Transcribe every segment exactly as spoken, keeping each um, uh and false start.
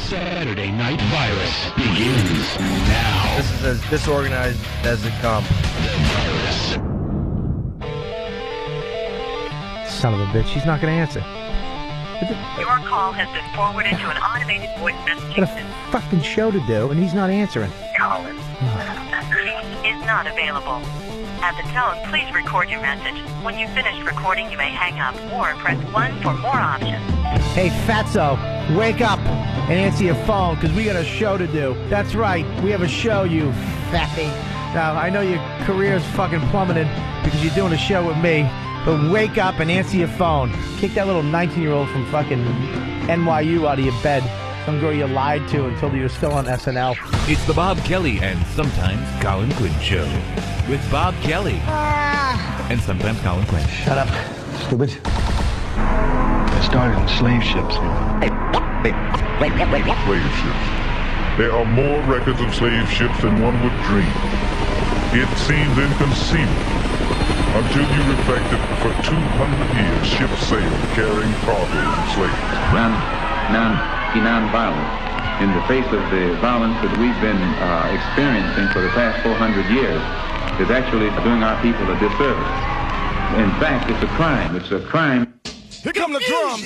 Saturday Night Virus begins now. This is as disorganized as it comes. Son of a bitch, he's not going to answer. Your call has been forwarded to an automated voice messaging Got system. a fucking show to do, and he's not answering. Colin is not available. At the tone, please record your message. When you've finished recording, you may hang up or press one for more options. Hey, Fatso, wake up and answer your phone, because we got a show to do. That's right, we have a show, you fatty. Now, I know your career's fucking plummeted because you're doing a show with me, but wake up and answer your phone. Kick that little nineteen-year-old from fucking N Y U out of your bed. Some girl you lied to until you were still on S N L. It's the Bob Kelly and sometimes Colin Quinn Show. With Bob Kelly. Ah. And sometimes Colin Quinn. Shut up, stupid. They started in slave ships. Slave ships. There are more records of slave ships than one would dream. It seems inconceivable until you reflect that for two hundred years ships sailed carrying cargoes of slaves. Non, non, be non-violent. In the face of the violence that we've been uh, experiencing for the past four hundred years, is actually doing our people a disservice. In fact, it's a crime. It's a crime. Here come the drums.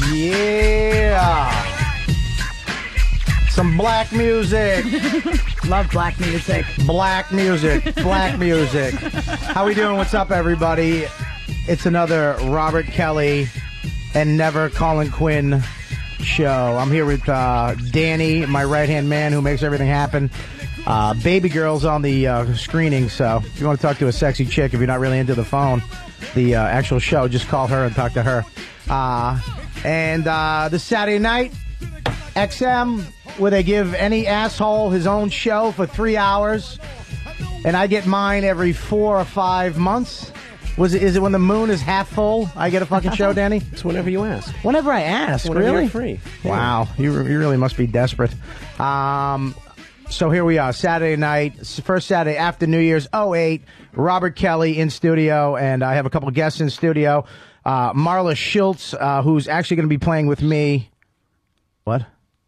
Yeah. Some black music. Love black music. Black music. Black music. How we doing? What's up, everybody? It's another Robert Kelly and Never Colin Quinn show. I'm here with uh, Danny, my right-hand man who makes everything happen. Uh, baby girl's on the uh, screening, so if you want to talk to a sexy chick, if you're not really into the phone, the uh, actual show, just call her and talk to her. Uh, and uh, this Saturday night, X M, where they give any asshole his own show for three hours, and I get mine every four or five months. Was it? Is it when the moon is half full? I get a fucking show, Danny. It's whenever you ask. Whenever I ask, whenever really? You're free. Wow, you you really must be desperate. Um. So here we are, Saturday night, first Saturday after New Year's, oh eight, Robert Kelly in studio, and I have a couple of guests in studio. Uh, Marla Schultz, uh, who's actually going to be playing with me. What?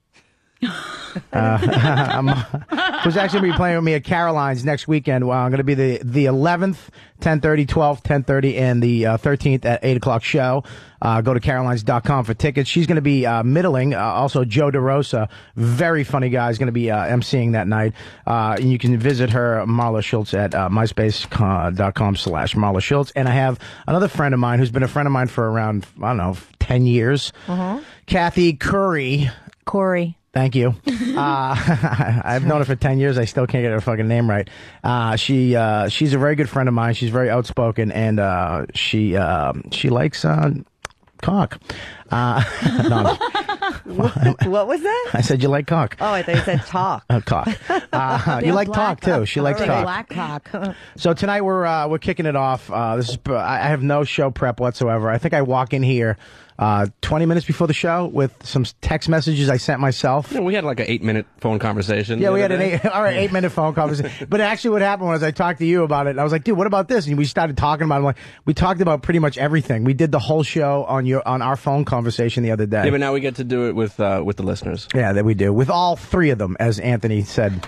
uh, who's actually going to be playing with me at Caroline's next weekend. Well, I'm going to be the, the eleventh, ten thirty, twelfth, ten thirty, and the uh, thirteenth at eight o'clock show. Uh, go to carolines dot com for tickets. She's going to be uh, middling. Uh, also, Joe DeRosa, very funny guy, is going to be uh, emceeing that night. Uh, and you can visit her, Marla Schultz, at uh, myspace dot com slash Marla Schultz. And I have another friend of mine who's been a friend of mine for around, I don't know, ten years. Uh-huh. Kathy Curry. Corey. Thank you. Uh, I've known her for ten years. I still can't get her fucking name right. Uh, she, uh, she's a very good friend of mine. She's very outspoken, and, uh, she, uh, she likes, uh, cock. Uh, no, what, what was that? I said you like cock. Oh, I thought you said talk. Uh, cock. Uh, you like talk too. She likes cock. Black cock. So tonight we're, uh, we're kicking it off. Uh, this is, I have no show prep whatsoever. I think I walk in here Uh, twenty minutes before the show with some text messages I sent myself. Yeah, we had like an eight-minute phone conversation. Yeah, we had an eight, all right, eight-minute phone conversation. But actually what happened was I talked to you about it, and I was like, dude, what about this? And we started talking about it. I'm like, we talked about pretty much everything. We did the whole show on your on our phone conversation the other day. Yeah, but now we get to do it with uh, with the listeners. Yeah, that we do. With all three of them, as Anthony said.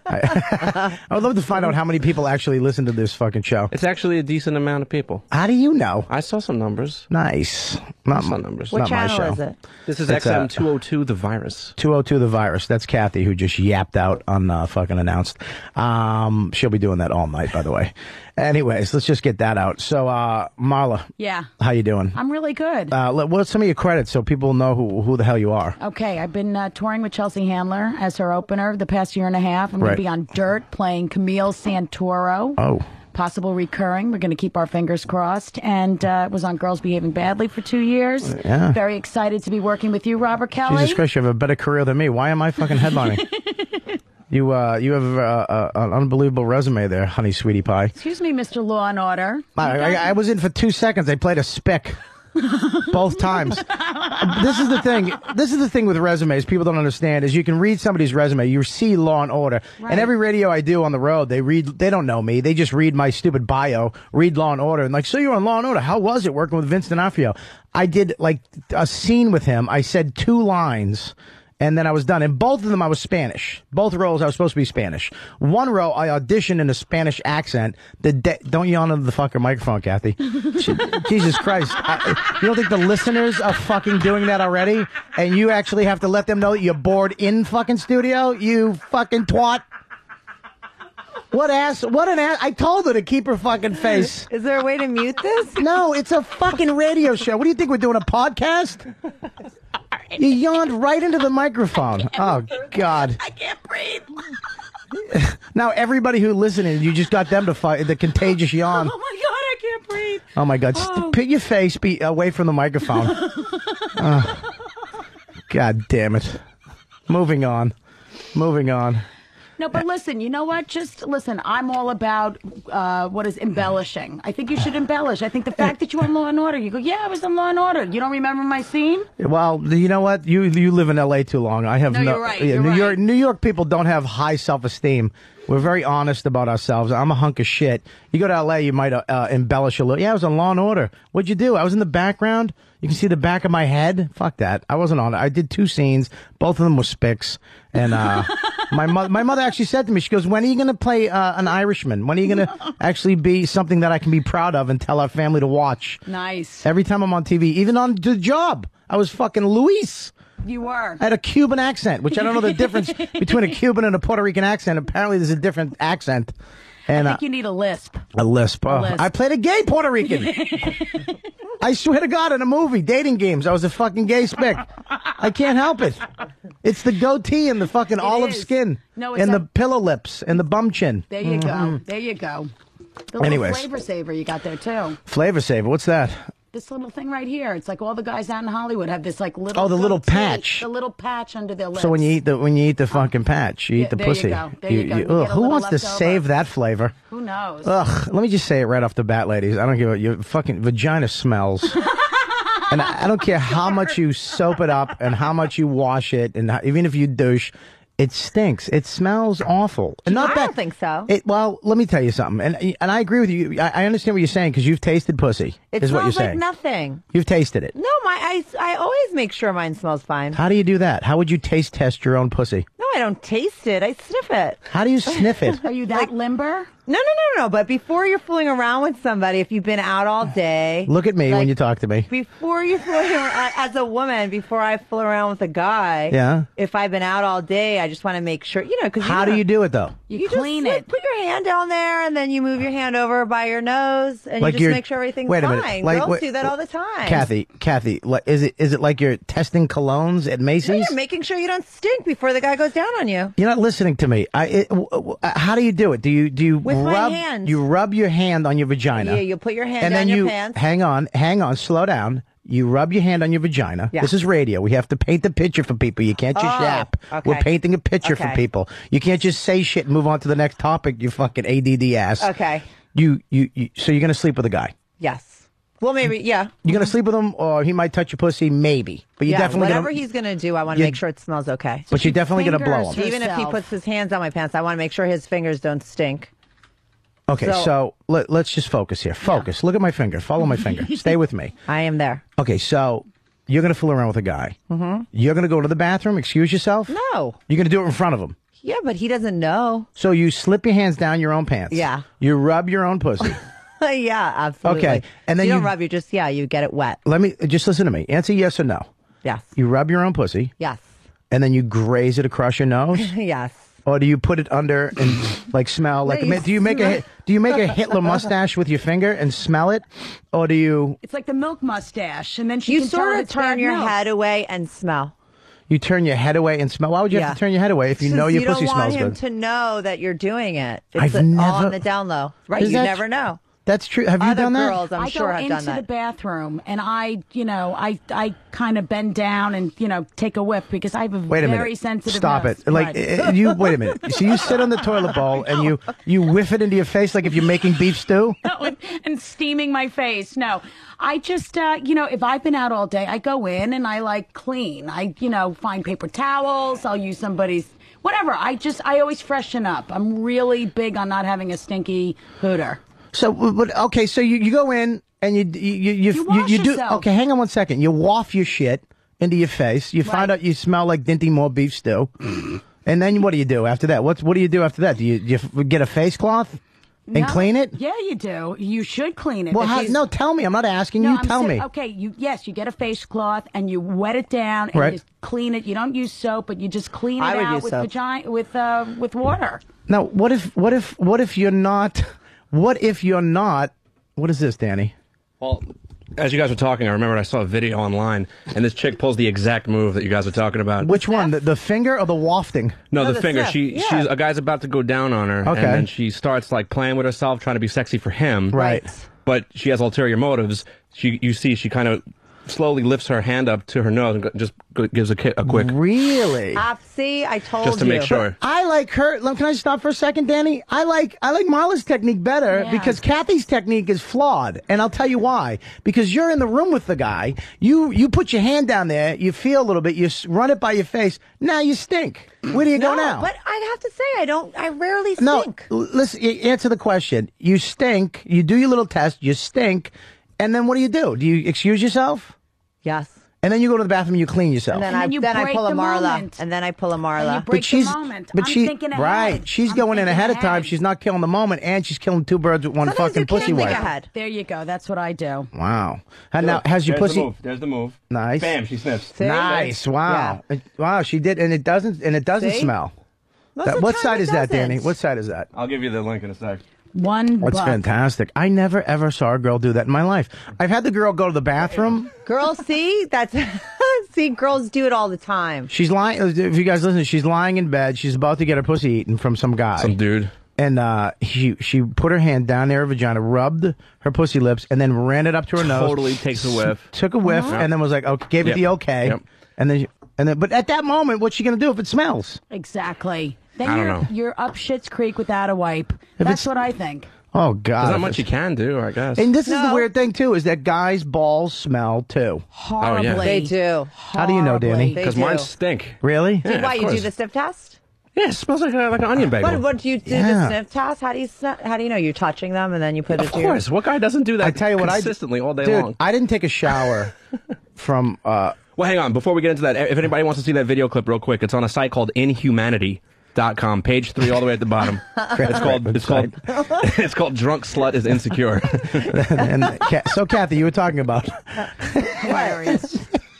I, I would love to find out how many people actually listen to this fucking show. It's actually a decent amount of people. How do you know? I saw some numbers. Nice. Not some numbers. What not channel my show. is it? This is It's, X M uh, two oh two, The Virus. two oh two The Virus. That's Kathy, who just yapped out on uh, fucking announced. Um, she'll be doing that all night, by the way. Anyways, let's just get that out. So, uh, Marla. Yeah. How you doing? I'm really good. Uh, let- what's some of your credits so people know who, who the hell you are? Okay, I've been uh, touring with Chelsea Handler as her opener the past year and a half. I'm Right. going to be on Dirt playing Camille Santoro. Oh. Possible recurring. We're going to keep our fingers crossed. And uh, was on Girls Behaving Badly for two years. Yeah. Very excited to be working with you, Robert Kelly. Jesus Christ, you have a better career than me. Why am I fucking headlining? You uh, you have uh, uh, an unbelievable resume there, honey sweetie pie. Excuse me, Mister Law and Order. I, I, I was in for two seconds. I played a spick. Both times. This is the thing. This is the thing with resumes. People don't understand is you can read somebody's resume. You see Law and Order, Right. and every radio I do on the road, they read. They don't know me. They just read my stupid bio, read Law and Order, and like, so you're on Law and Order. How was it working with Vince D'Onofrio? I did like a scene with him. I said two lines. And then I was done. In both of them, I was Spanish. Both roles, I was supposed to be Spanish. One role, I auditioned in a Spanish accent. The de- Don't yawn into the fucking microphone, Kathy. Jesus Christ. I, you don't think the listeners are fucking doing that already? And you actually have to let them know that you're bored in fucking studio? You fucking twat. What ass? What an ass. I told her to keep her fucking face. Is there a way to mute this? No, it's a fucking radio show. What do you think we're doing, a podcast? You yawned right into the microphone. Oh, God. I can't breathe. Now, everybody who listening, you just got them to fight the contagious yawn. Oh, my God, I can't breathe. Oh, my God. Oh. Put your face be away from the microphone. Oh, God damn it. Moving on. Moving on. No, but listen, you know what? Just listen, I'm all about uh, what is embellishing. I think you should embellish. I think the fact that you were on Law and Order, you go, yeah, I was on Law and Order. You don't remember my scene? Well, you know what? You you live in L A too long. I have No, no. you're right, yeah, you're New right. York, New York people don't have high self-esteem. We're very honest about ourselves. I'm a hunk of shit. You go to L A, you might uh, uh, embellish a little. Yeah, I was on Law and Order. What'd you do? I was in the background. You can see the back of my head. Fuck that. I wasn't on it. I did two scenes. Both of them were spics. And uh, my mother, my mother actually said to me, she goes, "When are you going to play uh, an Irishman? When are you going to actually be something that I can be proud of and tell our family to watch?" Nice. Every time I'm on T V, even on The Job, I was fucking Luis. You were. I had a Cuban accent, which I don't know the difference between a Cuban and a Puerto Rican accent. Apparently, there's a different accent. And I think uh, you need a lisp. a lisp. Oh, lisp. I played a gay Puerto Rican. I swear to God, in a movie, Dating Games, I was a fucking gay spick. I can't help it. It's the goatee and the fucking olive is. skin. No, it's and a- the pillow lips and the bum chin. There you go. There you go. The little Anyways. flavor saver you got there, too. Flavor Saver, what's that? This little thing right here. It's like all the guys out in Hollywood have this like little Oh, the little goatee, patch. The little patch under their lips. So when you eat the when you eat the fucking patch, you Yeah, eat the there you pussy. go. There you go. You ugh, get a who little wants to left over. save that flavor? Who knows? Ugh, let me just say it right off the bat, ladies. I don't give a your fucking vagina smells. And I, I don't care how much you soap it up and how much you wash it, and how, even if you douche, it stinks. It smells awful. And not I bad. don't think so. It, well, let me tell you something, and and I agree with you. I, I understand what you're saying because you've tasted pussy. It is what you're smells like saying. nothing. You've tasted it. No, my I, I always make sure mine smells fine. How do you do that? How would you taste test your own pussy? No, I don't taste it. I sniff it. How do you sniff it? Are you that limber? No, no, no, no. But before you're fooling around with somebody, if you've been out all day, Look at me like, when you talk to me. Before you fool around, as a woman, before I fool around with a guy, Yeah. If I've been out all day, I just want to make sure, you know, because How do you do it though? You, You clean just it. like, put your hand down there, and then you move your hand over by your nose, and Like you just you're- make sure everything's wait a fine. minute. Like, Girls wait- do that all the time. Kathy, Kathy, li- is it is it like you're testing colognes at No, Macy's? you're making sure you don't stink before the guy goes down on you. You're not listening to me. I. It, w- w- how do you do it? Do you do you With my rub? hands. You rub your hand on your vagina. Yeah, you put your hand and down then your you pants. hang on, hang on, slow down. You rub your hand on your vagina. Yeah. This is radio. We have to paint the picture for people. You can't just Oh, yap. okay. We're painting a picture for Okay. people. You can't just say shit and move on to the next topic. You fucking A D D ass. Okay. You you, you so you're gonna sleep with a guy. Yes. Well, maybe, yeah. You're gonna sleep with him, or he might touch your pussy, maybe. But you're yeah, definitely whatever gonna. he's going to do, I want to You- make sure it smells okay. But you're definitely gonna blow fingers him. Even if he herself. puts his hands on my pants, I want to make sure his fingers don't stink. Okay, so, So- let, let's just focus here. Focus. Look at my finger. Follow my finger. Stay with me. I am there. Okay, so you're going to fool around with a guy. Mm-hmm. You're going to go to the bathroom, excuse yourself? No. You're going to do it in front of him. Yeah, but he doesn't know. So you slip your hands down your own pants. Yeah. You rub your own pussy. Yeah, absolutely. Okay, and then you, you- don't rub, you just, yeah, you get it wet. Let me, just listen to me. Answer yes or no. Yes. You rub your own pussy, Yes. and then you graze it across your nose? Yes. Or do you put it under and like smell like? No, you do you make a do you make a Hitler mustache with your finger and smell it, or do you It's like the milk mustache, and then she You can tell sort of it's bad turn your milk. head away and smell. you turn your head away and smell? Why would you have Yeah. to turn your head away if you Since know your you pussy don't want smells him good? to know that you're doing it. It's I've all never- on the down low. Right, Is you that never tr- know. That's true. Have you Other done that? girls, I'm I sure, go have into done that. the bathroom and I, you know, I I kind of bend down and you know take a whiff because I have a Wait a very minute. sensitive Stop nose. it. Like Right. uh, you. Wait a minute. So you sit on the toilet bowl and you you whiff it into your face like if you're making beef stew. and, and steaming my face. No, I just, uh, you know, if I've been out all day, I go in and I like clean. I, you know, find paper towels. I'll use somebody's, whatever. I just, I always freshen up. I'm really big on not having a stinky hooter. So, but okay. So you, you go in and you you you you, You wash you do yourself. okay. Hang on one second. You waff your shit into your face. You find out you smell like Dinty Moore beef stew. And then what do you do after that? What's, what do you do after that? Do you, do you f- get a face cloth and No. clean it? Yeah, you do. You should clean it. Well, If how, he's- no, tell me. I'm not asking No, you. I'm Tell sa- me. Okay, you yes, you get a face cloth and you wet it down and Right. you clean it. You don't use soap, but you just clean it I would out use with soap. vagina with uh with water. Now, what if, what if, what if you're not, what if you're not, what is this, Danny? Well, as you guys were talking, I remembered I saw a video online, and this chick pulls the exact move that you guys were talking about. Which one? The, the finger or the wafting? No, No, the, the finger. sniff. She, Yeah. she's a guy's about to go down on her, Okay. and then she starts like playing with herself, trying to be sexy for him. Right. But she has ulterior motives. She, you see, she kind of slowly lifts her hand up to her nose and go- just go- gives a, ki- a quick, Really? Ah, see, I told just to you. make sure. I like her. Look, Can I stop for a second, Danny? I like I like Marla's technique better Yeah. because Kathy's technique is flawed, and I'll tell you why. Because you're in the room with the guy, you you put your hand down there, you feel a little bit, you s- run it by your face. Now you stink. Where do you No, go now? but I have to say, I don't. I rarely no, stink. l- listen. y- Answer the question. You stink. You do your little test. You stink, and then what do you do? Do you excuse yourself? Yes. And then you go to the bathroom and you clean yourself. And then, And I then you then I break pull a the Marla, moment. and then I pull a And Marla. you break But she's, the moment. but I'm she, thinking ahead. right? She's I'm going in thinking ahead of time. ahead. She's not killing the moment, and she's killing two birds with one Sometimes fucking you can't pussy think wipe. ahead. There you go. That's what I do. Wow. And now, has your There's pussy? the move. There's the move. Nice. Bam, she sniffs. See? Nice. Wow. It- Wow. She did, and it doesn't, and it doesn't See? smell. Most That- of the what time side it is that, Danny? doesn't. What side is that? I'll give you the link in a sec. One That's buck. fantastic. I never ever saw a girl do that in my life. I've had the girl go to the bathroom. Girls, see, that's see, girls do it all the time. She's lying. If you guys listen, she's lying in bed. She's about to get her pussy eaten from some guy. Some dude. And uh, she she put her hand down near her vagina, rubbed her pussy lips, and then ran it up to her nose. Totally takes a whiff. Took a whiff, Uh-huh. and then was like, okay, gave it Yep. the okay. Yep. And then, and then, but at that moment, what's she gonna do if it smells? Exactly. Then I don't you're know. you're up Shit's Creek without a wipe. it's- That's what I think. Oh God! There's not much you can do, I guess. And this is the No. weird thing too, is that guys' balls smell too. Horribly. yeah. They do. How do you know, Danny? Horribly. They Because do. mine stink. Really? Yeah, Why of you do course. the sniff test? Yeah, it smells like, a, like an onion bagel. What? What do you do Yeah. the sniff test? How do you sn- how do you know you're touching them and then you put Of it to your- course. What guy doesn't do that I tell you what, I consistently all day dude, long? I didn't take a shower from. Uh, Well, hang on. Before we get into that, if anybody wants to see that video clip real quick, it's on a site called inhumanity dot com, page three, all the way at the bottom. It's called it's called it's called Drunk Slut is Insecure. and Ca- so, Kathy, you were talking about. Hilarious.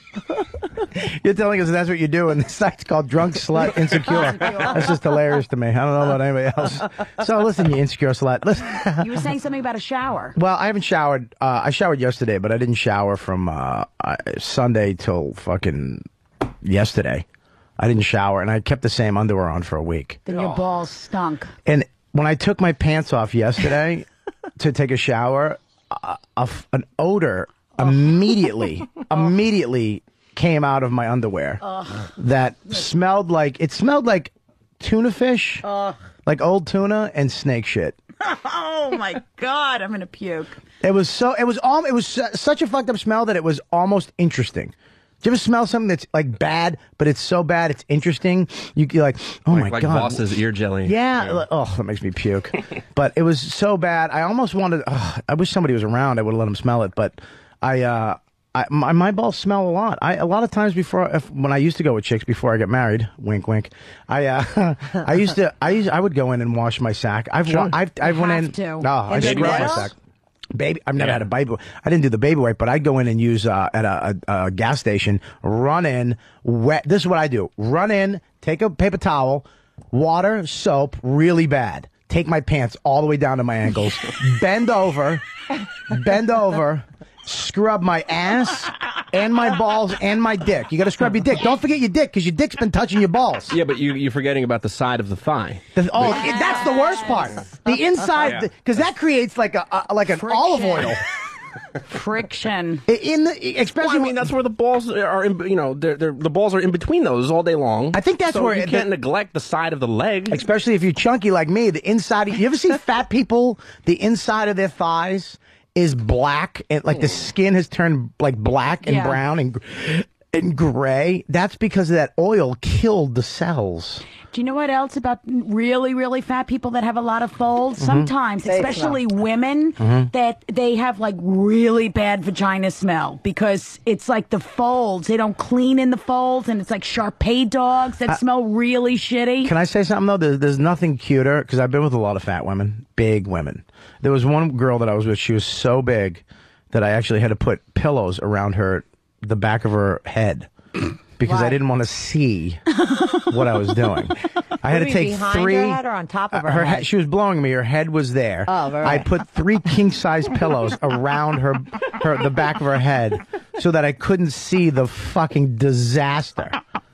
You're telling us that's what you do, and the site's called Drunk Slut Insecure. That's just hilarious to me. I don't know about anybody else. So, listen, you insecure slut. Listen. You were saying something about a shower. Well, I haven't showered. Uh, I showered yesterday, but I didn't shower from uh, uh, Sunday till fucking yesterday. I didn't shower, and I kept the same underwear on for a week. Then your balls stunk. And when I took my pants off yesterday to take a shower, uh, a f- an odor immediately, immediately came out of my underwear that smelled like it smelled like tuna fish, like old tuna and snake shit. Oh my God, I'm gonna puke. It was so. It was all. It was su- such a fucked up smell that it was almost interesting. Do you ever smell something that's like bad, but it's so bad it's interesting? You, you're like, oh like, my like god, Boss's ear jelly. yeah. like, Oh, that makes me puke. But it was so bad. I almost wanted. Oh, I wish somebody was around. I would have let them smell it. But I, uh, I my, my balls smell a lot. I a lot of times before, if, when I used to go with chicks before I got married, wink, wink. I, uh, I used to. I used. I would go in and wash my sack. I've. Sure. wa- I've. I've went have in. to. No, I In the scrub my oil? sack. Baby, I've never Yeah. had a baby. I didn't do the baby wipe, but I'd go in and use uh, at a, a, a gas station. Run in, wet. This is what I do: run in, take a paper towel, water, soap, really bad. Take my pants all the way down to my ankles. bend over, bend over, scrub my ass and my balls and my dick. You got to scrub your dick. Don't forget your dick because your dick's been touching your balls. Yeah, but you, you're forgetting about the side of the thigh. The- oh, it- that's the worst part. The inside, Yeah. because that creates like a, a like an Friction. olive oil. Friction. In the, especially, Well, I mean, that's where the balls are. In, you know, they're, they're, the balls are in between those all day long. I think that's So where you it- can't the- neglect the side of the leg. especially if you're chunky like me, the inside. You ever see fat people? The inside of their thighs is black, and like the skin has turned like black and Yeah. brown, and and gray, that's because of that oil killed the cells. Do you know what else about really, really fat people that have a lot of folds? Mhm. Sometimes, They especially smell. women, Mhm. that they have like really bad vagina smell because it's like the folds. They don't clean in the folds, and it's like Shar-Pei dogs that I- smell really shitty. Can I say something though? There's, there's nothing cuter because I've been with a lot of fat women, big women. There was one girl that I was with. She was so big that I actually had to put pillows around her, the back of her head, because Why? I didn't want to see what I was doing. I had What to do you mean, take behind three. her head or on top of her, her head? She was blowing me. Her head was there. Oh, right. I put three king size pillows around her, her, the back of her head, so that I couldn't see the fucking disaster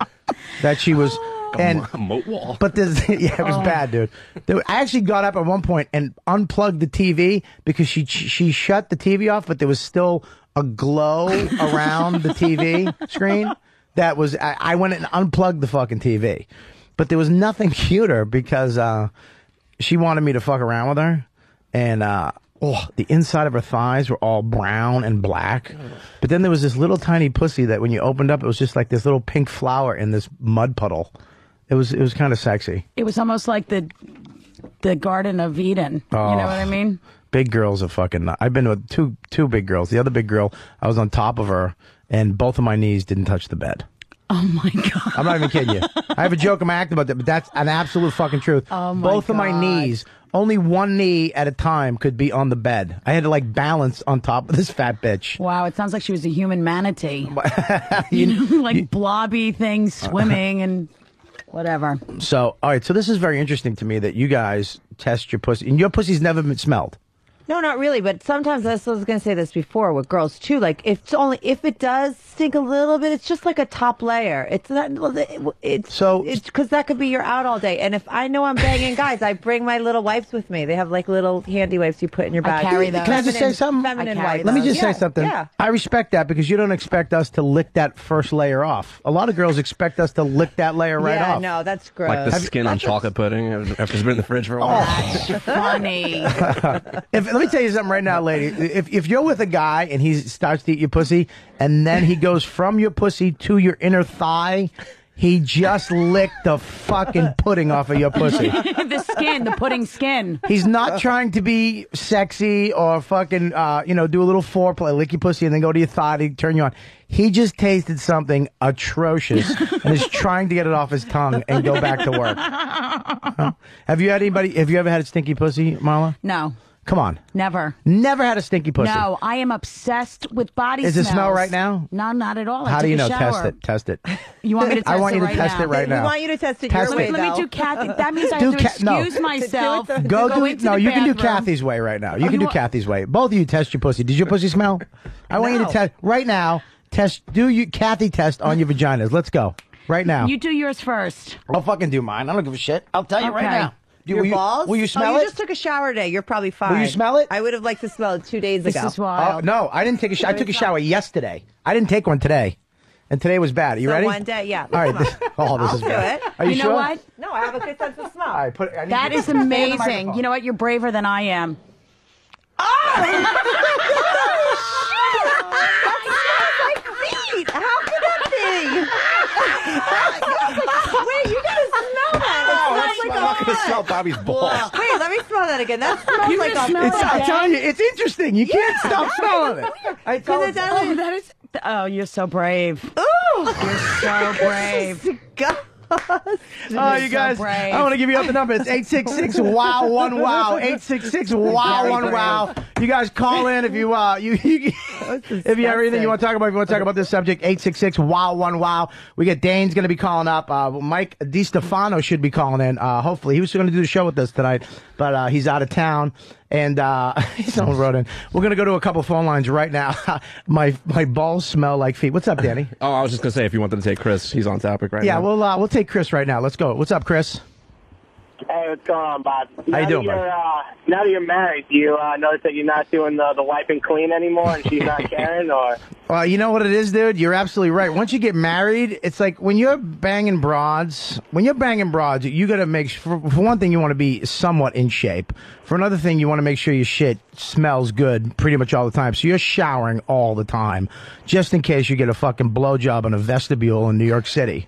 that she was. And A moat wall. but this, yeah, it was Oh. bad, dude. There- I actually got up at one point and unplugged the T V because she she shut the T V off, but there was still a glow around the T V screen. That was I, I went and unplugged the fucking T V, but there was nothing cuter because uh, she wanted me to fuck around with her, and uh, oh, the inside of her thighs were all brown and black. But then there was this little tiny pussy that when you opened up, it was just like this little pink flower in this mud puddle. It was it was kind of sexy. It was almost like the the Garden of Eden. You know Oh. what I mean? Big girls are fucking. I've been with two two big girls. The other big girl, I was on top of her, and both of my knees didn't touch the bed. Oh my god! I'm not even kidding you. I have a joke in my act about that, but that's an absolute fucking truth. Oh my Both of my God. knees, only one knee at a time could be on the bed. I had to like balance on top of this fat bitch. Wow, it sounds like she was a human manatee. you know, like blobby things swimming and whatever. So, all right. So this is very interesting to me that you guys test your pussy, and your pussy's never been smelled. No, not really. But sometimes I was going to say this before with girls too. Like if it's only if it does stink a little bit, it's just like a top layer. It's not. It's so it's because that could be you're out all day. And if I know I'm banging guys, I bring my little wipes with me. They have like little handy wipes you put in your I bag. carry those. Can I just say Feminine- something? Feminine I carry wipes. Let me just Yeah, say something. Yeah. I respect that because you don't expect us to lick that first layer off. A lot of girls expect us to lick that layer right yeah, off. no, that's gross. Like the skin on chocolate pudding after it's been in the fridge for a while. Oh. Funny. If, let me tell you something right now, lady. If if you're with a guy and he starts to eat your pussy, and then he goes from your pussy to your inner thigh, he just licked the fucking pudding off of your pussy. The skin, the pudding skin. He's not trying to be sexy or fucking, uh, you know, do a little foreplay, lick your pussy, and then go to your thigh to turn you on. He just tasted something atrocious and is trying to get it off his tongue and go back to work. Huh? Have you had anybody? Have you ever had a stinky pussy, Marla? No, Come on. never. Never had a stinky pussy. No, I am obsessed with body Does it smells. smell right now? No, not at all. I How do took you a know? shower. Test it. Test it. You want me to test I want it you to right test now? it right now. We want you to test it Test your it. way, Let me though. do Kathy. That means I Do have to Ca- no. excuse myself. Do it the- Go, go do into no. the You can do bathroom. Kathy's way right now. You Oh, can you do want- Kathy's way. Both of you test your pussy. Did your pussy smell? I want you to No. test right now. Test. Do you Kathy test on your vaginas? Let's go right now. You do yours first. I'll fucking do mine. I don't give a shit. I'll tell you right Okay. now. Do, Your will you, balls? Will you smell oh, you it? just took a shower today. You're probably fine. you smell it? I would have liked to smell it two days This ago. is Oh, wild. no, I didn't take a shower. I took a shower yesterday. I didn't take one today, and today was bad. Are you So ready? one day, yeah. All right. Come on. This, oh, this I'll is do bad. it. Are you, You know sure? what? No, I have a good sense of smell. All right. Put. I need That you is to stand on the amazing. microphone. You know what? You're braver than I am. Feet. How could that be? Wait, you gotta smell that. Oh, It that's smells like I'm not a gonna lot. smell Bobby's balls. Wait, let me smell that again. That smells You like can a smell It's, it. I'm telling you, it's interesting. You can't stop smelling it. I told Because it you. doesn't. Oh, that is. Oh, you're so brave. Ooh. You're so brave. God. Oh, you so guys! brave. I want to give you up the number. It's eight six six wow one wow eight six six wow one wow. You guys call in if you uh you, you if you have anything you want to talk about. If you want to talk about this subject, eight six six wow one wow. We get Dane's going to be calling up. Uh, Mike DiStefano should be calling in. Uh, hopefully, he was going to do the show with us tonight, but uh, he's out of town. And uh, someone wrote in. We're going to go to a couple phone lines right now. my my balls smell like feet. What's up, Danny? Oh, I was just gonna say if you wanted to take Chris, he's on topic right Yeah, now. we'll uh, we'll take Chris right now. Let's go. What's up, Chris? Hey, what's going on, Bob? Now How you doing, that buddy? you're, uh, now that you're married, do you uh, notice that you're not doing the, the wipe and clean anymore and she's not caring? Or Well, you know what it is, dude? You're absolutely right. Once you get married, it's like when you're banging broads, when you're banging broads, you got to make, for, for one thing, you want to be somewhat in shape. For another thing, you want to make sure your shit smells good pretty much all the time. So you're showering all the time, just in case you get a fucking blowjob in a vestibule in New York City.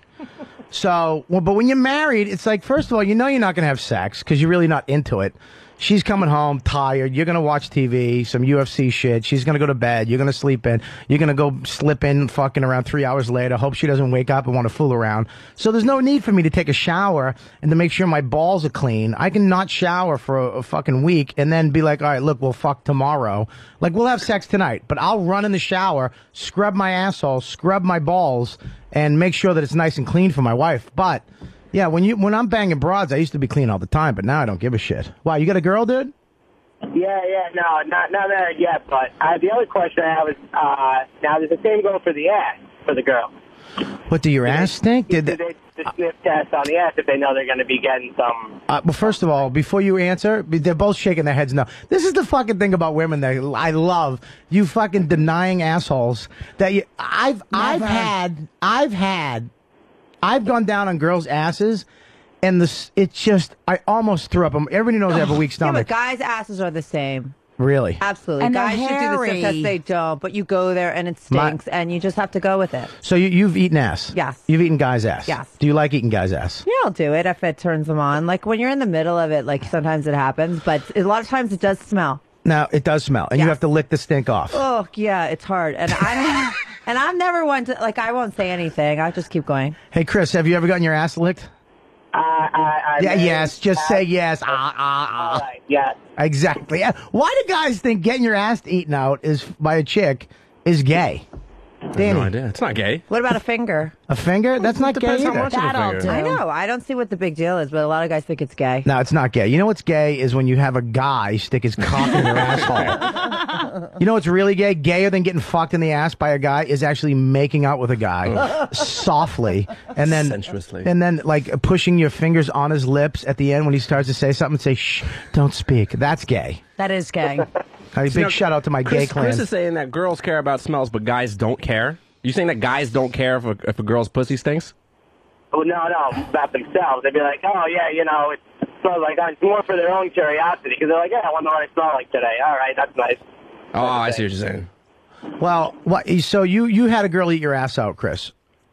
So, well, but when you're married, it's like, first of all, you know you're not going to have sex because you're really not into it. She's coming home tired. You're going to watch T V, some U F C shit. She's going to go to bed. You're going to sleep in. You're going to go slip in fucking around three hours later. Hope she doesn't wake up and want to fool around. So there's no need for me to take a shower and to make sure my balls are clean. I can not shower for a, a fucking week and then be like, all right, look, we'll fuck tomorrow. Like, we'll have sex tonight, but I'll run in the shower, scrub my asshole, scrub my balls, and make sure that it's nice and clean for my wife. But yeah, when you when I'm banging broads, I used to be clean all the time, but now I don't give a shit. Wow, you got a girl, dude? yeah, yeah, no, not not married yet. But uh, the other question I have is, uh, now does the same go for the ass for the girl? What, do your ass stink? Did Do they the sniff test on the ass if they know they're going to be getting some? Uh, well, first of all, before you answer, they're both shaking their heads no. This is the fucking thing about women that I love. You fucking denying assholes that you. I've I've had I've had I've gone down on girls' asses, and this it's just I almost threw up. Everybody knows I have a weak Yeah, stomach. but guys' asses are the same. Really? Absolutely. And they're guys should do the sniff hairy. test. They don't, but you go there and it My- stinks, and you just have to go with it. So you, you've eaten ass? Yes. You've eaten guys' ass? Yes. Do you like eating guys' ass? Yeah, I'll do it if it turns them on. Like when you're in the middle of it, like sometimes it happens, but a lot of times it does smell. Now it does smell, and you Yes. have to lick the stink off. Oh yeah, it's hard, and I and I'm never one to like. I won't say anything. I just keep going. Hey, Chris, have you ever gotten your ass licked? Uh, I, I Yeah, may- yes. Just say yes. Ah, ah, All ah. right, yeah. Exactly. Yeah. Why do guys think getting your ass eaten out is by a chick is gay? Danny, No idea. It's not gay. What about a finger? a finger? That's not gay Depends how either. much of a That I'll finger. do. I know. I don't see what the big deal is, but a lot of guys think it's gay. No, it's not gay. You know what's gay is when you have a guy stick his cock in your asshole. You know what's really gay? Gayer than getting fucked in the ass by a guy is actually making out with a guy softly and then Sensuously. and then like pushing your fingers on his lips at the end when he starts to say something. Say shh, don't speak. That's gay. That is gay. A big You know, shout out to my Chris, gay clan. Chris is saying that girls care about smells, but guys don't care. You saying that guys don't care if a, if a girl's pussy stinks? Oh, no, no, about themselves. They'd be like, oh, yeah, you know, it smells like that. It's more for their own curiosity because they're like, yeah, I wonder what I smell like today. All right, that's nice. Oh, I see what you're saying. Well, what? So you you had a girl eat your ass out, Chris?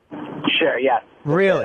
Sure, yes. Really?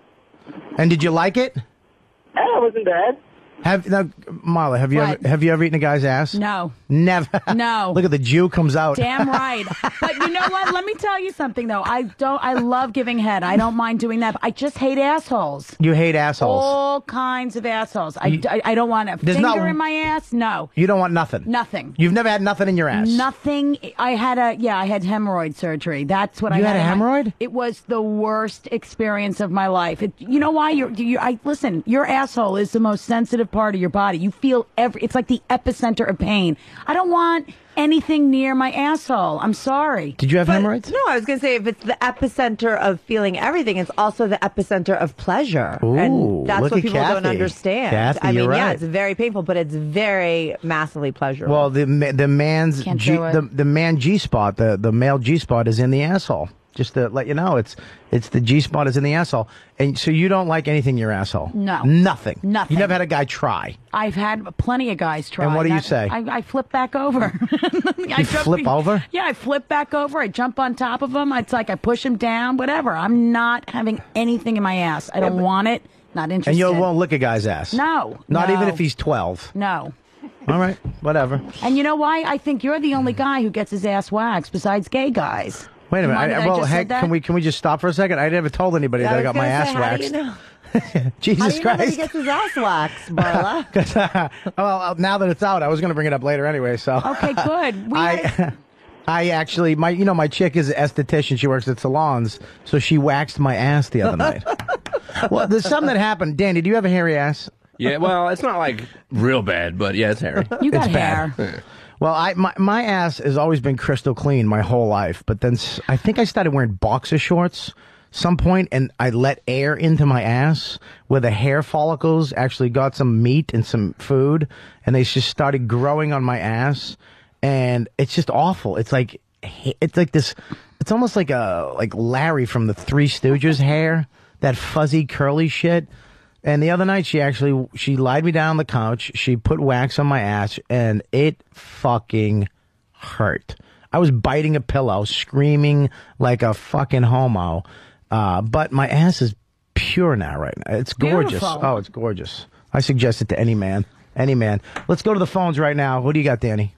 And did you like it? Yeah, it wasn't bad. Have now, Marla, have you What? ever have you ever eaten a guy's ass? No. Never. No. Look at the Jew comes out. Damn right. But you know what? Let me tell you something though. I don't. I love giving head. I don't mind doing that. But I just hate assholes. You hate assholes. All kinds of assholes. I, You- I, I don't want a There's finger not- in my ass. No. You don't want nothing. Nothing. You've never had nothing in your ass. Nothing. I had a yeah. I had hemorrhoid surgery. That's what I You had. had a in my- hemorrhoid? It was the worst experience of my life. It, you know why? You're, you. I listen. Your asshole is the most sensitive part of your body. You feel every. It's like the epicenter of pain. I don't want anything near my asshole. I'm sorry. Did you have But, hemorrhoids? no, I was going to say if it's the epicenter of feeling everything, it's also the epicenter of pleasure. Ooh, and that's look what at people don't Kathy. understand. Kathy, I mean, you're yeah, right. it's very painful, but it's very massively pleasurable. Well, the ma- the man's Can't G, do it. the the man G spot, the the male G spot is in the asshole. Just to let you know, it's it's the G spot is in the asshole, and so you don't like anything in your asshole. No. nothing. Nothing. You never had a guy try. I've had plenty of guys try. And what do you That- say? I, I flip back over. I You flip over? Yeah, I flip back over. I jump on top of him. It's like I push him down. Whatever. I'm not having anything in my ass. I don't want it. Not interested. And you won't lick a guy's ass. No. Not no, even if he's twelve. No. All right, whatever. And you know why? I think you're the only guy who gets his ass waxed besides gay guys. Wait a minute. Mind I, that I well, just heck, said that? can we can we just stop for a second? I never told anybody that I, was got my gonna ass say, how waxed. do you know? Jesus How do you know that Christ. he gets his ass waxed, Marla? 'Cause, uh, well, now that it's out, I was going to bring it up later anyway. So Okay, good. We I, I actually, my, you know, my chick is an esthetician. She works at salons, so she waxed my ass the other night. Well, there's something that happened. Danny, do you have a hairy ass? Yeah, well, it's not like real bad, but yeah, it's hairy. you got it's bad. hair. Well, I my, my ass has always been crystal clean my whole life, but then s- I think I started wearing boxer shorts. some point and I let air into my ass where the hair follicles actually got some meat and some food and they just started growing on my ass and it's just awful. It's like it's like this it's almost like a like Larry from the Three Stooges hair, that fuzzy curly shit. And the other night she actually she lied me down on the couch, she put wax on my ass and it fucking hurt. I was biting a pillow, screaming like a fucking homo. Uh, but my ass is pure now right now. It's gorgeous. Beautiful. Oh, it's gorgeous. I suggest it to any man. Any man. Let's go to the phones right now. What do you got, Danny?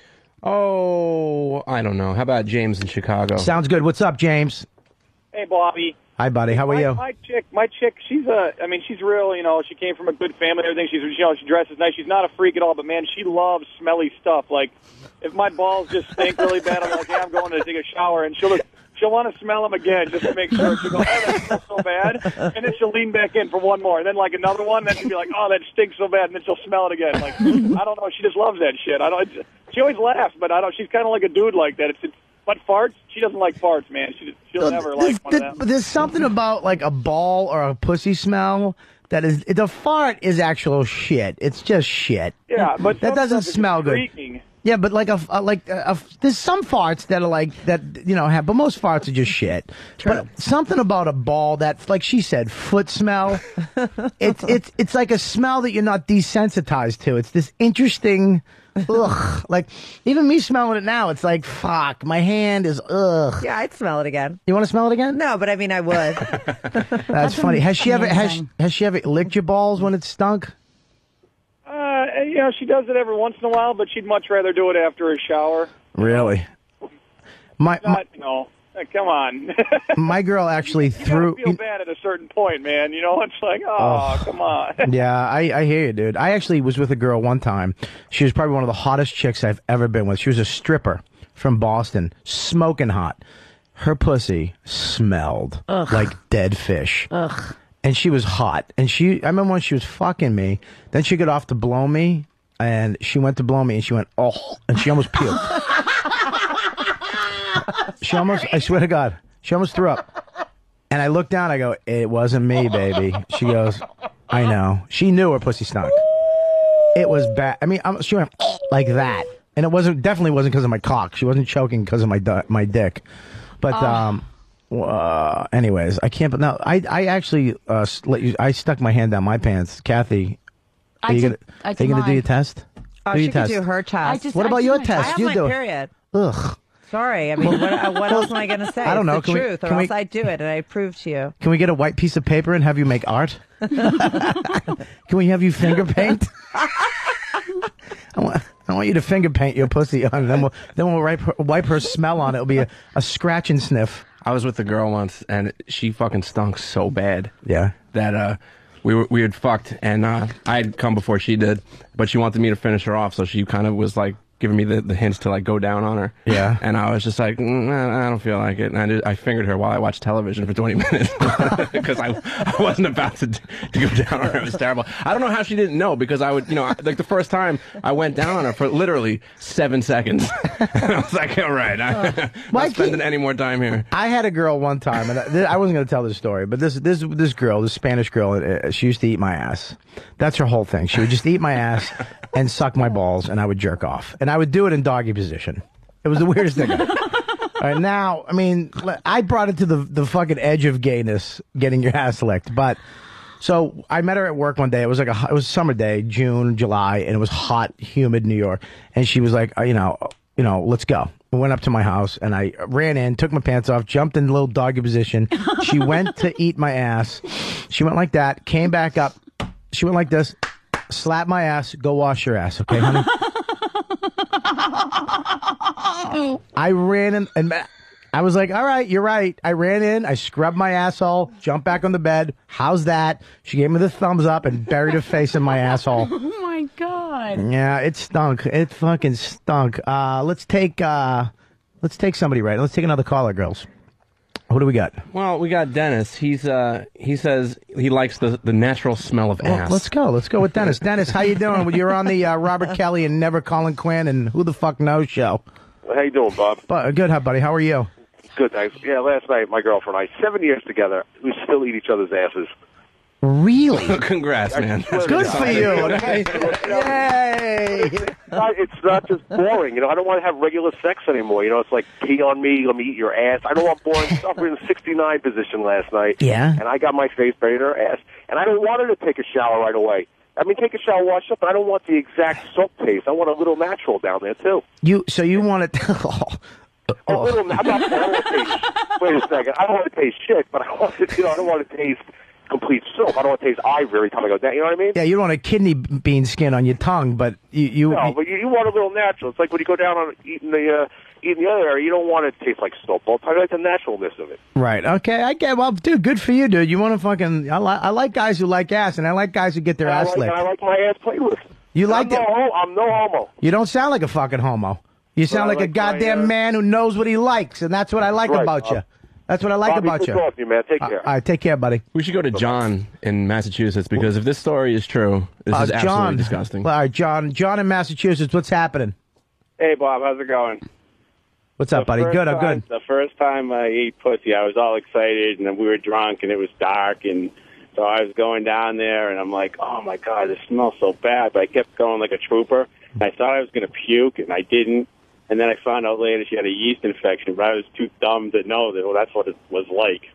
Oh, I don't know. How about James in Chicago? Sounds good. What's up, James? Hey, Bobby. Hi, buddy. How are my, you? My chick, my chick, she's a, I mean, she's real, you know, she came from a good family and everything. She's, you know, she dresses nice. She's not a freak at all, but man, she loves smelly stuff. Like, if my balls just stink really bad, I'm like, yeah, I'm going to take a shower, and she'll she'll want to smell them again just to make sure. She'll go, oh, that smells so bad, and then she'll lean back in for one more, and then like another one, and then she'll be like, oh, that stinks so bad, and then she'll smell it again. Like, I don't know, she just loves that shit. I don't. She always laughs, but I don't. She's kind of like a dude like that. It's, it's but farts, she doesn't like farts, man. She she'll never there's, like one of them. But there's something about like a ball or a pussy smell that is the fart is actual shit. It's just shit. Yeah, but that some doesn't stuff is smell good. freaking. Yeah, but like a, a like a, a, there's some farts that are like that you know have, but most farts are just shit. True. But something about a ball that, like she said, foot smell. it's it's it's like a smell that you're not desensitized to. It's this interesting. Ugh, like even me smelling it now, it's like fuck. My hand is ugh. Yeah, I'd smell it again. You want to smell it again? No, but I mean, I would. That's funny. Has she ever has has she ever licked your balls when it stunk? Uh, you know, she does it every once in a while, but she'd much rather do it after a shower. Really? My, my Not, no, uh, come on. my girl actually you threw. gotta feel bad at a certain point, man. You know, it's like, oh, Oh. come on. Yeah, I, I hear you, dude. I actually was with a girl one time. She was probably one of the hottest chicks I've ever been with. She was a stripper from Boston, smoking hot. Her pussy smelled Ugh. like dead fish. Ugh. And she was hot. And she, I remember when she was fucking me, then she got off to blow me, and she went to blow me, and she went, oh, and she almost puked. She almost, I swear to God, she almost threw up. And I looked down, I go, it wasn't me, baby. She goes, I know. She knew her pussy stunk. It was bad. I mean, I'm, she went like that. And it wasn't, definitely wasn't because of my cock. She wasn't choking because of my du- my dick. But, Oh. um, uh, anyways, I can't, but no, I, I actually, uh, let you, I stuck my hand down my pants. Kathy, are I you did- gonna, I are did you gonna do mine. your test? Oh, do she your could test. do her test. What about your test? I have You my do it. period. Ugh. Sorry, I mean, what, uh, what else am I going to say? I don't know. It's the Can we- truth, or can we- else I'd do it, and I'd prove to you. Can we get a white piece of paper and have you make art? Can we have you finger paint? I want, I want you to finger paint your pussy on, and then we'll then we'll wipe her, wipe her smell on it. It'll be a, a scratch and sniff. I was with a girl once, and she fucking stunk so bad. Yeah. That uh, we were we had fucked, and uh, I had come before she did, but she wanted me to finish her off, so she kind of was like giving me the, the hints to like go down on her. Yeah. And I was just like, mm, I don't feel like it. And I, did, I fingered her while I watched television for twenty minutes because I, I wasn't about to, to go down on her. It was terrible. I don't know how she didn't know because I would, you know, I, like the first time I went down on her for literally seven seconds. And I was like, all right, I'm not spending any more time here. I had a girl one time, and I, I wasn't going to tell this story, but this this this girl, this Spanish girl, uh, she used to eat my ass. That's her whole thing. She would just eat my ass and suck my balls, and I would jerk off, and I would do it in doggy position. It was the weirdest thing. All right, now, I mean, I brought it to the the fucking edge of gayness, getting your ass licked, but. So I met her at work one day. It was like a it was a summer day, June, July, and it was hot, humid New York. And she was like, uh, you know, you know, let's go. We went up to my house, and I ran in, took my pants off, jumped in a little doggy position. She went to eat my ass. She went like that, came back up. She went like this, slapped my ass. Go wash your ass, okay, honey? I ran in, and I was like, all right, you're right. I ran in, I scrubbed my asshole, jumped back on the bed. How's that? She gave me the thumbs up and buried her face in my asshole. Oh my God. Yeah, it stunk. It fucking stunk. Uh, let's take, uh, let's take somebody right. Let's take another caller, girls. What do we got? Well, we got Dennis. He's uh, he says he likes the, the natural smell of Well, ass. let's go. Let's go with Dennis. Dennis, how you doing? You're on the uh, Robert Kelly and Never Colin Quinn and Who the Fuck Knows show. How you doing, Bob? But, good, how, buddy. How are you? Good, thanks. Yeah, last night, my girlfriend and I, seven years together, we still eat each other's asses. Really? Congrats, man. That's good for you. Yay! It's not, it's not just boring. You know, I don't want to have regular sex anymore. You know, it's like pee on me, let me eat your ass. I don't want boring stuff. We were in sixty-nine position last night. Yeah. And I got my face buried in her ass. And I don't want her to take a shower right away. I mean, take a shower, wash up, but I don't want the exact soap taste. I want a little natural down there, too. You So you want it... A little, I'm not, I don't want to taste, wait a second, I don't want to taste shit, but I want to, you know, I don't want to taste complete soup. I don't want to taste ivory every time I go down, you know what I mean? Yeah, you don't want a kidney bean skin on your tongue, but you... you no, but you, you want a little natural. It's like when you go down on eating the, uh, eating the other area, you don't want it to taste like soap. I like the naturalness of it. Right, okay, I get, well, dude, good for you, dude. You want to fucking... I, li I like guys who like ass, and I like guys who get their And I ass like, licked. and I like my ass played with. You And like I'm no, it? ho- I'm no homo. You don't sound like a fucking homo. You sound I like, a like my, goddamn uh, man who knows what he likes, and that's what I like Right, about Bob. you. That's what I like Bobby, about good you. talking to you, man. Take care. All right, take care, buddy. We should go to John in Massachusetts because if this story is true, this Uh, is absolutely John, disgusting. All right, John. John in Massachusetts. What's happening? Hey, Bob, how's it going? What's up, The buddy? first Good. I'm time- good. The first time I ate pussy, I was all excited, and then we were drunk, and it was dark, and so I was going down there, and I'm like, oh, my God, this smells so bad, but I kept going like a trooper, and I thought I was going to puke, and I didn't, and then I found out later she had a yeast infection, but I was too dumb to know that, well, that's what it was like.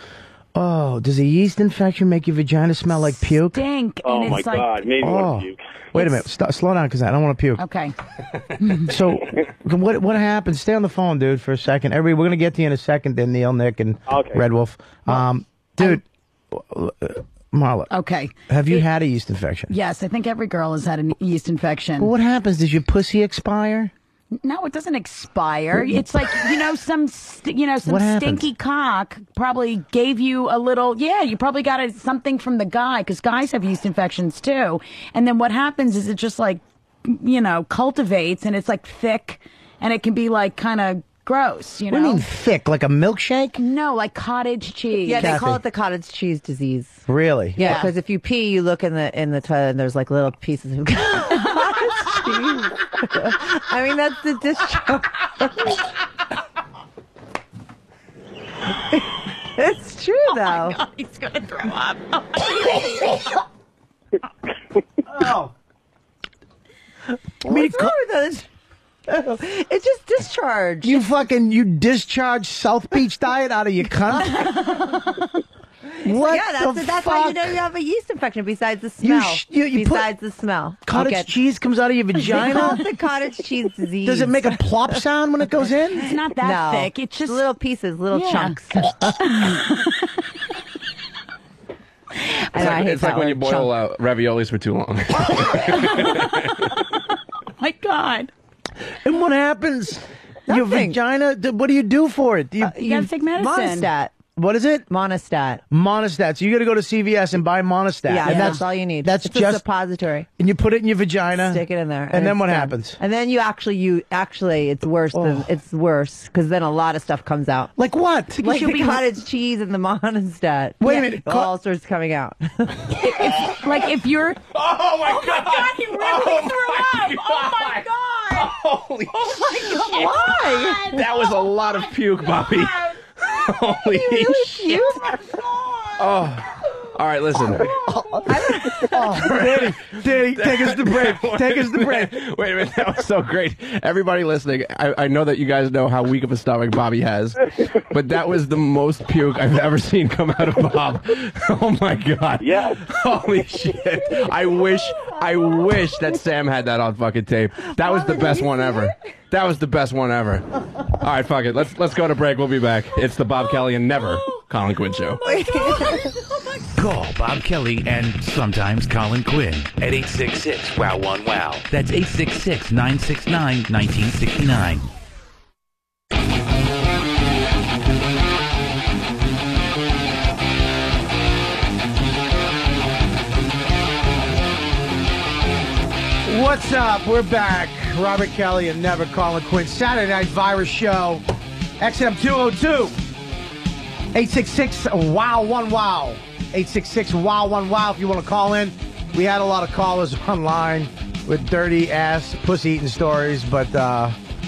Oh, does a yeast infection make your vagina smell like puke? Stink. Oh, and my it's like, God, made me Oh. want to puke. Wait a minute. St- slow down, because I don't want to puke. Okay. So, what what happened? Stay on the phone, dude, for a second. Everybody, we're gonna get to you in a second. Then Neil, Nick, and Okay. Red Wolf. Um, dude, uh, Marla. Okay. Have you had a yeast infection? Yes, I think every girl has had a yeast infection. Well, what happens? Does your pussy expire? No, it doesn't expire. It's like, you know, some, st- you know, some What happens? stinky cock probably gave you a little, yeah, you probably got a, something from the guy, because guys have yeast infections too. And then what happens is it just like, you know, cultivates, and it's like thick, and it can be like kind of gross, you know? What do you mean thick? Like a milkshake? No, like cottage cheese. Yeah, they Kathy. call it the cottage cheese disease. Really? Yeah, Yeah. because if you pee, you look in the in the toilet, and there's like little pieces of cottage cheese. I mean, that's the discharge. It's true, though. God, he's gonna throw up. Oh. What's wrong with those? It's just discharge. You fucking you discharge South Beach diet out of your cunt. What yeah, that's, the that's fuck? how you know you have a yeast infection. Besides the You smell. sh- you- you put- besides the smell. Cottage Okay. cheese comes out of your They call vagina. it the cottage cheese disease. Does it make a plop sound when it goes in? It's not that no. thick. It's just little pieces, little Yeah. chunks. It's like, it's like when you boil uh, raviolis for too long. my God. And what happens? Your Nothing. vagina. th- What do you do for it? Do you, Uh, You gotta take medicine. Monostat. what is it? Monostat. Monostat. So you got to go to C V S and buy Monostat. Yeah, and that's all you need. That's it's a just. suppository. And you put it in your vagina. Stick it in there, And, then it's what done. happens? And then you actually, you actually, it's worse than Oh. it's worse because then a lot of stuff comes out. Like what? Like you'll the be- cottage cheese and the Monostat. Wait a Yeah. minute. All sorts coming out. If, like if you're. Oh my Oh my God! He really threw up! Oh my God! Holy Oh my God! Why? That was a lot of puke, Bobby. Holy shit. Oh. All right, listen. Oh, Danny, Danny, take us to break. Take us to break. Wait a minute, that was so great. Everybody listening, I, I know that you guys know how weak of a stomach Bobby has, but that was the most puke I've ever seen come out of Bob. Oh my God. Yeah. Holy shit. I wish, I wish that Sam had that on fucking tape. That was the best one ever. That was the best one ever. All right, fuck it. Let's let's go to break. We'll be back. It's the Bob Kelly and Never Colin Quinn Show. Call Bob Kelly and sometimes Colin Quinn at eight six six, wow one wow. That's eight six six, nine six nine, one nine six nine. What's up? We're back. Robert Kelly and Never Colin Quinn. Saturday Night Virus Show. X M two oh two. eight six six, wow one wow. eight six six, wow one wow if you want to call in. We had a lot of callers online with dirty ass, pussy eating stories, but uh,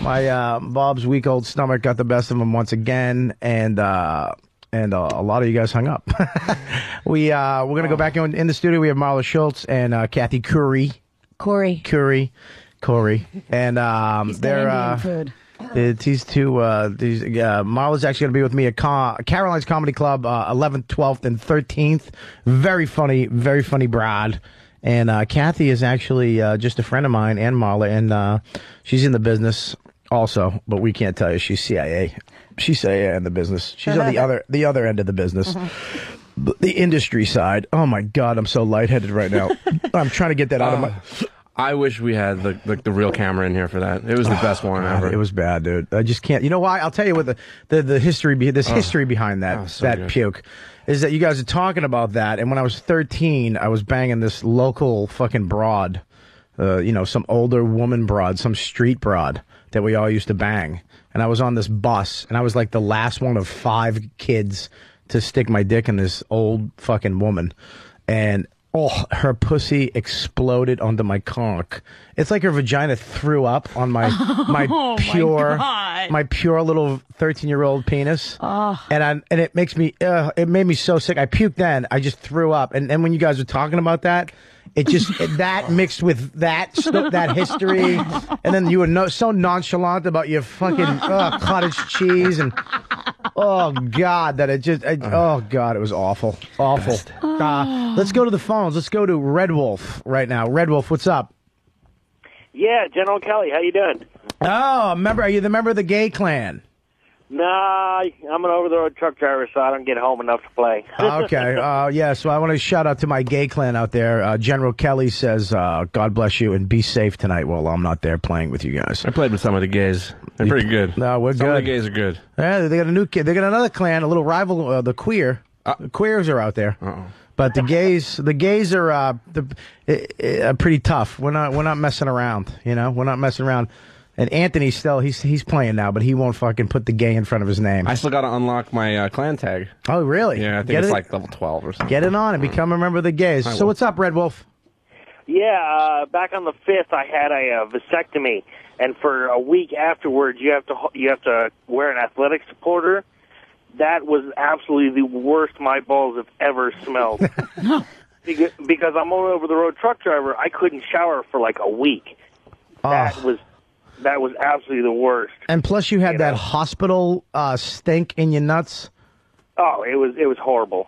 My uh, Bob's week old stomach got the best of him once again, and uh, and uh, a lot of you guys hung up. we uh, we're gonna go back in, in the studio. We have Marla Schultz and uh, Kathy Curry. Corey. Curry. Corey. And um, they're uh, food. It's these two. Uh, these uh, Marla's actually going to be with me at Com- Caroline's Comedy Club, uh, eleventh, twelfth, and thirteenth. Very funny, very funny broad. And uh, Kathy is actually uh, just a friend of mine and Marla, and uh, she's in the business also, but we can't tell you she's C I A. She's C I A in the business. She's on the other the other end of the business. The industry side. Oh my God, I'm so lightheaded right now. I'm trying to get that out of my. I wish we had the, the the real camera in here for that. It was the best one God, ever. It was bad, dude. I just can't. You know why? I'll tell you what the the, the history be this Oh. history behind that Oh, so that good. puke is that you guys are talking about that. And when I was thirteen, I was banging this local fucking broad, uh, you know, some older woman broad, some street broad that we all used to bang. And I was on this bus, and I was like the last one of five kids to stick my dick in this old fucking woman, and. Oh, her pussy exploded onto my cock. It's like her vagina threw up on my my Oh, my pure God. my pure little thirteen year old penis. Oh. And I and it makes me uh, it made me so sick. I puked then. I just threw up. And then when you guys were talking about that, it just it, that mixed with that st- that history, and then you were no, so nonchalant about your fucking uh, cottage cheese and. Oh God, that it just I, oh God, it was awful, awful. Uh, let's go to the phones. Let's go to Red Wolf right now. Red Wolf, what's up? Yeah, General Kelly, how you doing? Oh, member? Are you the member of the gay clan? Nah, I'm an over-the-road truck driver, so I don't get home enough to play. Okay. Uh, yeah. So I want to shout out to my gay clan out there. Uh, General Kelly says, uh, "God bless you and be safe tonight." While I'm not there playing with you guys. I played with some of the gays. They're pretty good. No, we're some good. of the gays are good. Yeah, they got a new kid. They got another clan, a little rival. Uh, the queer, the queers are out there. Uh-oh. But the gays, the gays are uh, the, uh, pretty tough. We're not, we're not messing around. You know, we're not messing around. And Anthony's still, he's he's playing now, but he won't fucking put the gay in front of his name. I still got to unlock my uh, clan tag. Oh, really? Yeah, I think Get it's it- like level twelve or something. Get it on and become a member of the gays. I So will. what's up, Red Wolf? Yeah, uh, back on the fifth, I had a uh, vasectomy, and for a week afterwards, you have to you have to wear an athletic supporter. That was absolutely the worst my balls have ever smelled. because, because I'm an over-the-road truck driver, I couldn't shower for like a week. That Oh. was that was absolutely the worst. And plus, you had that hospital uh, stink in your nuts. Oh, it was it was horrible.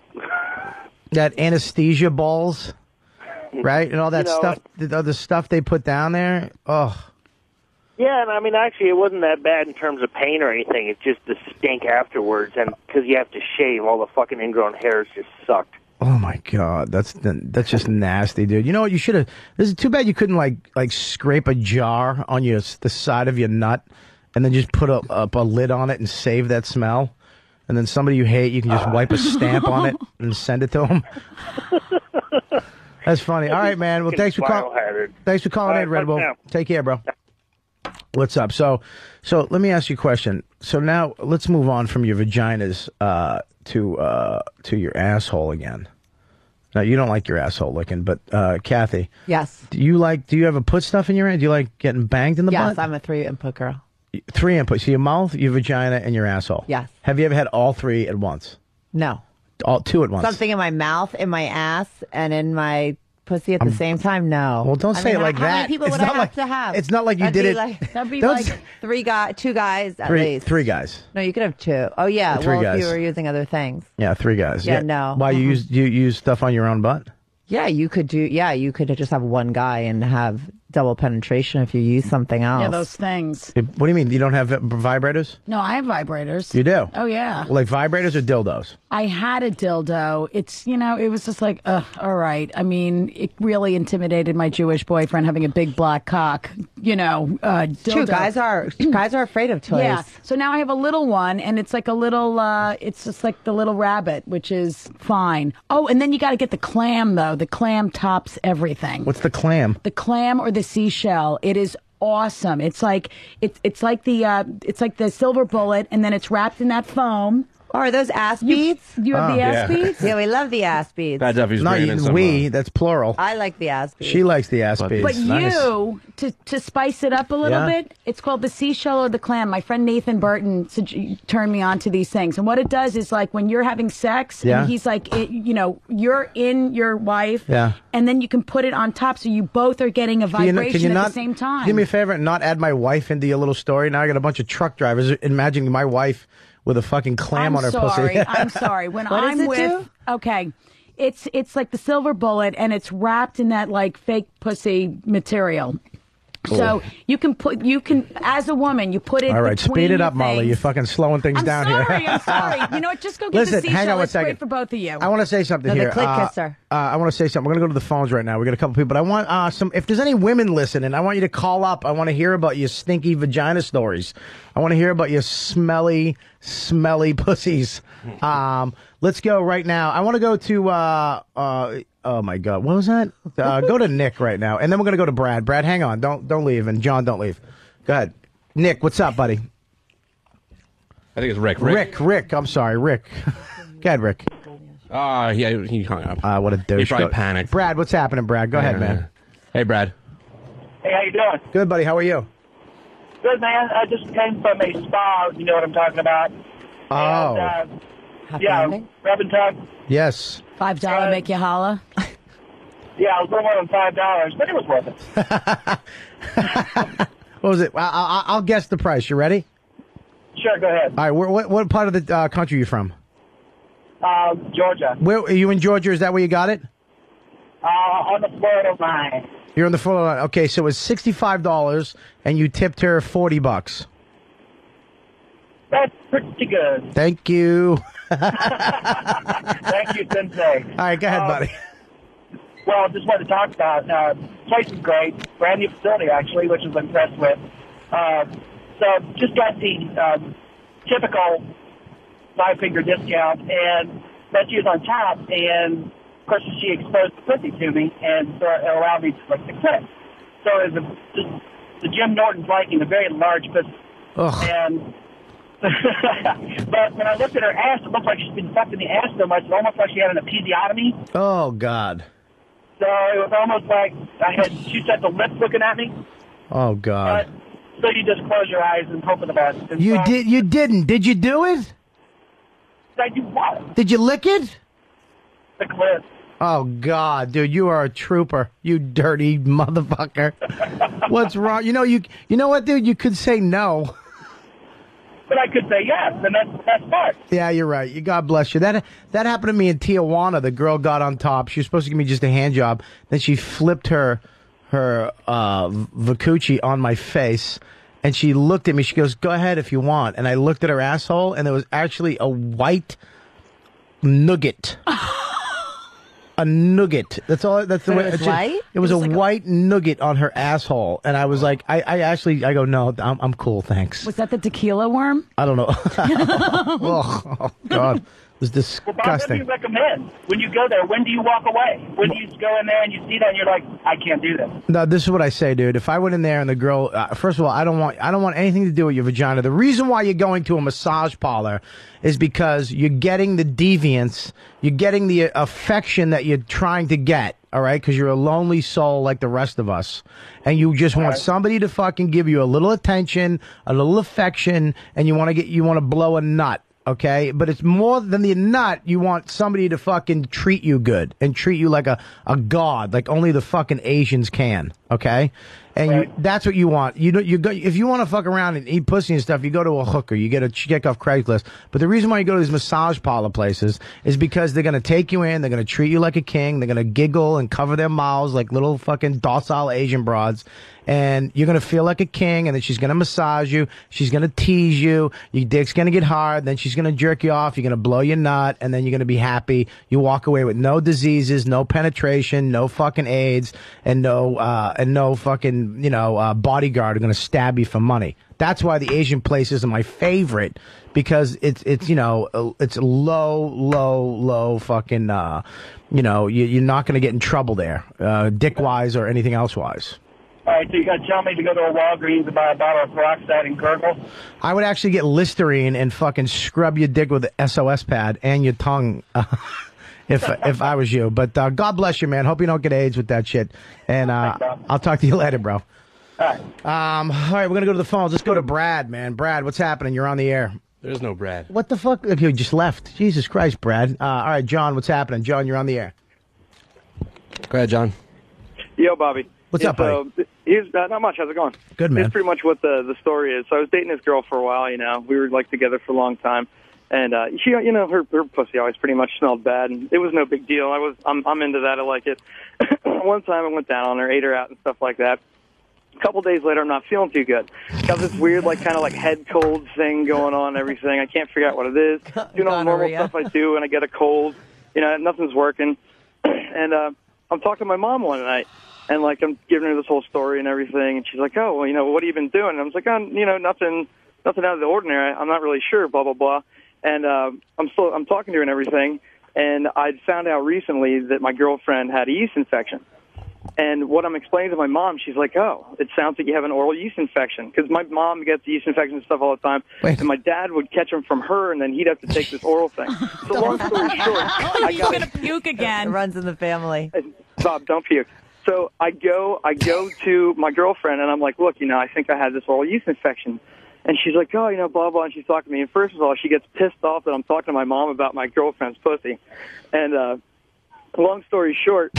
That anesthesia balls, right? And all that You know, stuff, the other stuff they put down there. Oh, Yeah, and I mean, actually, it wasn't that bad in terms of pain or anything. It's just the stink afterwards, and because you have to shave, all the fucking ingrown hairs just sucked. oh my God, that's that's just nasty, dude. You know what? You should have. This is too bad you couldn't like like scrape a jar on your the side of your nut, and then just put a, up a lid on it and save that smell. And then somebody you hate, you can just wipe a stamp on it and send it to them. That's funny. All right, man. Well, thanks for calling. Biohazard. Thanks for calling All in, right, Red Bull. fuck now. Take care, bro. What's up? So, so let me ask you a question. So now let's move on from your vaginas uh, to uh, to your asshole again. Now you don't like your asshole licking, but uh, Kathy, Yes. do you like? Do you ever put stuff in your hand? Do you like getting banged in the Yes, butt? I'm a three input girl. Three inputs: so your mouth, your vagina, and your asshole. Yes. Have you ever had all three at once? No. All two at once. Something in my mouth, in my ass, and in my pussy at the same time? No. Well, don't I say mean, it like how that. many people It's would I not have like- to have? it's not like you That'd did be it- Like, that'd be Don't like three guys, two guys at Three, least. three guys. No, you could have two. Oh yeah. Three well, guys. if you were using other things. Yeah, three guys. Yeah, no. Why you Mhm. use you use stuff on your own butt? Yeah, you could do. Yeah, you could just have one guy and have double penetration if you use something else. Yeah, those things. What do you mean? You don't have vibrators? No, I have vibrators. You do? Oh, yeah. Like vibrators or dildos? I had a dildo. It's, you know, it was just like, ugh, all right. I mean, it really intimidated my Jewish boyfriend having a big black cock, you know, uh, dildo. True, guys are guys are afraid of toys. Yeah. So now I have a little one, and it's like a little, uh, it's just like the little rabbit, which is fine. Oh, and then you got to get the clam, though. The clam tops everything. What's the clam? The clam or the seashell. It is awesome. It's like it's it's like the uh, it's like the silver bullet, and then it's wrapped in that foam. Oh, are those ass beads? You have Oh. the ass Yeah. beads? Yeah, we love the ass beads. Bad Duffy's Not bringing in you, some, we, uh, that's plural. I like the ass beads. She likes the ass beads. But Nice. you, to, to spice it up a little Yeah. bit, it's called the seashell or the clam. My friend Nathan Burton sug- turned me on to these things. And what it does is like when you're having sex, Yeah. and he's like, it, you know, you're in your wife, Yeah. and then you can put it on top so you both are getting a Can you, vibration can you at not the same time. do me a favor and not add my wife into your little story? Now I got a bunch of truck drivers imagining my wife with a fucking clam I'm on her sorry. pussy. I'm sorry. When What does I'm it with, do? okay, it's it's like the silver bullet, and it's wrapped in that like fake pussy material. So you can put you can as a woman you put it. All right, between speed it up, Molly. things. You're fucking slowing things I'm down sorry, here. I'm sorry. You know what? Just go get Listen, the seashell. hang on one it's great second. for both of you. I want to say something No, the here. clit Uh, kisser. uh, I want to say something. We're going to go to the phones right now. We got a couple people, but I want uh, some. If there's any women listening, I want you to call up. I want to hear about your stinky vagina stories. I want to hear about your smelly, smelly pussies. Um, let's go right now. I want to go to. Uh, uh, oh my God, what was that? Uh, go to Nick right now, and then we're going to go to Brad. Brad, hang on. Don't don't leave, and John, don't leave. Go ahead, Nick. What's up, buddy? I think it's Rick. Rick. Rick. I'm sorry, Rick. Go ahead, Rick. Ah, uh, yeah, he hung up. Uh, what a douche. He probably Go- panicked. Brad, what's happening, Brad? Go ahead, man. Hey, Brad. Hey, how you doing? Good, buddy. How are you? Good, man. I just came from a spa. You know what I'm talking about? Oh. And, uh, yeah, rub and tug. Yes. Five dollar make you holla. Yeah, it was a little more than five dollars, but it was worth it. What was it? I, I, I'll guess the price. You ready? Sure, go ahead. All right. Where, what, what part of the uh, country are you from? Uh, Georgia. Where are you in Georgia? Is that where you got it? Uh, on the Florida line. You're on the full line. Okay, so it was sixty-five dollars, and you tipped her forty bucks. That's pretty good. Thank you. Thank you, Sensei. All right, go ahead, Um, buddy. Well, just wanted to talk about uh, place is great, brand new facility actually, which I'm impressed with. Uh, so just got the um, typical five finger discount, and that she was on top, and of course she exposed the pussy to me, and so it allowed me to like success. So it was a, just the Jim Norton's liking a very large pussy, and. But when I looked at her ass, it looked like she's been fucked in the ass so much, it's almost like she had an episiotomy. Oh God. So it was almost like I had two sets of lips looking at me. Oh God. So you just close your eyes and hope for the best. And You so, did. You didn't. Did you do it? Did I do what? Did you lick it? The clip. Oh God, dude, you are a trooper. You dirty motherfucker. What's wrong? You know you. You know what, dude? You could say no. But I could say yes, and that's that's part. Yeah, you're right. You God bless you. That that happened to me in Tijuana. The girl got on top. She was supposed to give me just a hand job. Then she flipped her her uh, Vacucci on my face, and she looked at me. She goes, "Go ahead if you want." And I looked at her asshole, and there was actually a white nugget. A nugget. That's all. That's the But way. it was it's just- white? It was, It a was like a- white nugget on her asshole, and I was like, I, I actually, I go, no, I'm, I'm cool, thanks. Was that the tequila worm? I don't know. oh, oh, God, it was Well, Bob, what do disgusting. you recommend when you go there? When do you walk away? When do you go in there and you see that and you're like, I can't do this? No, this is what I say, dude. If I went in there and the girl, uh, first of all, I don't want, I don't want anything to do with your vagina. The reason why you're going to a massage parlor is because you're getting the deviance, you're getting the affection that you're trying to get. All right, because you're a lonely soul like the rest of us, and you just want somebody to fucking give you a little attention, a little affection, and you want to get, you want to blow a nut. Okay, but it's more than the nut. You want somebody to fucking treat you good and treat you like a, a god, like only the fucking Asians can. Okay, and you, that's what you want. You know, you go if you want to fuck around and eat pussy and stuff. You go to a hooker. You get a chick off Craigslist. But the reason why you go to these massage parlor places is because they're gonna take you in. They're gonna treat you like a king. They're gonna giggle and cover their mouths like little fucking docile Asian broads. And you're going to feel like a king, and then she's going to massage you. She's going to tease you. Your dick's going to get hard. Then she's going to jerk you off. You're going to blow your nut, and then you're going to be happy. You walk away with no diseases, no penetration, no fucking AIDS, and no, uh, and no fucking, you know, uh, bodyguard are going to stab you for money. That's why the Asian places are my favorite, because it's, it's, you know, it's low, low, low fucking, uh, you know, you, you're not going to get in trouble there, uh, dick-wise or anything else-wise. All right, so you got to tell me to go to a Walgreens and buy a bottle of peroxide and gurgle. I would actually get Listerine and fucking scrub your dick with the S O S pad and your tongue uh, if if I was you. But uh, God bless you, man. Hope you don't get AIDS with that shit. And uh, I'll talk to you later, bro. All right. Um, all right, we're going to go to the phones. Let's go to Brad, man. Brad, what's happening? You're on the air. There's no Brad. What the fuck? If you just left. Jesus Christ, Brad. Uh, all right, John, what's happening? John, you're on the air. Go ahead, John. Yo, Bobby. What's up, buddy? Uh, here's, uh, not much. How's it going? Good, man. It's pretty much what the the story is. So I was dating this girl for a while. You know, we were like together for a long time, and uh, she, you know, her her pussy always pretty much smelled bad, and it was no big deal. I was, I'm I'm into that. I like it. One time I went down on her, ate her out, and stuff like that. A couple days later, I'm not feeling too good. Got this weird, like, kind of like head cold thing going on. And everything. I can't figure out what it is. Doing all the normal Gonorrhea. stuff I do, and I get a cold. You know, nothing's working. And uh, I'm talking to my mom one night. And, like, I'm giving her this whole story and everything, and she's like, oh, well, you know, what have you been doing? And I was like, oh, you know, nothing nothing out of the ordinary. I'm not really sure, blah, blah, blah. And uh, I'm still I'm talking to her and everything, and I'd found out recently that my girlfriend had a yeast infection. And what I'm explaining to my mom, she's like, oh, it sounds like you have an oral yeast infection. Because my mom gets yeast infections and stuff all the time. Wait. And my dad would catch them from her, and then he'd have to take this oral thing. So long story short, I He's got going to puke again. It runs in the family. Bob, don't puke. So I go, I go to my girlfriend, and I'm like, look, you know, I think I had this oral yeast infection. And she's like, oh, you know, blah, blah, and she's talking to me. And first of all, she gets pissed off that I'm talking to my mom about my girlfriend's pussy. And uh, long story short,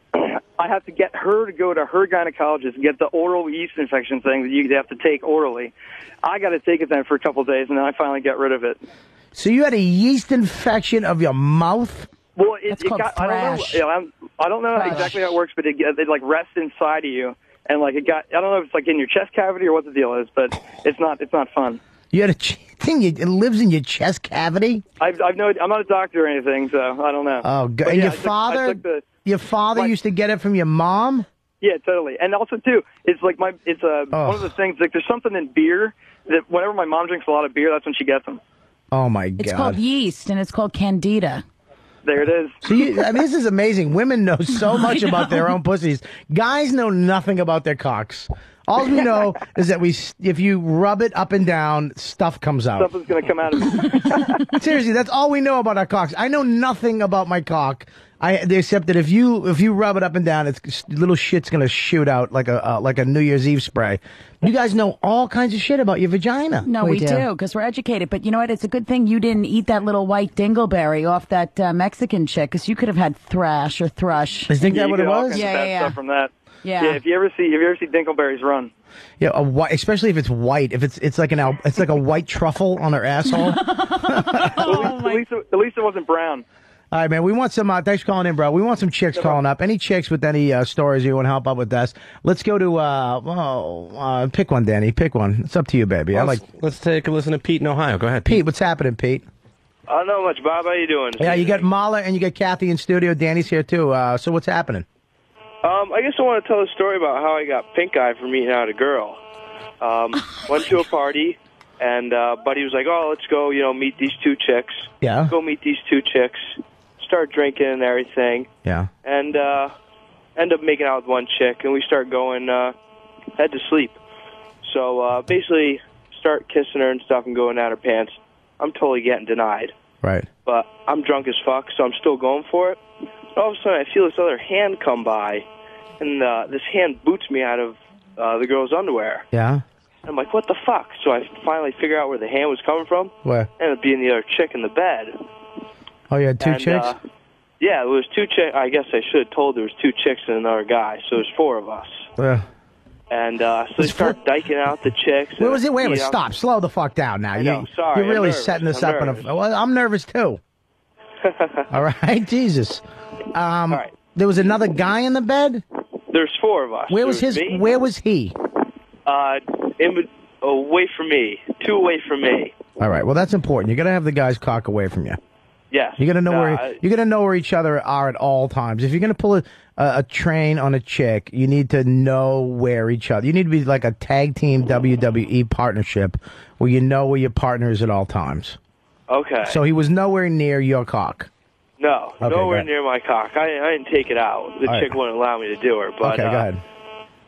I have to get her to go to her gynecologist and get the oral yeast infection thing that you have to take orally. I got to take it then for a couple of days, and then I finally get rid of it. So you had a yeast infection of your mouth? Well, it, That's it called got, I don't know, thrash. you know, I'm, I don't know Thrash. exactly how it works, but it, it like rests inside of you, and like it got, I don't know if it's like in your chest cavity or what the deal is, but it's not, it's not fun. You had a ch- thing, it lives in your chest cavity? I've, I've no, I'm not a doctor or anything, so I don't know. Oh, God. But And yeah, your I took- I father, took the- your father my- used to get it from your mom? Yeah, totally. And also too, it's like my, it's a Oh. one of the things. Like there's something in beer that whenever my mom drinks a lot of beer, that's when she gets them. Oh, my God. It's called yeast, and it's called candida. There it is. So you, I mean, this is amazing. Women know so much I about their know. own pussies. Guys know nothing about their cocks. All we know is that we, if you rub it up and down, stuff comes out. Stuff is going to come out of it. Seriously, that's all we know about our cocks. I know nothing about my cock. I except that if you if you rub it up and down, it's little shit's gonna shoot out like a uh, like a New Year's Eve spray. You guys know all kinds of shit about your vagina. No, we, do, because we're educated. But you know what? It's a good thing you didn't eat that little white dingleberry off that uh, Mexican chick, because you could have had thrash or thrush. I think Yeah, that you what it get all was. kinds of Yeah, bad yeah, stuff yeah. from that. Yeah. Yeah. If you ever see, if you ever see Dinkleberries run. Yeah, a white, especially if it's white. If it's it's like an al- it's like a white truffle on her asshole. Well, at, least, at, least it, at least it wasn't brown. All right, man. We want some. Uh, thanks for calling in, bro. We want some chicks calling up. Any chicks with any uh, stories you want to help out with us? Let's go to. Uh, oh, uh, pick one, Danny. Pick one. It's up to you, baby. I like. Let's take a listen to Pete in Ohio. Go ahead, Pete. What's happening, Pete? I don't know much, Bob. How you doing? Yeah, you got Mala and you got Kathy in studio. Danny's here too. Uh, so what's happening? Um, I guess I want to tell a story about how I got pink eye from meeting out a girl. Um, went to a party, and uh, buddy was like, "Oh, let's go, you know, meet these two chicks." Yeah. Go meet these two chicks. Start drinking and everything, Yeah. and uh, end up making out with one chick, and we start going uh, head to sleep. So uh, basically, start kissing her and stuff, and going out her pants. I'm totally getting denied. Right. But I'm drunk as fuck, so I'm still going for it. All of a sudden, I feel this other hand come by, and uh, this hand boots me out of uh, the girl's underwear. Yeah. I'm like, what the fuck? So I finally figure out where the hand was coming from. Where? Ended up being the other chick in the bed. Oh, you had two And, chicks. Uh, yeah, it was two chicks. I guess I should have told there was two chicks and another guy, so there's four of us. Yeah. And uh, so they start diking out the chicks. Where was it? Wait, you wait, know. stop. Slow the fuck down now. I you, know, sorry, You're I'm really nervous, setting this I'm up. In nervous. a, well, I'm nervous too. All right, Jesus. Um, There was another guy in the bed. There's four of us. Where was There his? me. Where was he? Uh, in, away from me. Two away from me. All right. Well, that's important. You got to have the guy's cock away from you. Yes. You got to know Uh, where you got to know where each other are at all times. If you're going to pull a, a, a train on a chick, you need to know where each other. You need to be like a tag team W W E partnership where you know where your partner is at all times. Okay. So he was nowhere near your cock. No, Okay, go nowhere ahead. near my cock. I, I didn't take it out. The All right. chick wouldn't allow me to do her. But, Okay, uh, go ahead.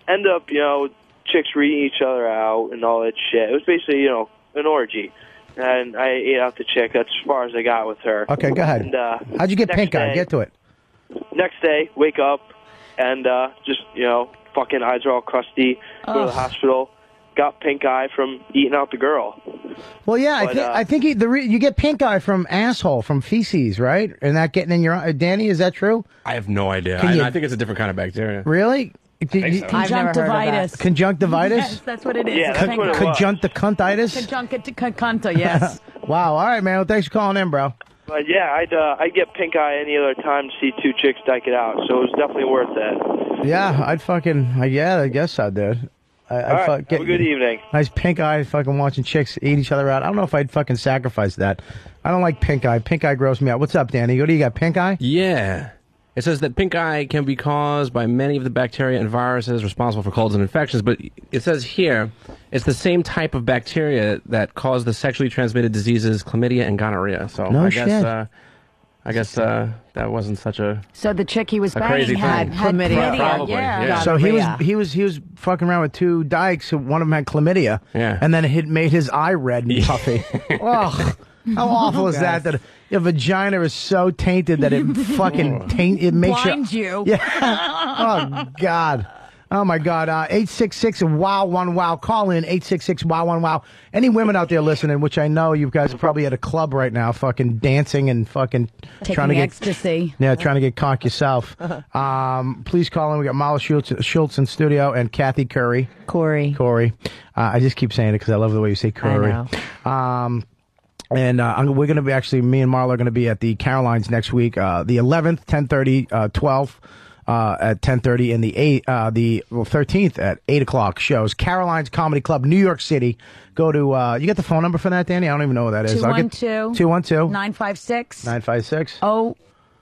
end up, you know, chicks reading each other out and all that shit. It was basically, you know, an orgy. And I ate out the chick. That's as far as I got with her. Okay, go ahead. And, uh, How'd you get next pink eye? day- Get to it. Next day, wake up, and uh, just, you know, fucking eyes are all crusty. Go to the Ugh. hospital. Got pink eye from eating out the girl. Well, yeah, I But, think uh, I think he, the re, you get pink eye from asshole, from feces, right? And that getting in your eye. Danny, is that true? I have no idea. Can I, you- I think it's a different kind of bacteria. Really? think so. I've never heard of that. Conjunctivitis. Conjunctivitis? Yes, that's what it is. Yeah, It's that's pink what it eye. was. Conjunctivitis? Conjunctivitis, yes. Wow. All right, man. Well, thanks for calling in, bro. But yeah, I'd uh, I'd get pink eye any other time to see two chicks dyke it out. So it was definitely worth it. Yeah, I'd fucking, uh, yeah, I guess I did. I, I'd All right, fuck- have a good evening. Nice pink eye, fucking watching chicks eat each other out. I don't know if I'd fucking sacrifice that. I don't like pink eye. Pink eye grosses me out. What's up, Danny? What do you got, pink eye? Yeah. It says that pink eye can be caused by many of the bacteria and viruses responsible for colds and infections, but it says here it's the same type of bacteria that cause the sexually transmitted diseases chlamydia and gonorrhea. So No I shit. guess uh, I guess uh, that wasn't such a So the chick he was A banging crazy had, thing. had Chlamydia. chlamydia. Probably, yeah. yeah. So he was Gonorrhea. he was he was fucking around with two dykes. So one of them had chlamydia, Yeah. and then it made his eye red and puffy. Ugh, how awful is that? That your vagina is so tainted that it fucking taint. It makes Blinds you. you. Yeah. Oh God. Oh my God. Uh, eight six six wow one wow. Call in eight six six wow one wow. Any women out there listening, which I know you guys are probably at a club right now, fucking dancing and fucking Taking trying to get ecstasy. yeah, trying to get cock yourself. Um, please call in. We got Molly Schultz, Schultz in studio and Kathy Curry. Corey. Corey. Uh, I just keep saying it because I love the way you say Curry. I Um, and uh, I'm, we're going to be actually, me and Marla are going to be at the Carolines next week, uh, the eleventh, ten thirty, uh, twelfth. Uh, at ten thirty and the eight, uh, the well, thirteenth at eight o'clock shows. Caroline's Comedy Club, New York City. Go to, uh, you got the phone number for that, Danny? I don't even know what that is. two one two two one two nine five six nine five six Oh,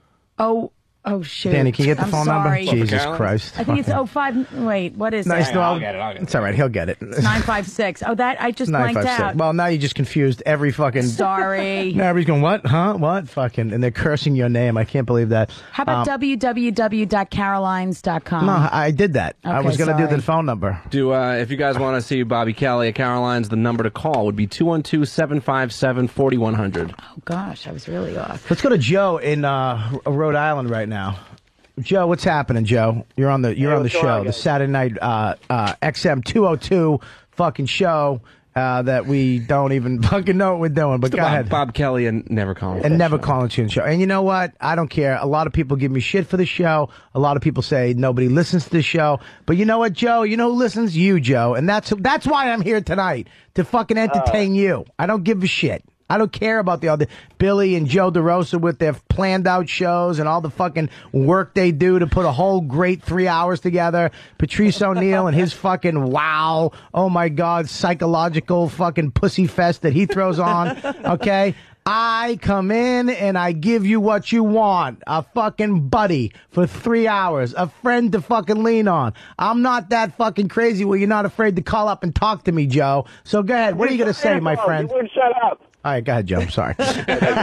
oh, oh, shoot. Danny, can you get the I'm phone sorry. number? Jesus Christ. I think it's oh five. Wait, what is Nice. it? No, I'll get it. I'll get it. It's all right. He'll get it. nine five six Oh, that, I just blanked out. Well, now you just confused every fucking. Sorry. Now everybody's going, what? Huh? What? Fucking. And they're cursing your name. I can't believe that. How about Um, w w w dot carolines dot com? No, I did that. I Okay, was going to do sorry. the phone number. Do uh, if you guys want to see Bobby Kelly at Caroline's, the number to call would be two one two, seven five seven, four one zero zero. Oh, gosh, I was really off. Let's go to Joe in uh, Rhode Island right now. Joe, what's happening, Joe? You're on the you're Hey, on the what's going show, on, the guys? Saturday night uh, uh, X M two oh two fucking show uh, that we don't even fucking know what we're doing. But go Bob, ahead. Bob Kelly and Never Calling. And never calling you in the show. And you know what? I don't care. A lot of people give me shit for the show. A lot of people say nobody listens to the show. But you know what, Joe? You know who listens? You, Joe. And that's that's why I'm here tonight, to fucking entertain you. I don't give a shit. I don't care about the other Billy and Joe DeRosa with their planned out shows and all the fucking work they do to put a whole great three hours together. Patrice O'Neill and his fucking wow, oh my God, psychological fucking pussy fest that he throws on. Okay. I come in and I give you what you want. A fucking buddy for three hours. A friend to fucking lean on. I'm not that fucking crazy where you're not afraid to call up and talk to me, Joe. So go ahead. What are you going to say, my friend? You wouldn't shut up. All right, go ahead, Joe. I'm sorry. All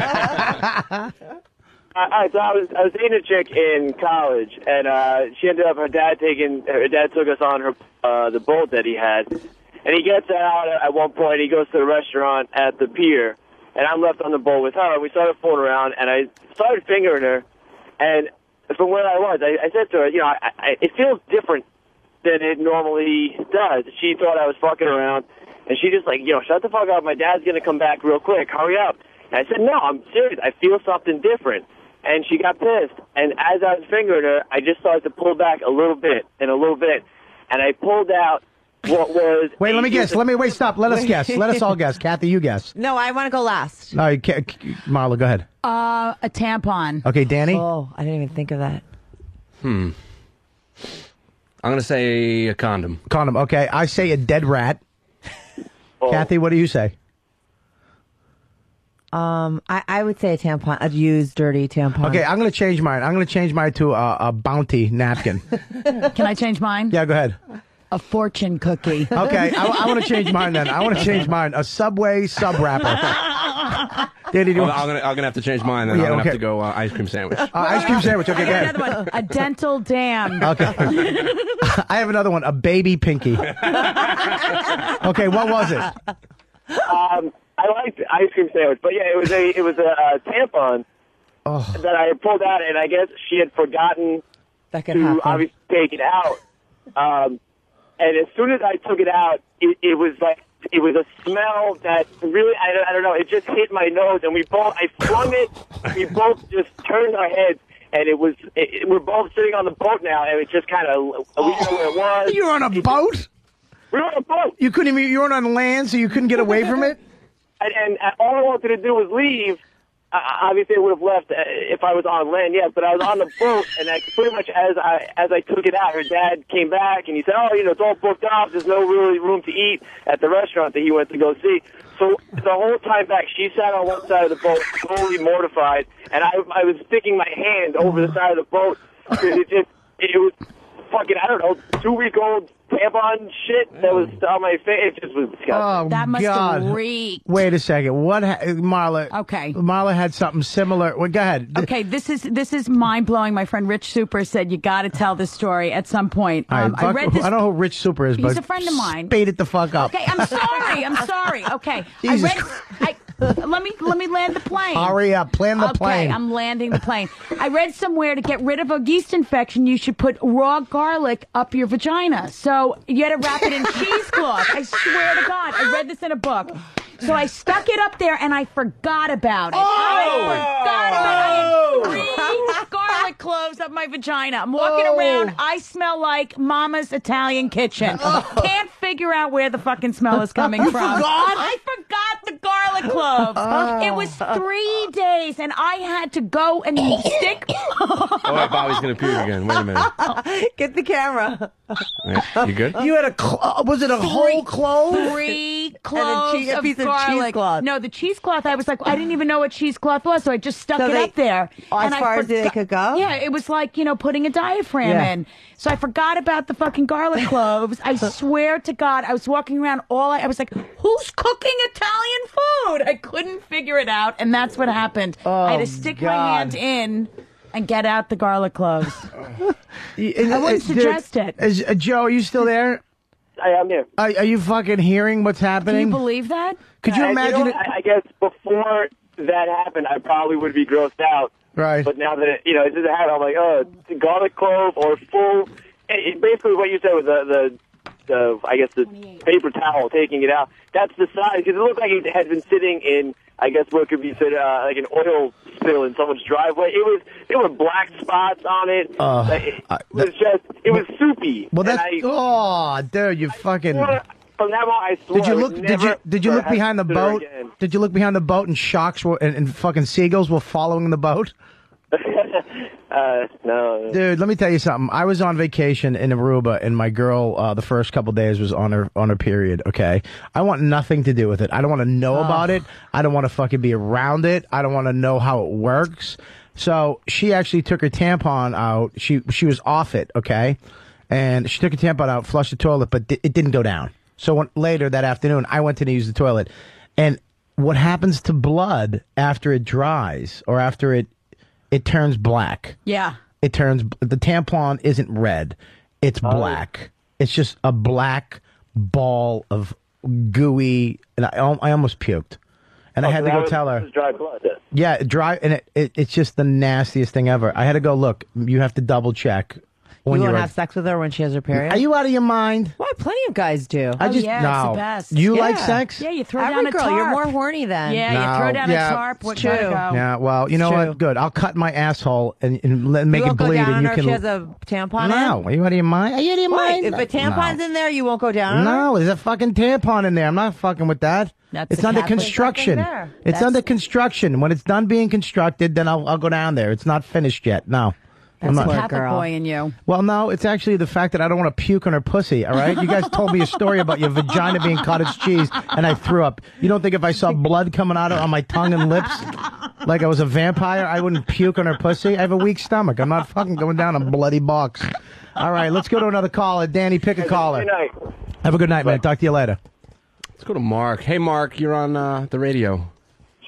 right, so I was I was dating a chick in college, and uh, she ended up her dad taking her dad took us on her uh, the boat that he had, and he gets out at one point. He goes to the restaurant at the pier, and I'm left on the boat with her. And we started fooling around, and I started fingering her, and from where I was, I, I said to her, you know, I, I, it feels different than it normally does. She thought I was fucking around. And she just like, you know, shut the fuck up. My dad's going to come back real quick. Hurry up. And I said, no, I'm serious. I feel something different. And she got pissed. And as I was fingering her, I just started to pull back a little bit and a little bit. And I pulled out what was... Wait, let me guess. Let me, wait, stop. Let us guess. Let us all guess. Kathy, you guess. No, I want to go last. No, you can't. Marla, go ahead. Uh, a tampon. Okay, Danny? Oh, I didn't even think of that. Hmm. I'm going to say a condom. Condom. Okay, I say a dead rat. Oh. Kathy, what do you say? Um, I, I would say a tampon, a used, dirty tampon. Okay, I'm going to change mine. I'm going to change mine to a, a Bounty napkin. Can I change mine? Yeah, go ahead. A fortune cookie. Okay, I, I want to change mine then. I want to change mine. A Subway sub wrapper. Danny, do you I'm, want- I'm gonna I'm gonna have to change mine. Then Yeah, I'm gonna okay. have to go uh, ice cream sandwich. Uh, ice cream sandwich. Okay, I go got ahead. another one. A dental dam. Okay. I have another one. A baby pinky. Okay, what was it? Um, I liked the ice cream sandwich, but yeah, it was a it was a, uh tampon Oh. that I had pulled out, and I guess she had forgotten That could to happen. obviously take it out. Um, and as soon as I took it out, it, it was like it was a smell that really I don't, I don't know. It just hit my nose, and we both I flung it. We both just turned our heads. And it was, it, we're both sitting on the boat now, and it just kind of, we didn't know where it was. You were on a boat? We were on a boat. You couldn't even, you weren't on land, so you couldn't get away from it? And, and all I wanted to do was leave. Uh, obviously, I would have left uh, if I was on land, yes, but I was on the boat, and I pretty much as I as I took it out, her dad came back, and he said, oh, you know, it's all booked up. There's no really room to eat at the restaurant that he went to go see. So the whole time back, she sat on one side of the boat, totally mortified, and I I was sticking my hand over the side of the boat. It just, it was fucking, I don't know, two-week-old tampon shit that was on my face. It just was disgusting. Oh, That must have God. reeked. Wait a second. What, ha- Marla? Okay. Marla had something similar. Well, go ahead. Okay, this is this is mind blowing. My friend Rich Super said you got to tell this story at some point. All right, Um, I fuck- read this. I don't know who Rich Super is, He's but a friend of mine. spade it the fuck up. Okay, I'm sorry. I'm sorry. Okay, Jesus I read. I, let me let me land the plane. Hurry up. Plan the okay, plane. I'm landing the plane. I read somewhere to get rid of a yeast infection, you should put raw garlic up your vagina. So you had to wrap it in cheesecloth. I swear to God, I read this in a book. So I stuck it up there and I forgot about it. Oh! I forgot about it. I had three garlic cloves up my vagina. I'm walking Oh! around. I smell like Mama's Italian kitchen. Can't figure out where the fucking smell is coming You from. forgot? I forgot the garlic cloves. Oh. It was three days, and I had to go and stick. Oh, wait, Bobby's gonna puke again. Wait a minute. Get the camera. Right, you good? You had a, cl- uh, was it a whole clove? Three And cloves a, che- a of piece of garlic. cheesecloth. No, the cheesecloth. I was like, I didn't even know what cheesecloth was, so I just stuck So it they- up there. Oh, as and I far as they forgot- could go? Yeah, it was like you know putting a diaphragm Yeah. in. So I forgot about the fucking garlic cloves. I swear to God, I was walking around all. I, I was like, who's cooking Italian food? I couldn't figure it out, and that's what happened. I had to stick my God. hand in and get out the garlic cloves. I I wouldn't suggest it. Is, uh, Joe, are you still there? I am here. Are, are you fucking hearing what's Can happening? you believe that? Could you And, imagine know, it? I, I guess before that happened, I probably would be grossed out. Right. But now that it, you know, it just happened, I'm like, oh, it's garlic clove or full. It, it basically, what you said with the, the, the, I guess the paper towel taking it out. That's the size because it looked like it had been sitting in, I guess, what could be said uh, like an oil spill in someone's driveway. It was, there were black spots on it. Uh, Like, it, I- it was just, it was soupy. Well, And that's I, oh, dude, you fucking. From now on, I swear Did you I look? would Did you never did you look have behind the to do it boat? again. Did you look behind the boat and sharks were and, and fucking seagulls were following the boat? uh, no. Dude, let me tell you something. I was on vacation in Aruba, and my girl, uh, the first couple days was on her on her period. Okay, I want nothing to do with it. I don't want to know Oh. about it. I don't want to fucking be around it. I don't want to know how it works. So she actually took her tampon out. She she was off it. Okay, and she took her tampon out, flushed the toilet, but di- it didn't go down. So when, later that afternoon, I went to use the toilet, and what happens to blood after it dries or after it it turns black? Yeah. It turns the tampon isn't red; it's black. It's just a black ball of gooey, and I, al- I almost puked. And I Oh, had so to that go was- tell that her. was dry blood. Then. Yeah, dry, and it, it it's just the nastiest thing ever. I had to go look. You have to double check when you you're won't a- have sex with her when she has her period? Are you out of your mind? Why, plenty of guys do. I just yeah, no. it's the best. You Yeah. like sex? Yeah, you throw Every down a girl, tarp. you're more horny then. Yeah, No, you throw down yeah. a tarp. What It's gotta true. go? Yeah. Well, you know It's what? true. Good. I'll cut my asshole and, and let, make you it won't go bleed, down and on you her can. if she has a tampon no, in? are you out of your mind? Are you out of your Why? mind? If a tampon's no. in there, you won't go down on her? No, there's a fucking tampon in there. I'm not fucking with that. That's it's a under Catholic construction. fucking there. It's That's- under construction. When it's done being constructed, then I'll I'll go down there. It's not finished yet. No. I'm That's not. a Catholic boy in you. Well, no, it's actually the fact that I don't want to puke on her pussy, all right? You guys told me a story about your vagina being cottage cheese, and I threw up. You don't think if I saw blood coming out of on my tongue and lips, like I was a vampire, I wouldn't puke on her pussy? I have a weak stomach. I'm not fucking going down a bloody box. All right, let's go to another caller. Danny, pick a caller. Good night. Have a good night, man. Talk to you later. Let's go to Mark. Hey, Mark, you're on uh, the radio.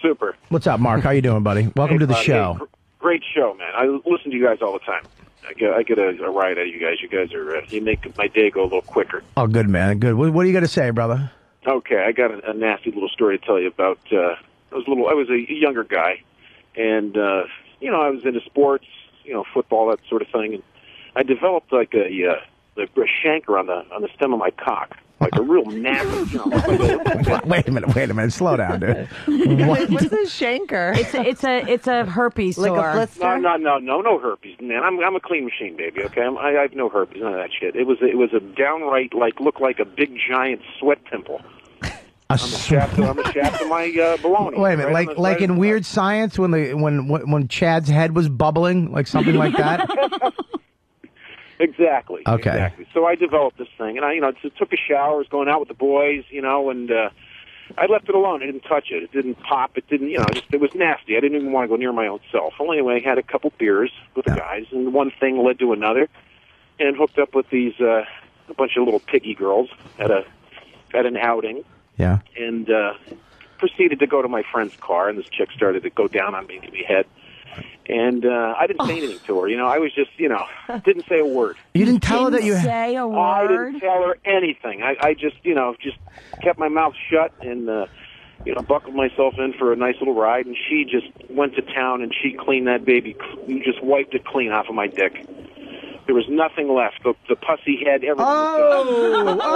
Super. What's up, Mark? How you doing, buddy? Welcome Hey, to the buddy. show. Hey, gr- great show, man. I listen to you guys all the time. I get, I get a, a ride out of you guys. You guys are, uh, you make my day go a little quicker. Oh, good, man. Good. What, what do you got to say, brother? Okay, I got a, a nasty little story to tell you about. Uh, I was a little, I was a younger guy, and uh, you know, I was into sports, you know, football, that sort of thing, and I developed like a, uh, a, a chancre on the on the stem of my cock, like a real nasty. You know, Wait a minute. Wait a minute. Slow down, dude. What? What's a chancre? It's a, it's a it's a herpes Like a sore. blister? No, no, no, no, no herpes, man. I'm I'm a clean machine, baby. Okay, I'm, I, I have no herpes, none of that shit. It was it was a downright like looked like a big giant sweat pimple. A I'm a shaft. I'm a shaft of my uh, baloney. Wait a minute. right Like on the- like right in on the- Weird Science when the when when when Chad's head was bubbling, like something like that. Exactly. Okay. Exactly. So I developed this thing, and I, you know, t- took a shower, was going out with the boys, you know, and uh, I left it alone. I didn't touch it. It didn't pop. It didn't, you know, just, it was nasty. I didn't even want to go near my own self. Well, anyway, I had a couple beers with the guys, and one thing led to another, and hooked up with these uh, a bunch of little piggy girls at a at an outing, Yeah. and uh, proceeded to go to my friend's car, and this chick started to go down on me, give me head. And uh, I didn't say anything to her. You know, I was just, you know, didn't say a word. You didn't tell her that you say a I word. didn't tell her anything. I, I just, you know, just kept my mouth shut and, uh, you know, buckled myself in for a nice little ride. And she just went to town and she cleaned that baby, just wiped it clean off of my dick. There was nothing left. The, the pussy head, everything was gone.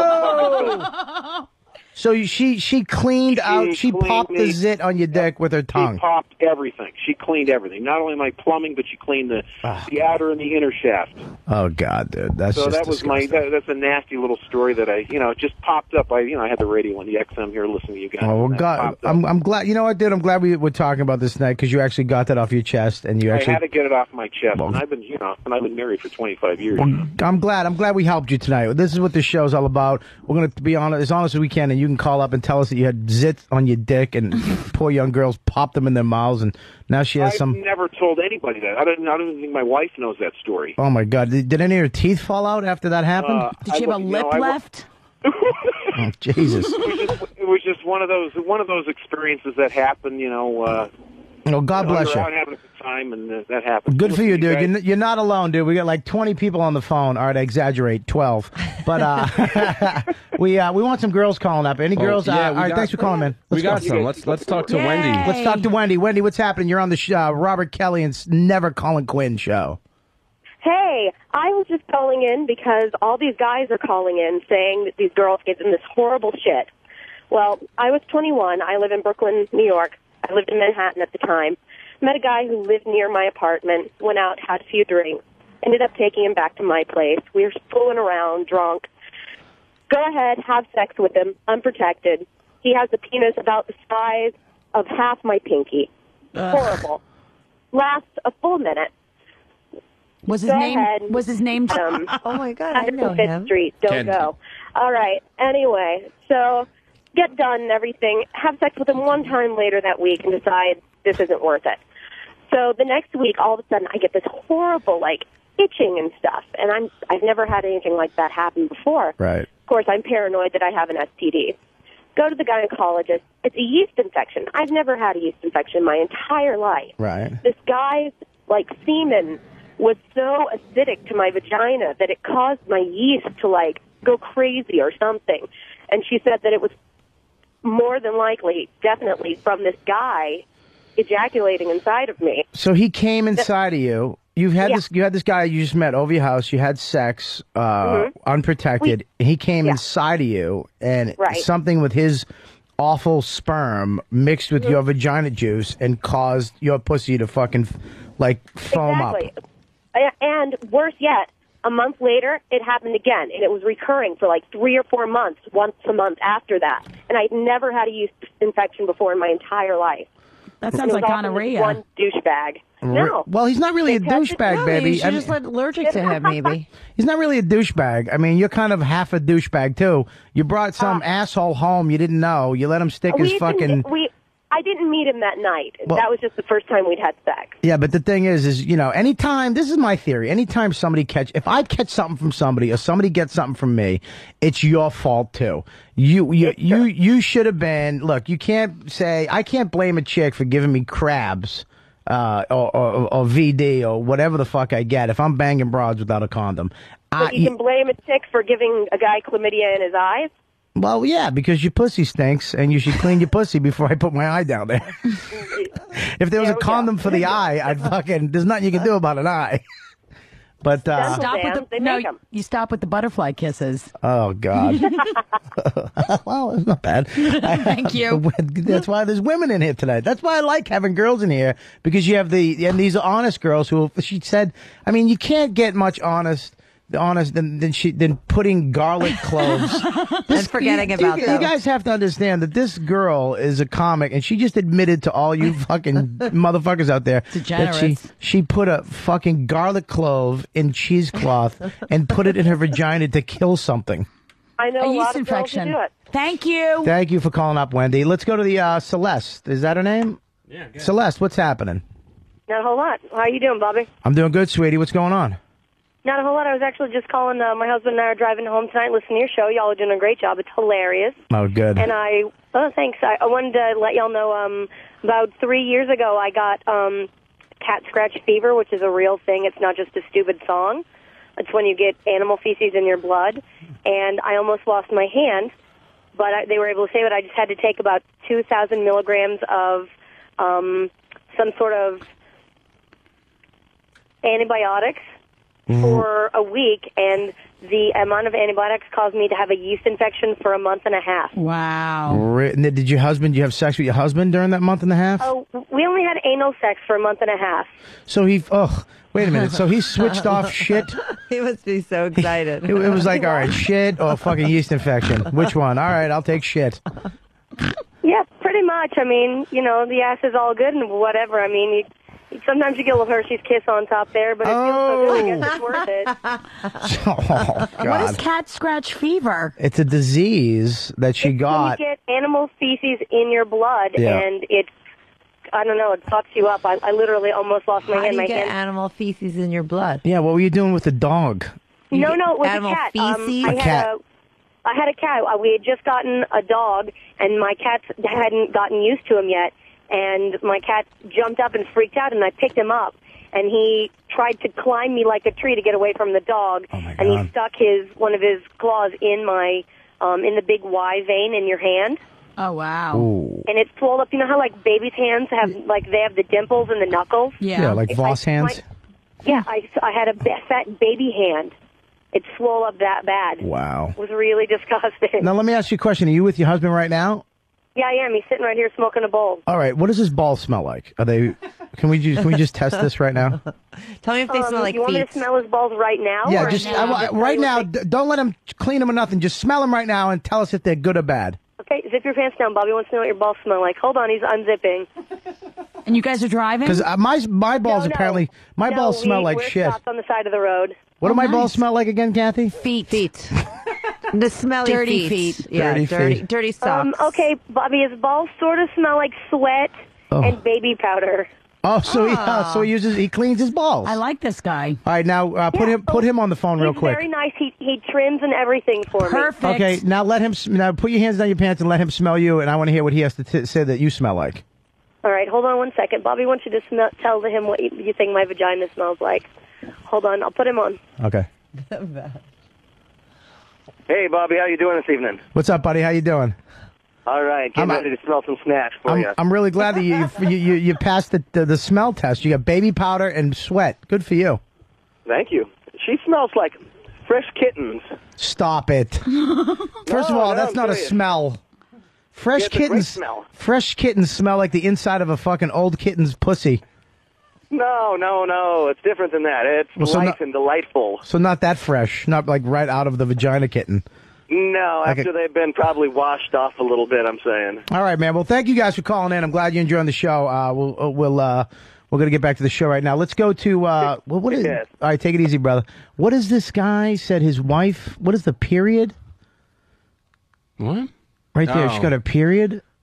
Oh! So you- she she cleaned out. She cleaned popped the me. zit on your dick with her She tongue. popped everything. She cleaned everything. Not only my plumbing, but she cleaned the, the outer and the inner shaft. Oh God, dude, that's so just that was my that, that's a nasty little story that I you know it just popped up. I you know I had the radio on the X M here listening to you guys. Oh, well, and that God, popped up. I'm I'm glad. You know what, dude? I'm glad we were talking about this tonight because you actually got that off your chest and you I actually. had to get it off my chest, and I've been you know and I've been married for twenty-five years. Well, I'm glad. I'm glad we helped you tonight. This is what this show's all about. We're gonna be honest, as honest as we can, and you can call up and tell us that you had zits on your dick, and poor young girls popped them in their mouths, and now she has I've some. never told anybody that. I don't. I don't even think my wife knows that story. Oh my God! Did, did any of her teeth fall out after that happened? Uh, Did she I have a look- you lip know, I look- left? Oh, Jesus! It was, just, it was just one of those one of those experiences that happen. You know. Uh, Well, God bless we you. were out having a good time, and uh, that happened. Good for you, dude. guys- You're, n- you're not alone, dude. We got like twenty people on the phone. All right, I exaggerate, twelve. But uh, we uh, we want some girls calling up. Any Oh, girls? yeah, uh, we all right, got- thanks for calling, man. we Let's got go. some. Let's let's talk to Wendy. Let's talk to Wendy. Wendy, what's happening? You're on the sh- uh, Robert Kelly and S- Never Colin Quinn show. Hey, I was just calling in because all these guys are calling in saying that these girls give them this horrible shit. Well, I was twenty-one. I live in Brooklyn, New York. I lived in Manhattan at the time. Met a guy who lived near my apartment, went out, had a few drinks, ended up taking him back to my place. We were fooling around, drunk. Go ahead, have sex with him, unprotected. He has a penis about the size of half my pinky. Horrible. Lasts a full minute. Was his Go name? ahead. Was his name? Um, oh my God, I know Fifth him. Street. Don't Ken. go. All right. Anyway, so get done and everything. Have sex with him one time later that week and decide this isn't worth it. So the next week, all of a sudden, I get this horrible like itching and stuff, and I'm I've never had anything like that happen before. Right. Of course, I'm paranoid that I have an S T D. Go to the gynecologist. It's a yeast infection. I've never had a yeast infection my entire life. Right. This guy's like semen was so acidic to my vagina that it caused my yeast to like go crazy or something. And she said that it was more than likely, definitely from this guy ejaculating inside of me. So he came inside of you. You've had Yeah. this. You had this guy you just met over your house. You had sex, uh, Mhm. unprotected. he came yeah. inside of you, and Right. something with his awful sperm mixed with Mhm. your vagina juice and caused your pussy to fucking like foam Exactly. up. A- And worse yet, a month later, it happened again, and it was recurring for like three or four months, once a month after that. And I'd never had a yeast infection before in my entire life. That And sounds it was like all from this gonorrhea. One douchebag. No. Well, he's not really a They tested- douchebag, No, baby. You should I just mean- let allergic to him, maybe. He's not really a douchebag. I mean, you're kind of half a douchebag too. You brought some asshole home you didn't know. You let him stick his we fucking. Didn't, we I didn't meet him that night. Well- that was just the first time we'd had sex. Yeah, but the thing is, is, you know, anytime, this is my theory, anytime somebody catch, if I catch something from somebody or somebody gets something from me, it's your fault too. You, you, you, you should have been, look, you can't say, I can't blame a chick for giving me crabs, uh, or, or, or V D or whatever the fuck I get if I'm banging broads without a condom. But you can blame a chick for giving a guy chlamydia in his eyes? Well, yeah, because your pussy stinks, and you should clean your pussy before I put my eye down there. If there was a condom for the eye, I'd fucking, there's nothing you can do about an eye. But, uh... Stop with the, no, you stop with the butterfly kisses. Oh, God. Well, it's not bad. Thank you. That's why there's women in here tonight. That's why I like having girls in here, because you have the, and these are honest girls who, she said, I mean, you can't get much honest... honest than than she than putting garlic cloves and forgetting you, about you, them. you guys have to understand that this girl is a comic, and she just admitted to all you fucking motherfuckers out there that she she put a fucking garlic clove in cheesecloth and put it in her vagina to kill something. I know A a, yeast lot of girls who infection. do it. Thank you. Thank you for calling up, Wendy. Let's go to the uh, Celeste. Is that her name? Yeah. Good. Celeste, what's happening? Not a whole lot. How are you doing, Bobby? I'm doing good, sweetie. What's going on? Not a whole lot. I was actually just calling. Uh, my husband and I are driving home tonight, listening to your show. Y'all are doing a great job. It's hilarious. Oh, good. And I, oh, thanks. I, I wanted to let y'all know. Um, about three years ago, I got um, cat scratch fever, which is a real thing. It's not just a stupid song. It's when you get animal feces in your blood. And I almost lost my hand, but I, they were able to save it. I just had to take about two thousand milligrams of um, some sort of antibiotics for a week, and the amount of antibiotics caused me to have a yeast infection for a month and a half. Wow. Re- Did your husband, did you have sex with your husband during that month and a half? Oh, we only had anal sex for a month and a half. So he, oh, wait a minute. So he switched off shit? He must be so excited. It, it was like, all right, shit or fucking yeast infection. Which one? All right, I'll take shit. Yeah, pretty much. I mean, you know, the ass is all good and whatever. I mean, you, sometimes you get a little Hershey's Kiss on top there, but it feels so good, I guess it's worth it. Oh, God. What is cat scratch fever? It's a disease that she got. You get animal feces in your blood, Yeah. and it, I don't know, it fucks you up. I, I literally almost lost my How hand. do you my get hand. animal feces in your blood? Yeah, what were you doing with the dog? No, no, it was animal a cat. feces? Um, I A had cat. a, I had a cat. Uh, We had just gotten a dog, and my cat hadn't gotten used to him yet. And my cat jumped up and freaked out, and I picked him up. And he tried to climb me like a tree to get away from the dog. Oh, my and he God. stuck his one of his claws in my um, in the big Y vein in your hand. Oh, wow. Ooh. And it swelled up. You know how like babies' hands have like they have the dimples in the knuckles? Yeah. Yeah, like If Voss I- hands? my- yeah, I, I had a ba- fat baby hand. It swelled up that bad. Wow. It was really disgusting. Now, let me ask you a question. Are you with your husband right now? Yeah, I am. He's sitting right here smoking a bowl. All right. What does his balls smell like? Are they? Can we just can we just test this right now? Tell me if they Um, smell like you want me feet. to smell his balls right now? Yeah, or just now? I, wa- right now. D- don't let him clean them or nothing. Just smell them right now and tell us if they're good or bad. Okay, zip your pants down. Bobby wants to know what your balls smell like. Hold on, he's unzipping. And you guys are driving? Because uh, my my balls No, no. apparently my No, balls smell we, like we're shit. stopped on the side of the road. What do Oh, my nice. balls smell like again, Kathy? Feet. Feet. The smelly Dirty feet. feet. Yeah, Dirty dirty, feet. dirty socks. Um, okay, Bobby, his balls sort of smell like sweat Oh. and baby powder. Oh, so he uh, Ah. so he uses he cleans his balls. I like this guy. All right, now uh, put Yeah, him put him on the phone real He's quick. very nice. He he trims and everything for me. Perfect. Okay, now let him s- now put your hands down your pants and let him smell you, and I want to hear what he has to t- say that you smell like. All right, hold on one second. Bobby wants you to smell, tell him what you, you think my vagina smells like. Hold on, I'll put him on. Okay. Hey, Bobby, how you doing this evening? What's up, buddy? How you doing? All right, getting I'm- ready to smell some snatch for I'm, you. I'm really glad that you you, you you passed the, the the smell test. You got baby powder and sweat. Good for you. Thank you. She smells like fresh kittens. Stop it. First of No, all, no, that's I'm not a serious. smell. Fresh Yeah, it's a great kittens. smell. Fresh kittens smell like the inside of a fucking old kitten's pussy. No, no, no. It's different than that. It's Well, so light not- and delightful. So not that fresh. Not like right out of the vagina kitten. No, Like after a- they've been probably washed off a little bit, I'm saying. All right, man. Well, thank you guys for calling in. I'm glad you're enjoying the show. Uh, we'll uh, we'll uh, we're gonna get back to the show right now. Let's go to uh, well, what is? Yes. All right, take it easy, brother. What is this guy said? His wife. What is the period? What? Right there. Oh. She's got a period.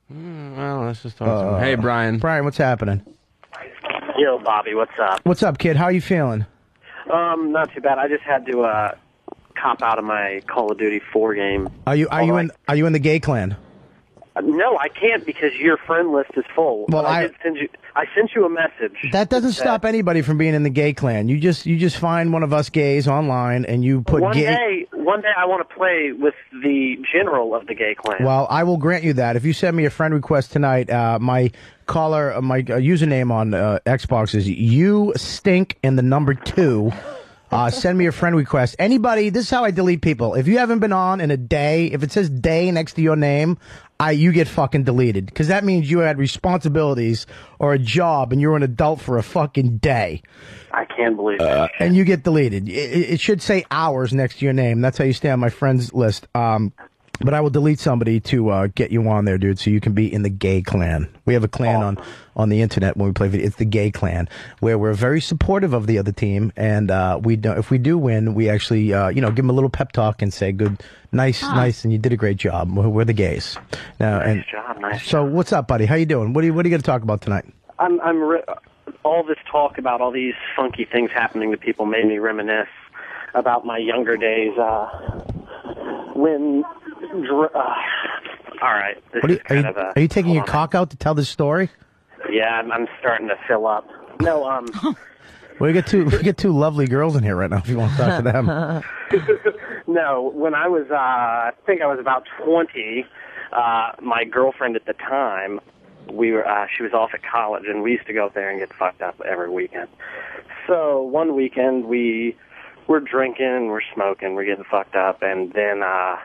Mm, well, let's just talk to Uh, him. Hey, Brian. Brian, what's happening? Yo, Bobby, what's up? What's up, kid? How you feeling? Um, not too bad. I just had to uh, cop out of my Call of Duty four game. Are you are you in are you in the gay clan? Uh, no, I can't because your friend list is full. Well, But I, I- did send you. I sent you a message. That doesn't that stop anybody from being in the gay clan. You just you just find one of us gays online and you put One gay. day, one day, I want to play with the general of the gay clan. Well, I will grant you that. If you send me a friend request tonight, uh, my caller, uh, my uh, username on uh, Xbox is you stink and the number two. Uh, send me a friend request. Anybody, this is how I delete people. If you haven't been on in a day, if it says day next to your name, I you get fucking deleted. Because that means you had responsibilities or a job and you're an adult for a fucking day. I can't believe it. Uh, and you get deleted. It, it should say hours next to your name. That's how you stay on my friends list. Um, but I will delete somebody to uh, get you on there, dude, so you can be in the gay clan. We have a clan on, on the internet when we play video. It's the gay clan, where we're very supportive of the other team, and uh, we do, if we do win, we actually uh, you know give them a little pep talk and say good, nice, Huh. nice, and you did a great job. We're, we're the gays. Now, Nice and job, nice So what's up, buddy? How you doing? What are you What are you going to talk about tonight? I'm. I'm. Re- all this talk about all these funky things happening to people made me reminisce about my younger days. Uh, when. Dr- uh, all right. This What are you, is are, you, kind of a. are you taking your cock out to tell this story? Yeah, I'm, I'm starting to fill up. No, um. We get two we get two lovely girls in here right now. If you want to talk to them. No, when I was, uh, I think I was about twenty, uh, my girlfriend at the time, we were, uh, she was off at college, and we used to go up there and get fucked up every weekend. So one weekend, we were drinking, we're smoking, we're getting fucked up, and then, uh,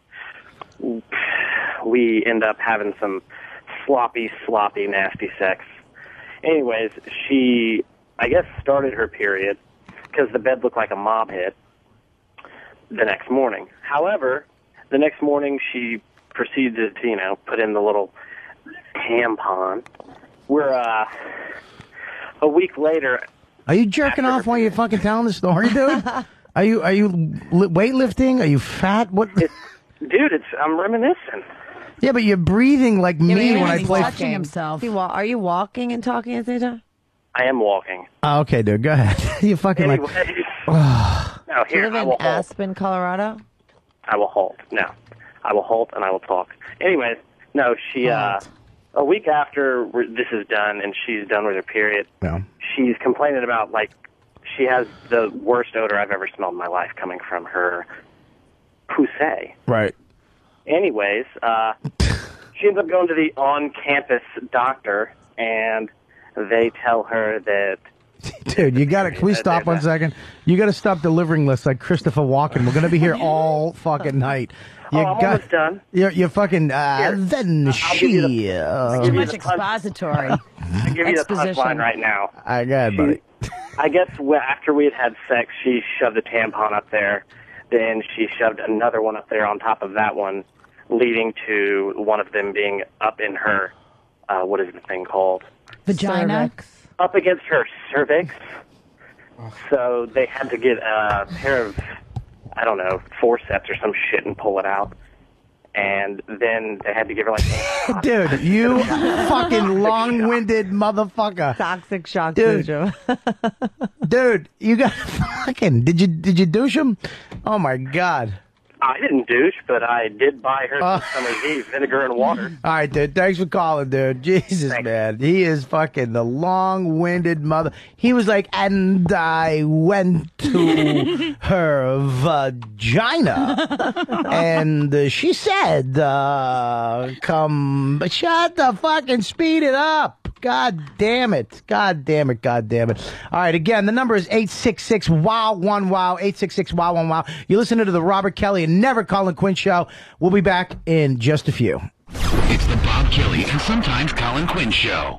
we end up having some sloppy, sloppy, nasty sex. Anyways, she, I guess, started her period because the bed looked like a mob hit the next morning. However, the next morning she proceeded to, you know, put in the little tampon. We're, uh, a week later. Are you jerking off while you're fucking telling the story, dude? Are you are you li- weightlifting? Are you fat? What? Dude, it's, I'm reminiscing. Yeah, but you're breathing like me when I play. himself. You wa- are you walking and talking at the same time? I am walking. Oh, okay, dude, go ahead. you fucking like. Anyways, Oh. now Do you here, live I in will halt. Aspen, Colorado? I will halt. No. I will halt and I will talk. Anyways, no, she, uh, a week after we're- this is done and she's done with her period, Yeah. she's complaining about, like, she has the worst odor I've ever smelled in my life coming from her poussée. Right. Anyways, uh, she ends up going to the on-campus doctor, and they tell her that Dude, you got to. Can we stop one second? You got to stop delivering lists like Christopher Walken. We're going to be here all fucking night. You Oh, I'm got, almost done. You're, you're fucking. Uh, then I'll give you the- she. I'll Uh, give Too you much the punch- expository. I'll give you the Exposition. punchline right now. I got it, buddy. I guess wh- after we had had sex, she shoved a tampon up there. Then she shoved another one up there on top of that one, leading to one of them being up in her, uh, what is the thing called? Vagina? Up against her cervix. So they had to get a pair of, I don't know, forceps or some shit and pull it out. And then they had to give her like... Dude, you fucking long-winded motherfucker. Toxic shock Dude. syndrome. Dude, you got fucking. Did you did you douche him? Oh my god. I didn't douche, but I did buy her Uh. some Summer's Eve vinegar and water. All right, dude. Thanks for calling, dude. Jesus, man. He is fucking the long-winded mother. He was like, and I went to her vagina, and uh, she said, uh, "Come, but shut the fucking speed it up." God damn it. God damn it. God damn it. All right, again, the number is eight six six wow one wow, eight six six wow one wow. You're listening to the Robert Kelly and Never Colin Quinn Show. We'll be back in just a few. It's the Bob Kelly and sometimes Colin Quinn Show.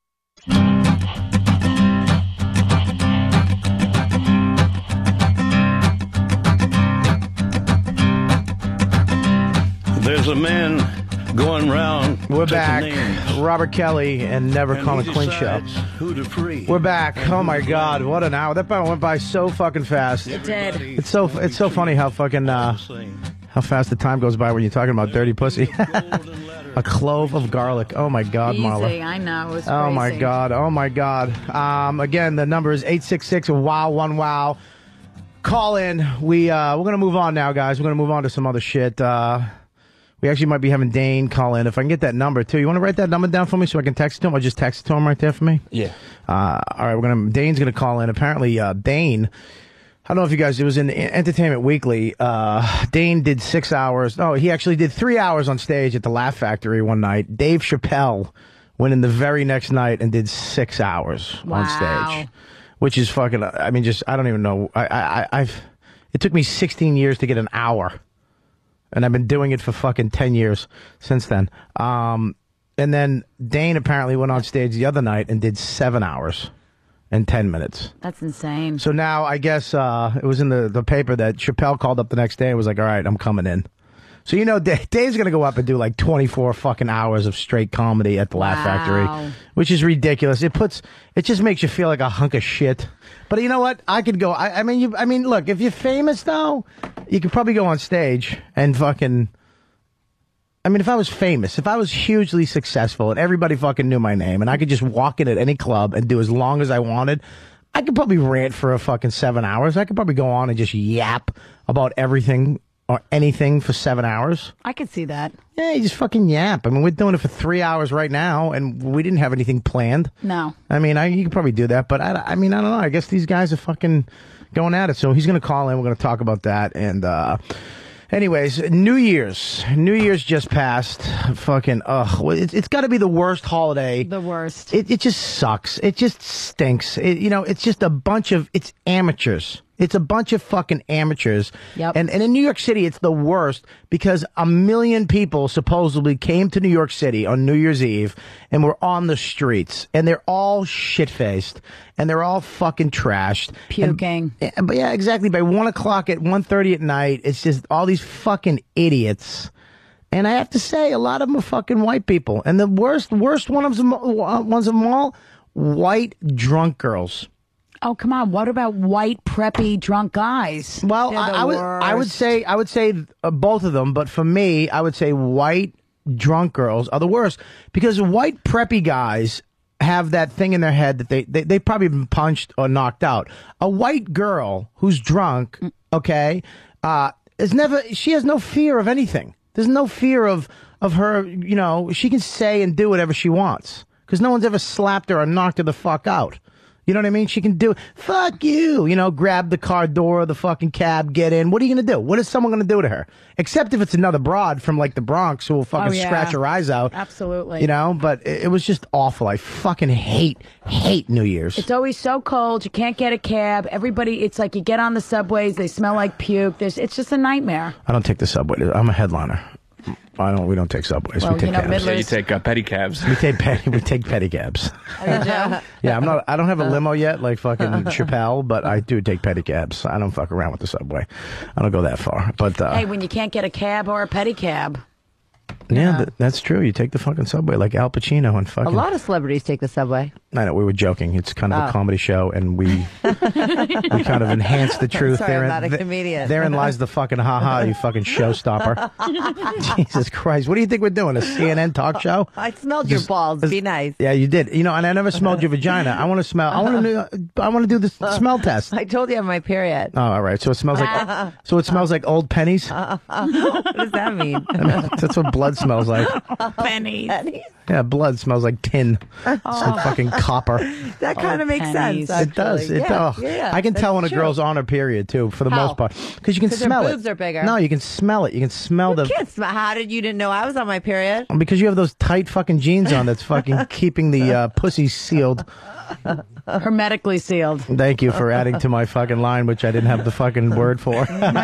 There's a man going round. We're taking back. names, Robert Kelly and Never and Colin he Quinn Show. decides Who to free. We're back. Oh my God, what an hour! That went by so fucking fast. It did. It's so it's so funny how fucking uh, how fast the time goes by when you're talking about dirty pussy. A clove of garlic. Oh my God, Easy, Marla. I know. It was Oh my crazy. God. Oh my God. Um, again, the number is eight six six wow one wow. Call in. We uh, we're gonna move on now, guys. We're gonna move on to some other shit. Uh, we actually might be having Dane call in. If I can get that number too. You want to write that number down for me so I can text it to him? Or just text it to him right there for me. Yeah. Uh, all right. We're gonna. Dane's gonna call in. Apparently, uh, Dane. I don't know if you guys, it was in Entertainment Weekly. Uh, Dane did six hours. No, he actually did three hours on stage at the Laugh Factory one night. Dave Chappelle went in the very next night and did six hours Wow. on stage, which is fucking, I mean, just, I don't even know. I, I, I've, it took me sixteen years to get an hour, and I've been doing it for fucking ten years since then. Um, and then Dane apparently went on stage the other night and did seven hours. In ten minutes. That's insane. So now I guess uh, it was in the, the paper that Chappelle called up the next day and was like, all right, I'm coming in. So, you know, Dave, Dave's going to go up and do like twenty-four fucking hours of straight comedy at the Laugh Factory, which is ridiculous. It puts, it just makes you feel like a hunk of shit. But you know what? I could go, I, I mean, you, I mean, look, if you're famous though, you could probably go on stage and fucking, I mean, if I was famous, if I was hugely successful and everybody fucking knew my name and I could just walk in at any club and do as long as I wanted, I could probably rant for a fucking seven hours. I could probably go on and just yap about everything or anything for seven hours. I could see that. Yeah, you just fucking yap. I mean, we're doing it for three hours right now and we didn't have anything planned. No. I mean, I, you could probably do that, but I, I mean, I don't know. I guess these guys are fucking going at it. So he's going to call in. We're going to talk about that. And, uh, anyways, New Year's. New Year's just passed. Fucking, ugh. Well, It's, it's got to be the worst holiday. The worst. It, it just sucks. It just stinks. It, you know, it's just a bunch of, it's amateurs. It's a bunch of fucking amateurs. Yep. And, and in New York City, it's the worst because a million people supposedly came to New York City on New Year's Eve and were on the streets. And they're all shit-faced. And they're all fucking trashed. Puking. And, but yeah, exactly. By one o'clock at one thirty at night, it's just all these fucking idiots. And I have to say, a lot of them are fucking white people. And the worst, worst one of them, ones of them all, white drunk girls. Oh, come on. What about white, preppy, drunk guys? Well, I, I would, I would say, I would say uh, both of them. But for me, I would say white drunk girls are the worst because white preppy guys have that thing in their head that they, they, they probably been punched or knocked out. A white girl who's drunk, okay, uh, is never, she has no fear of anything. There's no fear of, of her, you know, she can say and do whatever she wants because no one's ever slapped her or knocked her the fuck out. You know what I mean? She can do, fuck you, you know, grab the car door, the fucking cab, get in. What are you going to do? What is someone going to do to her? Except if it's another broad from like the Bronx who will fucking Oh, yeah. scratch her eyes out. Absolutely. You know, but it, it was just awful. I fucking hate, hate New Year's. It's always so cold. You can't get a cab. Everybody, it's like you get on the subways, they smell like puke. There's, it's just a nightmare. I don't take the subway. I'm a headliner. I don't. We don't take subways. Well, we take you know, cabs. Yeah, you take uh, pedicabs. We take petty. We take pedicabs. Yeah, I'm not. I don't have a limo yet, like fucking Chappelle, but I do take pedicabs. I don't fuck around with the subway. I don't go that far. But uh, Hey, when you can't get a cab or a pedicab. yeah, th- that's true. You take the fucking subway, like Al Pacino and A fucking. lot of celebrities take the subway. I know we were joking. It's kind of Oh. a comedy show, and we we kind of enhance the truth. Sorry, I'm therein, not a th- comedian. Therein lies the fucking haha, you fucking showstopper. Jesus Christ, what do you think we're doing? A C N N talk show? I smelled your Just- balls. Be nice. Yeah, you did. You know, and I never smelled your vagina. I want to smell. I want to. I want to do the smell test. I told you I have my period. Oh, all right. So it smells like. So it smells like old pennies. what does that mean? That's what blood smells like. Pennies. Yeah, blood smells like tin. Some fucking copper. That kind of makes pennies. sense. It does. actually. It yeah, does. yeah, I can that's tell when a true. girl's on her period too, for the How? most part, because you can 'Cause her smell boobs it. are bigger. No, you can smell it. You can smell You the. can't smell. How did you didn't know I was on my period? Because you have those tight fucking jeans on that's fucking keeping the uh, pussy sealed. Hermetically sealed. Thank you for adding to my fucking line, which I didn't have the fucking word for.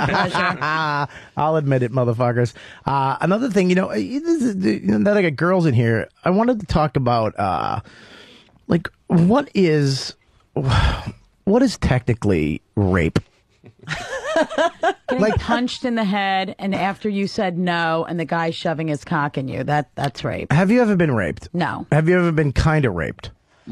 I'll admit it, motherfuckers. Uh, another thing, you know, uh, this is, you know, that I got girls in here. I wanted to talk about, uh, like, what is, what is technically rape? Getting like punched in the head, and after you said no, and the guy shoving his cock in you, that that's rape. Have you ever been raped? No. Have you ever been kind of raped?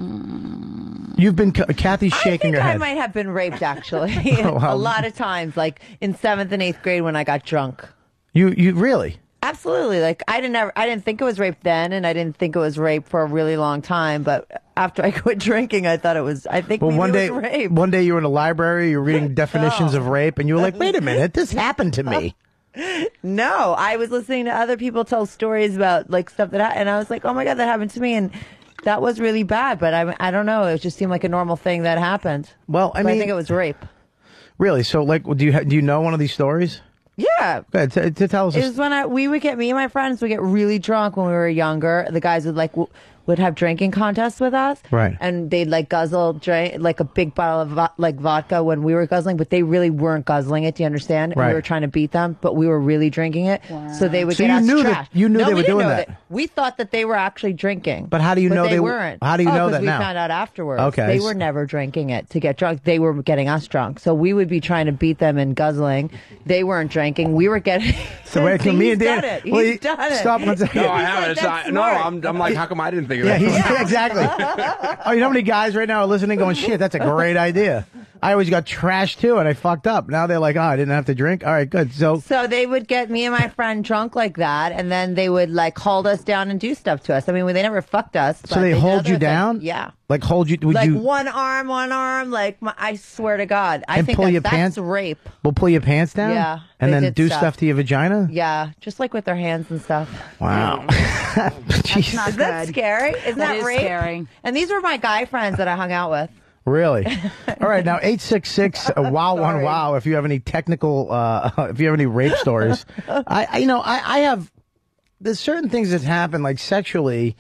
Mm. You've been, Kathy's shaking I her think I head. might have been raped actually. Oh, wow. A lot of times, like in seventh and eighth grade when I got drunk. You, you really? Absolutely. Like I didn't ever, I didn't think it was rape then, and I didn't think it was rape for a really long time. But after I quit drinking, I thought it was. I think Well, maybe one it day, was rape. one day you were in a library, you were reading definitions No. of rape, and you were like, "Wait a minute, this happened to me." No, I was listening to other people tell stories about like stuff that, ha- and I was like, "Oh my god, that happened to me," and that was really bad. But I, I don't know. It just seemed like a normal thing that happened. Well, I But mean, I think it was rape. Really? So, like, do you ha- do you know one of these stories? Yeah. Go ahead, t- t- tell us. It a was when I we would get me and my friends would get really drunk when we were younger. The guys would like w- would have drinking contests with us, Right. And they'd like guzzle drink like a big bottle of vo- like vodka when we were guzzling, but they really weren't guzzling it. Do you understand? And Right. we were trying to beat them, but we were really drinking it. So they would So get you us knew that- trashed. you knew no, they we were didn't doing know that. We thought that they were actually drinking. But how do you know they, they- weren't? how do you Oh, know 'cause that we now? found out afterwards. Okay. They were never drinking it to get drunk. They were getting us drunk. So we would be trying to beat them in guzzling. They weren't drinking. We were getting. So wait, See, me he's and Dan. done it. Well, He's he- done it. Stop one second. No, I He's haven't. like, It's "That's not, no, smart." I'm, I'm like, how come I didn't think of Yeah, that? he's, exactly. Oh, you know how many guys right now are listening going, shit, that's a great idea. I always got trashed too, and I fucked up. Now they're like, oh, I didn't have to drink? All right, good. So, So they would get me and my friend drunk like that, and then they would like hold us down and do stuff to us. I mean, they never fucked us. so but they did hold other you things. down? Yeah. Like hold you, would Like you, one arm, one arm. Like my, I swear to God, I and think pull that, your that's pants? rape. We'll pull your pants down? Yeah, And they then did do stuff. stuff to your vagina? Yeah, just like with their hands and stuff. Wow. That's not Isn't that scary? Isn't that, That is rape? scary. And these were my guy friends that I hung out with. Really? All right, now eight six six wow one wow. If you have any technical, uh, if you have any rape stories, I, I you know I, I have. There's certain things that happen like sexually.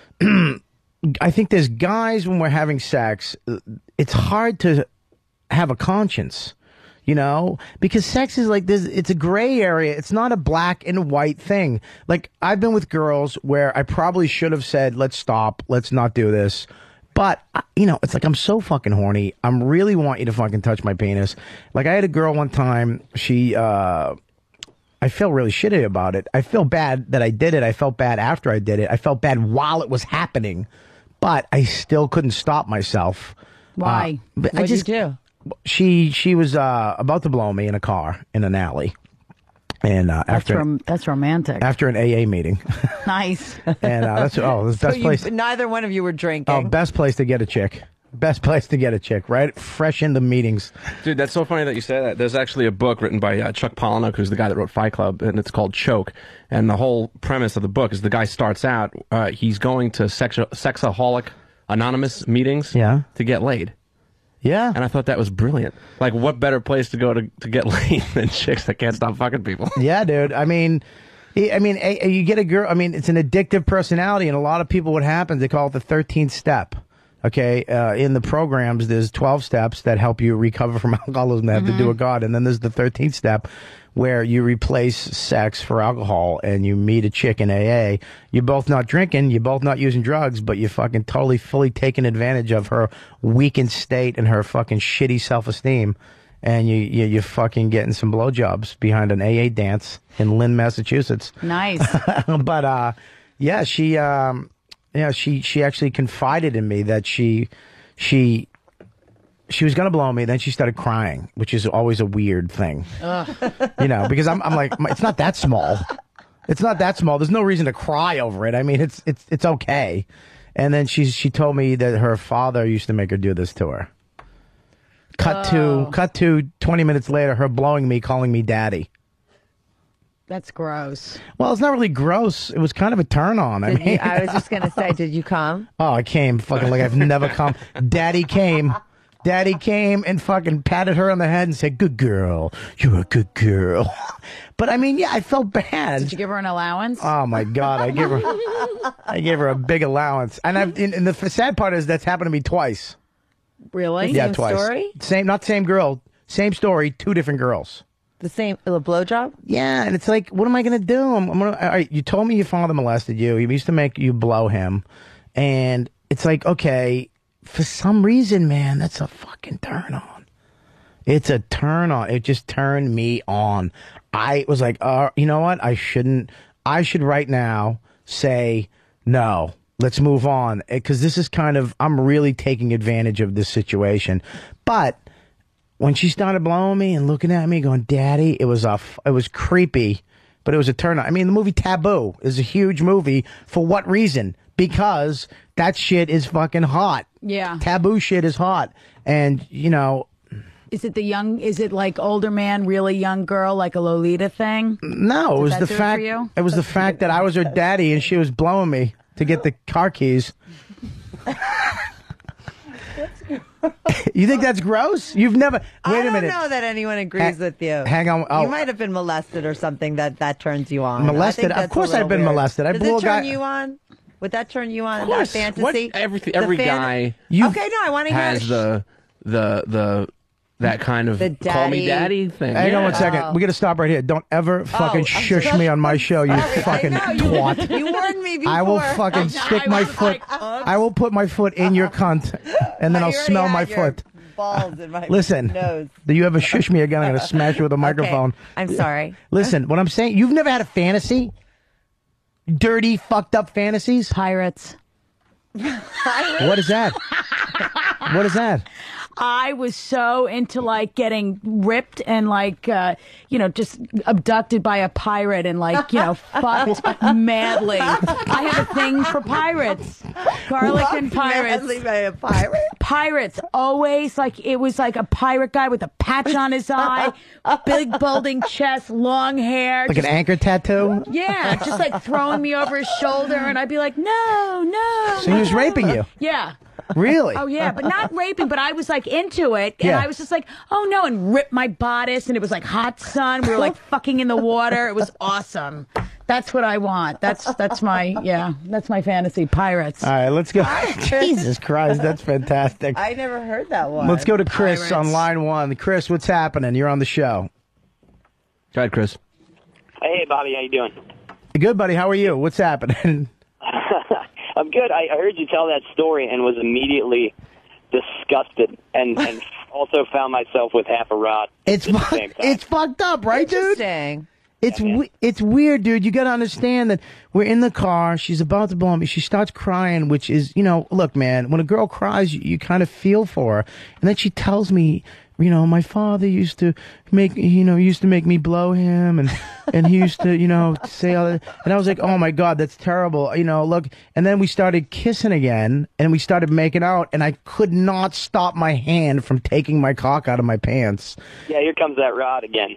I think there's guys when we're having sex, it's hard to have a conscience. You know, because sex is like this, it's a gray area. It's not a black and white thing. Like, I've been with girls where I probably should have said, let's stop, let's not do this. But, you know, it's like, I'm so fucking horny. I'm really want you to fucking touch my penis. Like, I had a girl one time, she, uh, I felt really shitty about it. I feel bad that I did it. I felt bad after I did it. I felt bad while it was happening. But I still couldn't stop myself. Why? Uh, but I What'd you just do? She she was uh, about to blow me in a car in an alley, and uh, That's, after rom- that's romantic. after an A A meeting, Nice. and uh, that's oh the So best you, place. neither one of you were drinking. Oh, best place to get a chick. Best place to get a chick. Right, fresh in the meetings. Dude, that's so funny that you say that. There's actually a book written by uh, Chuck Palahniuk, who's the guy that wrote Fight Club, and it's called Choke. And the whole premise of the book is the guy starts out, uh, he's going to sex- Sexaholic Anonymous meetings Yeah. to get laid. Yeah. And I thought that was brilliant. Like, what better place to go to, to get laid than chicks that can't stop fucking people? Yeah, dude. I mean, I mean, a- you get a girl. I mean, it's an addictive personality, and a lot of people. What happens? They call it the thirteenth step. Okay, uh, in the programs, there's twelve steps that help you recover from alcoholism that have to do with God, and then there's the thirteenth step where you replace sex for alcohol, and you meet a chick in A A. You're both not drinking, you're both not using drugs, but you're fucking totally, fully taking advantage of her weakened state and her fucking shitty self-esteem, and you, you you're fucking getting some blowjobs behind an A A dance in Lynn, Massachusetts. Nice. But uh, yeah, she um, yeah she she actually confided in me that she she. She was gonna blow me, then she started crying, which is always a weird thing, you know. Because I'm, I'm like, it's not that small. It's not that small. There's no reason to cry over it. I mean, it's, it's, it's okay. And then she, she told me that her father used to make her do this to her. Cut Oh. to, cut to twenty minutes later, her blowing me, calling me daddy. That's gross. Well, it's not really gross. It was kind of a turn on. I Did mean, you, I was just gonna say, did you come? oh, I came fucking like I've never come. Daddy came. Daddy came and fucking patted her on the head and said, good girl. You're a good girl. But I mean, yeah, I felt bad. Did you give her an allowance? Oh my God. I gave her, I gave her a big allowance. And I've, and and the sad part is that's happened to me twice. Really? Yeah, Same twice. story? Same, not same girl. Same story, two different girls. The same, the blowjob? Yeah, and it's like, what am I going to do? I'm, I'm gonna, all right, you told me your father molested you. He used to make you blow him. And it's like, okay, for some reason, man, that's a fucking turn on. It's a turn on. It just turned me on. I was like, uh, you know what? I shouldn't, I should right now say, no, let's move on. Because this is kind of, I'm really taking advantage of this situation. But when she started blowing me and looking at me going, daddy, it was a, it was creepy but it was a turn on. I mean, the movie Taboo is a huge movie. For what reason? Because that shit is fucking hot. Yeah. Taboo shit is hot. And, you know... Is it the young, is it like older man, really young girl, like a Lolita thing? No, it was Did the that do it fact. for you? It was the fact that I was her daddy and she was blowing me to get the car keys. You think that's gross? You've never. Wait I a don't minute. know that anyone agrees Ha- with you. hang on. Oh. You might have been molested or something that that turns you on. Molested? I think Of that's a course little I've been weird. molested. I Does blew it a guy- turn you on? Would that turn you on? Of course. That What- fantasy? everything- The every fan- guy Okay, no, I want to hear. has the the the that kind of The call me daddy- daddy thing. Hang on Yeah. one second. We got to stop right here. Don't ever fucking I'm shush sorry. me on my show, you Sorry, fucking I know, you- twat. You warned me before. I will fucking stick my foot. I will put my foot in your cunt, and then I I'll already smell had my your foot. Balls in my Listen, nose. do you ever shush me again? I'm gonna smash you with a microphone. Okay, I'm sorry. Listen, what I'm saying, you've never had a fantasy? Dirty, fucked up fantasies? Pirates. What is that? What is that? I was so into like getting ripped and like, uh, you know, just abducted by a pirate and like, you know, fucked madly. I have a thing for pirates. Garlic and Fucked pirates. madly by a pirate? Pirates. Always like, it was like a pirate guy with a patch on his eye, big balding chest, long hair. Like just- an anchor tattoo? Yeah, just like throwing me over his shoulder and I'd be like, no, no. So he was raping you? Yeah. Really? Oh yeah, but not raping, but I was like into it, and Yeah. I was just like, oh no, and ripped my bodice, and it was like hot sun. We were like fucking in the water. It was awesome. That's what I want. That's that's my yeah. That's my fantasy. Pirates. All right, let's go. Jesus Christ, that's fantastic. I never heard that one. Let's go to Chris Pirates. on line one. Chris, what's happening? You're on the show. Go ahead, Chris. Hey, Bobby, how you doing? Good, buddy. How are you? What's happening? I'm good. I I heard you tell that story and was immediately disgusted, and, and also found myself with half a rod. It's at the fu- same time. it's fucked up, right, dude? Interesting. It's we- it's weird, dude. You got to understand that we're in the car. She's about to blow me. She starts crying, which is, you know, look, man. When a girl cries, you, you kind of feel for her, and then she tells me, you know, my father used to make, you know, used to make me blow him, and and he used to, you know, say all that. And I was like, oh my god, that's terrible, you know. Look, and then we started kissing again, and we started making out, and I could not stop my hand from taking my cock out of my pants. Yeah, here comes that rod again.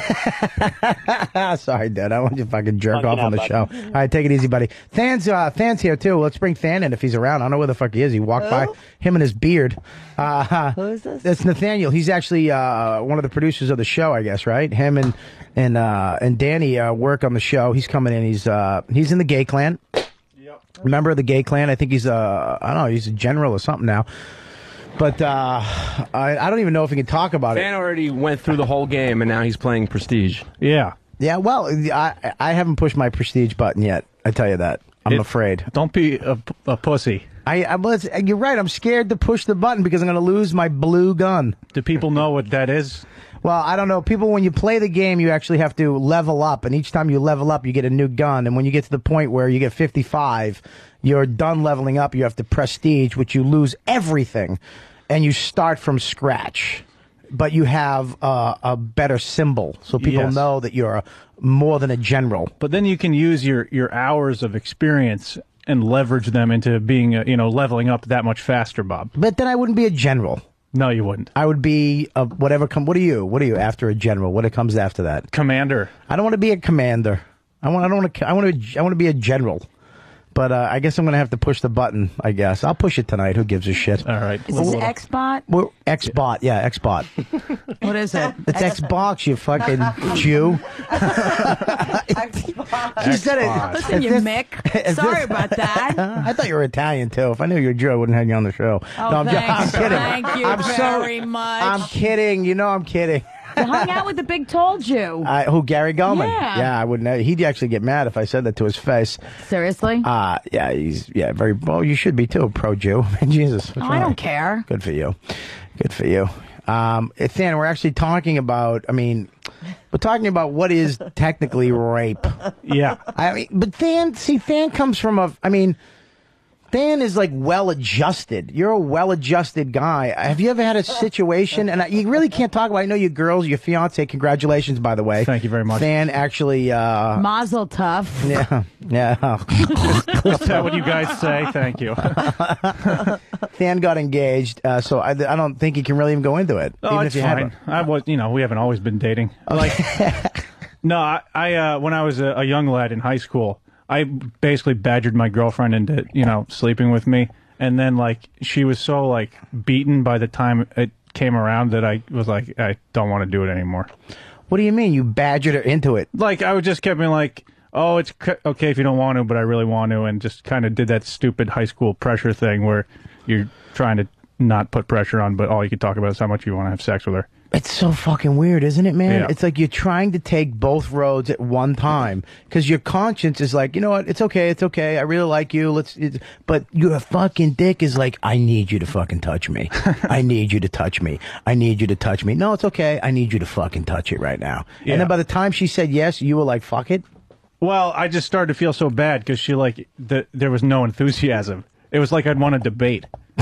Right? Sorry, dude. I want you to fucking jerk Fucking off on the out, show. buddy. All right, take it easy, buddy. Than's uh, Than's here too. Let's bring Than in if he's around. I don't know where the fuck he is. He walked Who? by. Him and his beard. Uh, Who is this? It's Nathaniel. He's actually uh, one of the producers of the show, I guess, right? Him and and uh, and Danny uh, work on the show. He's coming in. He's uh, he's in the Gay Clan. Yep. Member of the Gay Clan. I think he's uh, I don't know. He's a general or something now. But uh, I, I don't even know if he can talk about it. Fan already went through the whole game, and now he's playing Prestige. Yeah. Yeah, well, I I haven't pushed my prestige button yet. I tell you that. I'm It- afraid. Don't be a, a pussy. I, I was. You're right. I'm scared to push the button because I'm going to lose my blue gun. Do people know what that is? Well, I don't know. People, when you play the game, you actually have to level up, and each time you level up, you get a new gun. And when you get to the point where you get fifty-five, you're done leveling up. You have to prestige, which you lose everything, and you start from scratch. But you have uh, a better symbol, so people Yes. know that you're a, more than a general. But then you can use your, your hours of experience and leverage them into being, a, you know, leveling up that much faster, Bob. But then I wouldn't be a general. No, you wouldn't. I would be a whatever. Com- what are you? What are you after a general? What it comes after that? Commander. I don't want to be a commander. I want. I don't want to. I want to. I want to be a general. But uh, I guess I'm going to have to push the button, I guess. I'll push it tonight. Who gives a shit? All right. Is this Xbot? Well, Xbot. Yeah, Xbot. What is it? It's Xbox, you fucking Jew. She said it. Listen, you Is this- Mick. is Sorry this- about that. I thought you were Italian, too. If I knew you were Jew, I wouldn't have you on the show. Oh, no, I'm, thanks. I'm kidding. Thank you I'm very so, much. I'm kidding. You know I'm kidding. You hung out with the big tall Jew. Uh, who, Gary Goldman? Yeah. I wouldn't. He'd actually get mad if I said that to his face. Seriously? Uh, yeah, he's, yeah, very, well, you should be too, pro-Jew. Jesus. what's Oh, I wrong? don't care. Good for you. Good for you. Um, Than, we're actually talking about, I mean, we're talking about what is technically rape. Yeah. I mean, but Than, see, Than comes from a, I mean, Dan is like well-adjusted. You're a well-adjusted guy. Have you ever had a situation, and I, you really can't talk about, I know you girls, your fiance, congratulations, by the way. Thank you very much. Dan actually, uh... Mazel tov. Yeah, yeah. Is that what you guys say? Thank you. Dan got engaged, uh, so I, I don't think he can really even go into it. Oh, even it's if you fine. Had I was, you know, we haven't always been dating. Like, no, I, I uh, when I was a, a young lad in high school, I basically badgered my girlfriend into, you know, sleeping with me, and then like she was so like beaten by the time it came around that I was like, I don't want to do it anymore. What do you mean? You badgered her into it? Like I would just kept being like, oh, it's c- okay if you don't want to, but I really want to, and just kind of did that stupid high school pressure thing where you're trying to not put pressure on, but all you could talk about is how much you want to have sex with her. It's so fucking weird, isn't it, man? Yeah. It's like you're trying to take both roads at one time because your conscience is like, you know what? It's okay. It's okay. I really like you. Let's. It's, but your fucking dick is like, I need you to fucking touch me. I need you to touch me. I need you to touch me. No, it's okay. I need you to fucking touch it right now. Yeah. And then by the time she said yes, you were like, fuck it. Well, I just started to feel so bad because she like the, there was no enthusiasm. It was like I'd won a debate,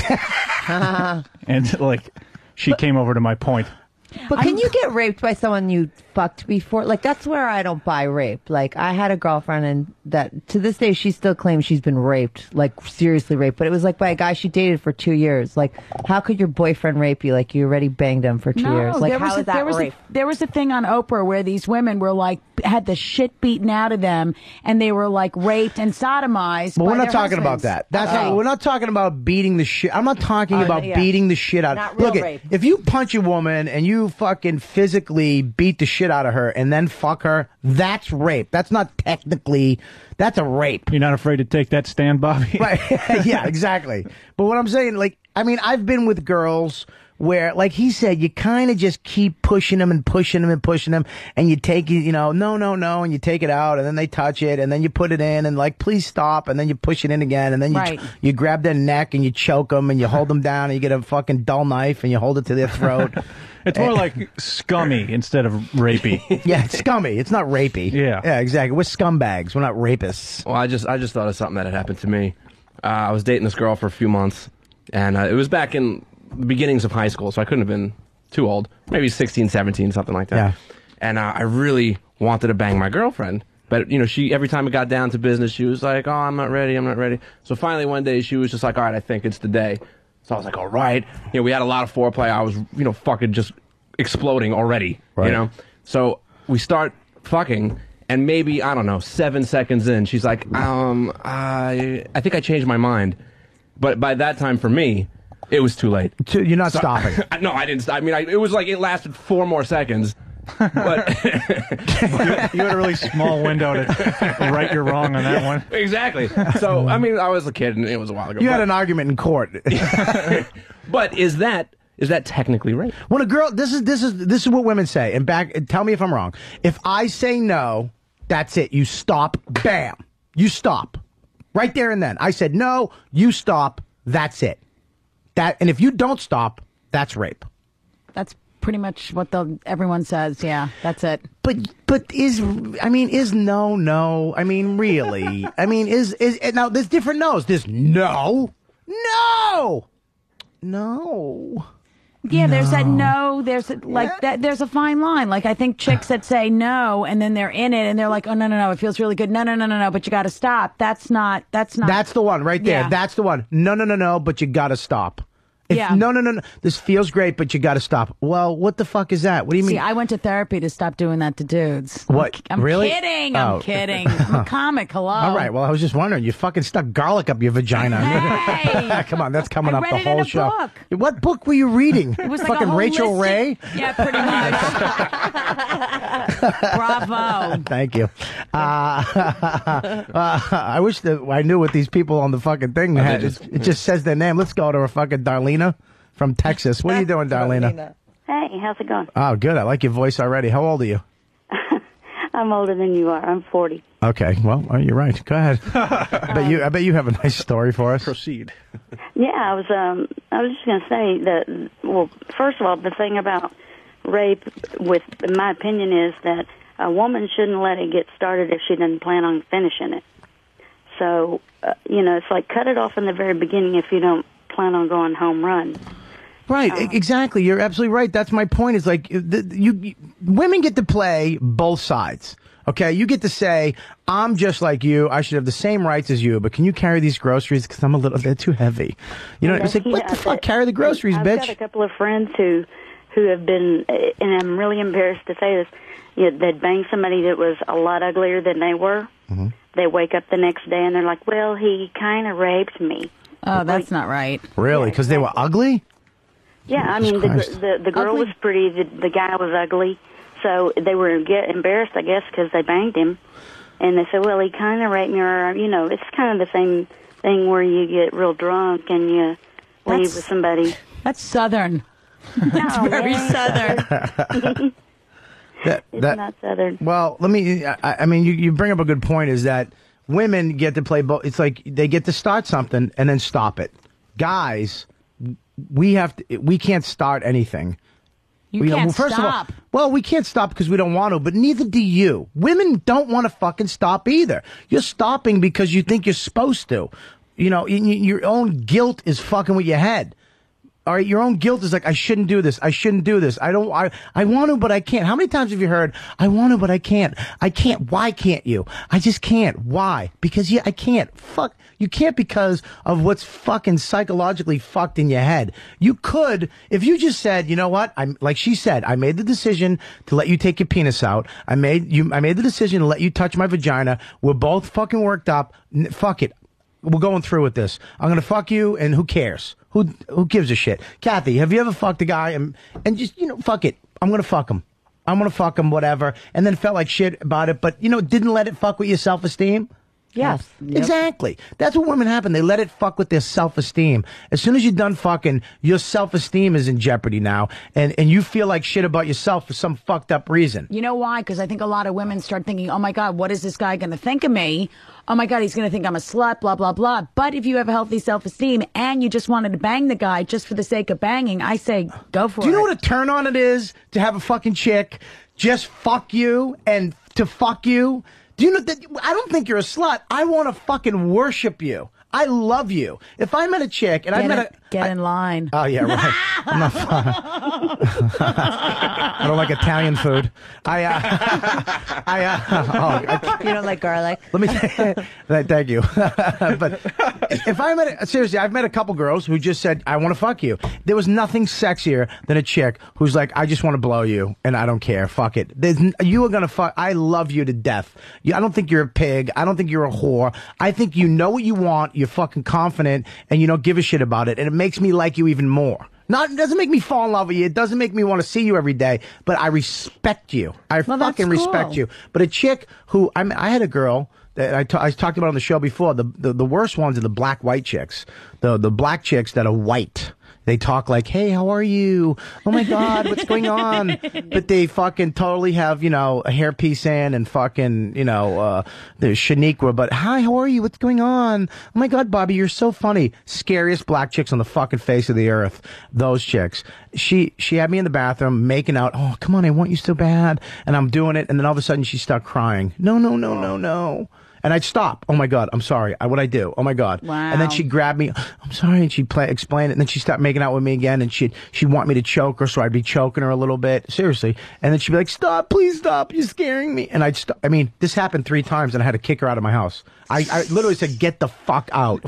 and like she came over to my point. But can you get raped by someone you fucked before? Like, that's where I don't buy rape. Like, I had a girlfriend, and that to this day she still claims she's been raped, like seriously raped. But it was like by a guy she dated for two years. Like, how could your boyfriend rape you? Like, you already banged him for two No, years. Like, there how was is a, that there was rape? A, there was a thing on Oprah where these women were like had the shit beaten out of them, and they were like raped and sodomized. But by we're not their talking about husbands. that. That's Okay. not, we're not talking about beating the shit. I'm not talking Oh, about yeah. beating the shit out. Not real Look, rape. if you punch a woman and you fucking physically beat the shit out of her and then fuck her, that's rape. That's not technically. That's a rape. You're not afraid to take that stand, Bobby? Right. Yeah, exactly. But what I'm saying, like, I mean, I've been with girls where, like he said, you kind of just keep pushing them and pushing them and pushing them, and you take it, you know, no, no, no, and you take it out, and then they touch it, and then you put it in, and like, please stop, and then you push it in again, and then you Right. you grab their neck and you choke them, and you hold them down, and you get a fucking dull knife, and you hold it to their throat. It's more like scummy instead of rapey. Yeah, it's scummy. It's not rapey. Yeah. Yeah, exactly. We're scumbags. We're not rapists. Well, I just I just thought of something that had happened to me. Uh, I was dating this girl for a few months, and uh, it was back in the beginnings of high school, so I couldn't have been too old. Maybe sixteen, seventeen, something like that. Yeah. And uh, I really wanted to bang my girlfriend. But, you know, she every time it got down to business, she was like, oh, I'm not ready, I'm not ready. So finally one day she was just like, all right, I think it's the day. So I was like, all right. You know, we had a lot of foreplay. I was, you know, fucking just exploding already, Right. you know? So we start fucking, and maybe, I don't know, seven seconds in, she's like, um, I, I think I changed my mind. But by that time for me, it was too late. So you're not So- stopping. No, I didn't. I mean, I, it was like it lasted four more seconds. But you, you had a really small window to right your wrong on that one. Exactly. So, I mean, I was a kid, and it was a while ago. You had but, an argument in court. but is that is that technically rape? When a girl, this is this is this is what women say. And back, tell me if I'm wrong. If I say no, that's it. You stop. Bam. You stop. Right there and then. I said no. You stop. That's it. That. And if you don't stop, that's rape. That's pretty much what the everyone says. Yeah, that's it. But but is I mean is no no I mean really I mean is is now there's different no's. There's no no no. Yeah, there's that no. There's a, like that. There's a fine line. Like I think chicks that say no and then they're in it and they're like, oh no no no, it feels really good. No no no no no, but you got to stop. That's not. That's not. That's the one right there. Yeah. That's the one. No no no no. But you got to stop. If, Yeah. No no no no. This feels great, but you got to stop. Well, what the fuck is that? What do you See, mean? I went to therapy to stop doing that to dudes. What? I'm Really? kidding. Oh. I'm kidding. I'm a comic. Hello. All right. Well, I was just wondering. You fucking stuck garlic up your vagina. Hey! Come on, that's coming I up read the it in whole a show. book. What book were you reading? It was like fucking a holistic- Rachel Ray. Yeah, pretty much. Bravo. Thank you. Uh, uh, I wish that I knew what these people on the fucking thing they had. just- it, it just says their name. Let's go to a fucking Darlena from Texas. What are you doing, Darlena? Hey, how's it going? Oh, good. I like your voice already. How old are you? I'm older than you are. I'm forty. Okay. Well, oh, you're right. Go ahead. I bet you. I bet you have a nice story for us. Proceed. Yeah, I was. Um, I was just going to say that. Well, first of all, the thing about rape, with in my opinion, is that a woman shouldn't let it get started if she doesn't plan on finishing it. So, uh, you know, it's like cut it off in the very beginning if you don't plan on going home run. Right, Um, e- exactly. You're absolutely right. That's my point. Is like the, you, you women get to play both sides. Okay, you get to say, I'm just like you. I should have the same rights as you, but can you carry these groceries? Because I'm a little, they're too heavy. You know, And it's like, yeah, what the fuck? but Carry the groceries, I've bitch. got a couple of friends who, who have been, and I'm really embarrassed to say this, you know, they'd bang somebody that was a lot uglier than they were. Mm-hmm. They wake up the next day and they're like, well, he kind of raped me. Oh, that's not right. Really? Because they were ugly? Yeah, I mean, the, Christ. the the girl was pretty, the, the guy was ugly, so they were get embarrassed, I guess, because they banged him. And they said, well, he kind of raped me, or, you know, it's kind of the same thing where you get real drunk and you leave That's- with somebody. That's Southern. That's No, very man. Southern. That, It's that, not Southern. Well, let me. I, I mean, you, you bring up a good point. Is that women get to play both? It's like they get to start something and then stop it. Guys, we have to. We can't start anything. You We- can't well, first stop. Of all, well, we can't stop because we don't want to, but neither do you. Women don't want to fucking stop either. You're stopping because you think you're supposed to. You know, y- y- your own guilt is fucking with your head. All right, your own guilt is like, I shouldn't do this. I shouldn't do this. I don't, I, I want to, but I can't. How many times have you heard, I want to, but I can't. I can't. Why can't you? I just can't. Why? Because yeah, I can't. Fuck. You can't because of what's fucking psychologically fucked in your head. You could, if you just said, you know what? I'm, like she said, I made the decision to let you take your penis out. I made you, I made the decision to let you touch my vagina. We're both fucking worked up. N- fuck it. We're going through with this. I'm gonna fuck you, and who cares? Who who gives a shit? Kathy, have you ever fucked a guy and and just you know fuck it? I'm gonna fuck him. I'm gonna fuck him, whatever. And then felt like shit about it, but you know didn't let it fuck with your self esteem. Yes. Exactly. That's what women happen. They let it fuck with their self-esteem. As soon as you're done fucking, your self-esteem is in jeopardy now, and and you feel like shit about yourself for some fucked up reason. You know why? Because I think a lot of women start thinking, oh my God, what is this guy going to think of me? Oh my God, he's going to think I'm a slut, blah, blah, blah. But if you have a healthy self-esteem and you just wanted to bang the guy just for the sake of banging, I say go for it. Do you know what a turn on it is to have a fucking chick just fuck you and to fuck you? Do you know that? I don't think you're a slut. I want to fucking worship you. I love you. If I met a chick and I Get met it- a get in line. Oh yeah, right. I'm not. I don't like Italian food. I. Uh, I. Uh, oh, I, You don't like garlic? let me. Th- thank you. But if I met a, seriously, I've met a couple girls who just said, "I want to fuck you." There was nothing sexier than a chick who's like, "I just want to blow you, and I don't care. Fuck it. There's, n- you are gonna fuck. I love you to death. You, I don't think you're a pig. I don't think you're a whore. I think you know what you want. You're fucking confident, and you don't give a shit about it. And it makes me like you even more." Not, it doesn't make me fall in love with you. It doesn't make me want to see you every day, but I respect you. I Well, that's fucking respect cool. you. But a chick who, I, mean, I had a girl that I, ta- I talked about on the show before. The, the the worst ones are the black white chicks. The the black chicks that are white. They talk like, "Hey, how are you? Oh my God, what's going on?" But they fucking totally have, you know, a hairpiece in and fucking, you know, uh, the Shaniqua. But hi, how are you? What's going on? Oh my God, Bobby, you're so funny. Scariest black chicks on the fucking face of the earth. Those chicks. She she had me in the bathroom making out. Oh, come on, I want you so bad. And I'm doing it, and then all of a sudden she started crying. No, no, no, no, no. And I'd stop. Oh my God, I'm sorry. I, what'd I do? Oh my God. Wow. And then she'd grab me. I'm sorry. And she'd play, explain it. And then she'd start making out with me again. And she'd, she'd want me to choke her. So I'd be choking her a little bit. Seriously. And then she'd be like, "Stop, please stop. You're scaring me." And I'd stop. I mean, this happened three times and I had to kick her out of my house. I, I literally said, "Get the fuck out."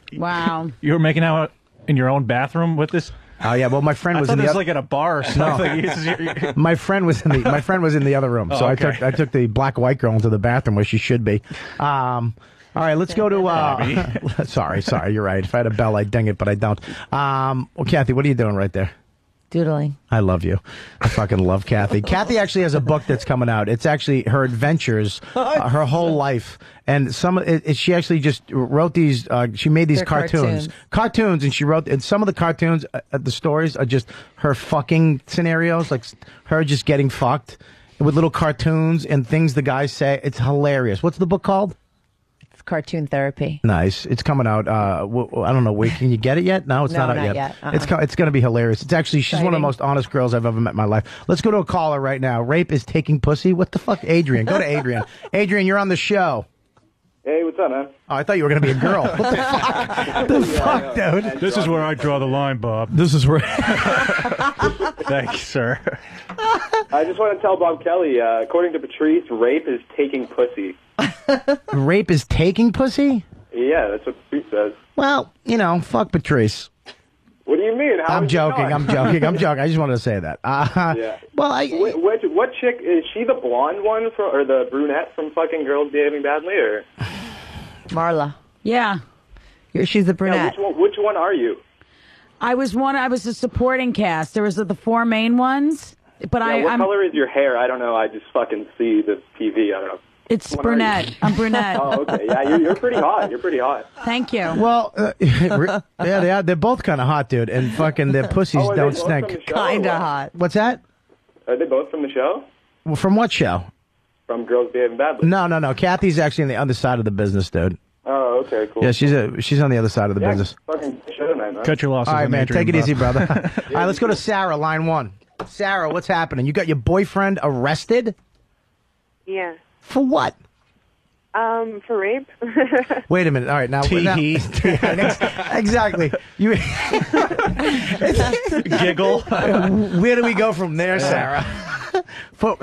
Wow. You were making out in your own bathroom with this? Oh yeah. Well, my friend I was thought in the this was other. like at a bar or something. It's just- my friend was in the my friend was in the other room, Oh, so okay. I took I took the black white girl into the bathroom where she should be. Um, all right, let's go to. Uh, sorry, sorry, you're right. If I had a bell, I'd ding it, but I don't. Um, well, Kathy, what are you doing right there? Doodling. I love you. I fucking love Kathy. Kathy actually has a book that's coming out. It's actually her adventures, uh, her whole life, and some. It, it, she actually just wrote these. Uh, she made these They're cartoons, cartoons. cartoons, and she wrote. And some of the cartoons, uh, the stories are just her fucking scenarios, like her just getting fucked with little cartoons and things the guys say. It's hilarious. What's the book called? It's cartoon therapy. Nice. It's coming out. Uh, w- w- I don't know. Wait, can you get it yet? No, it's No, not out not yet. yet. Uh-uh. It's co- it's going to be hilarious. It's actually she's one of the Exciting. most honest girls I've ever met in my life. Let's go to a caller right now. Rape is taking pussy. What the fuck, Adrian? Go to Adrian. Adrian, you're on the show. Hey, what's up, man? Oh, I thought you were going to be a girl. What the fuck? The fuck, dude? This is where I draw the line, Bob. This is where. Thank you, sir. I just want to tell Bob Kelly, uh, according to Patrice, rape is taking pussy. Rape is taking pussy? Yeah, that's what Patrice says. Well, you know, fuck Patrice. What do you mean? How I'm is it joking. not? I'm joking. I'm joking. I just wanted to say that. Uh, Yeah. Well, I. Wh- What, what chick is she? The blonde one from, or the brunette from fucking Girls Behaving Badly, or? Marla. Yeah. You're, she's the Yeah, brunette. which one? Which one are you? I was one. I was a supporting cast. There was the four main ones, but Yeah, I. what I'm, color is your hair? I don't know. I just fucking see the T V. I don't know. It's Which one are you? brunette. I'm brunette. Oh, okay. Yeah, you're, you're pretty hot. You're pretty hot. Thank you. Well, uh, yeah, they are. They're both kind of hot, dude, and fucking their pussies Oh, are they don't both from stink. the show, or Kinda what? hot. What's that? Are they both from the show? Well, from what show? From Girls Behaving Badly. No, no, no. Kathy's actually on the other side of the business, dude. Oh, okay, cool. Yeah, she's a, she's on the other side of the yeah, business. Fucking show tonight, man. Cut your losses. All right, on man. Adrian, Take it Bob. easy, brother. All right, let's go to Sarah, line one. Sarah, what's happening? You got your boyfriend arrested? Yeah. For what? Um, for rape. Wait a minute. All right, now. now exactly. You Giggle. Where do we go from there, Sarah? For-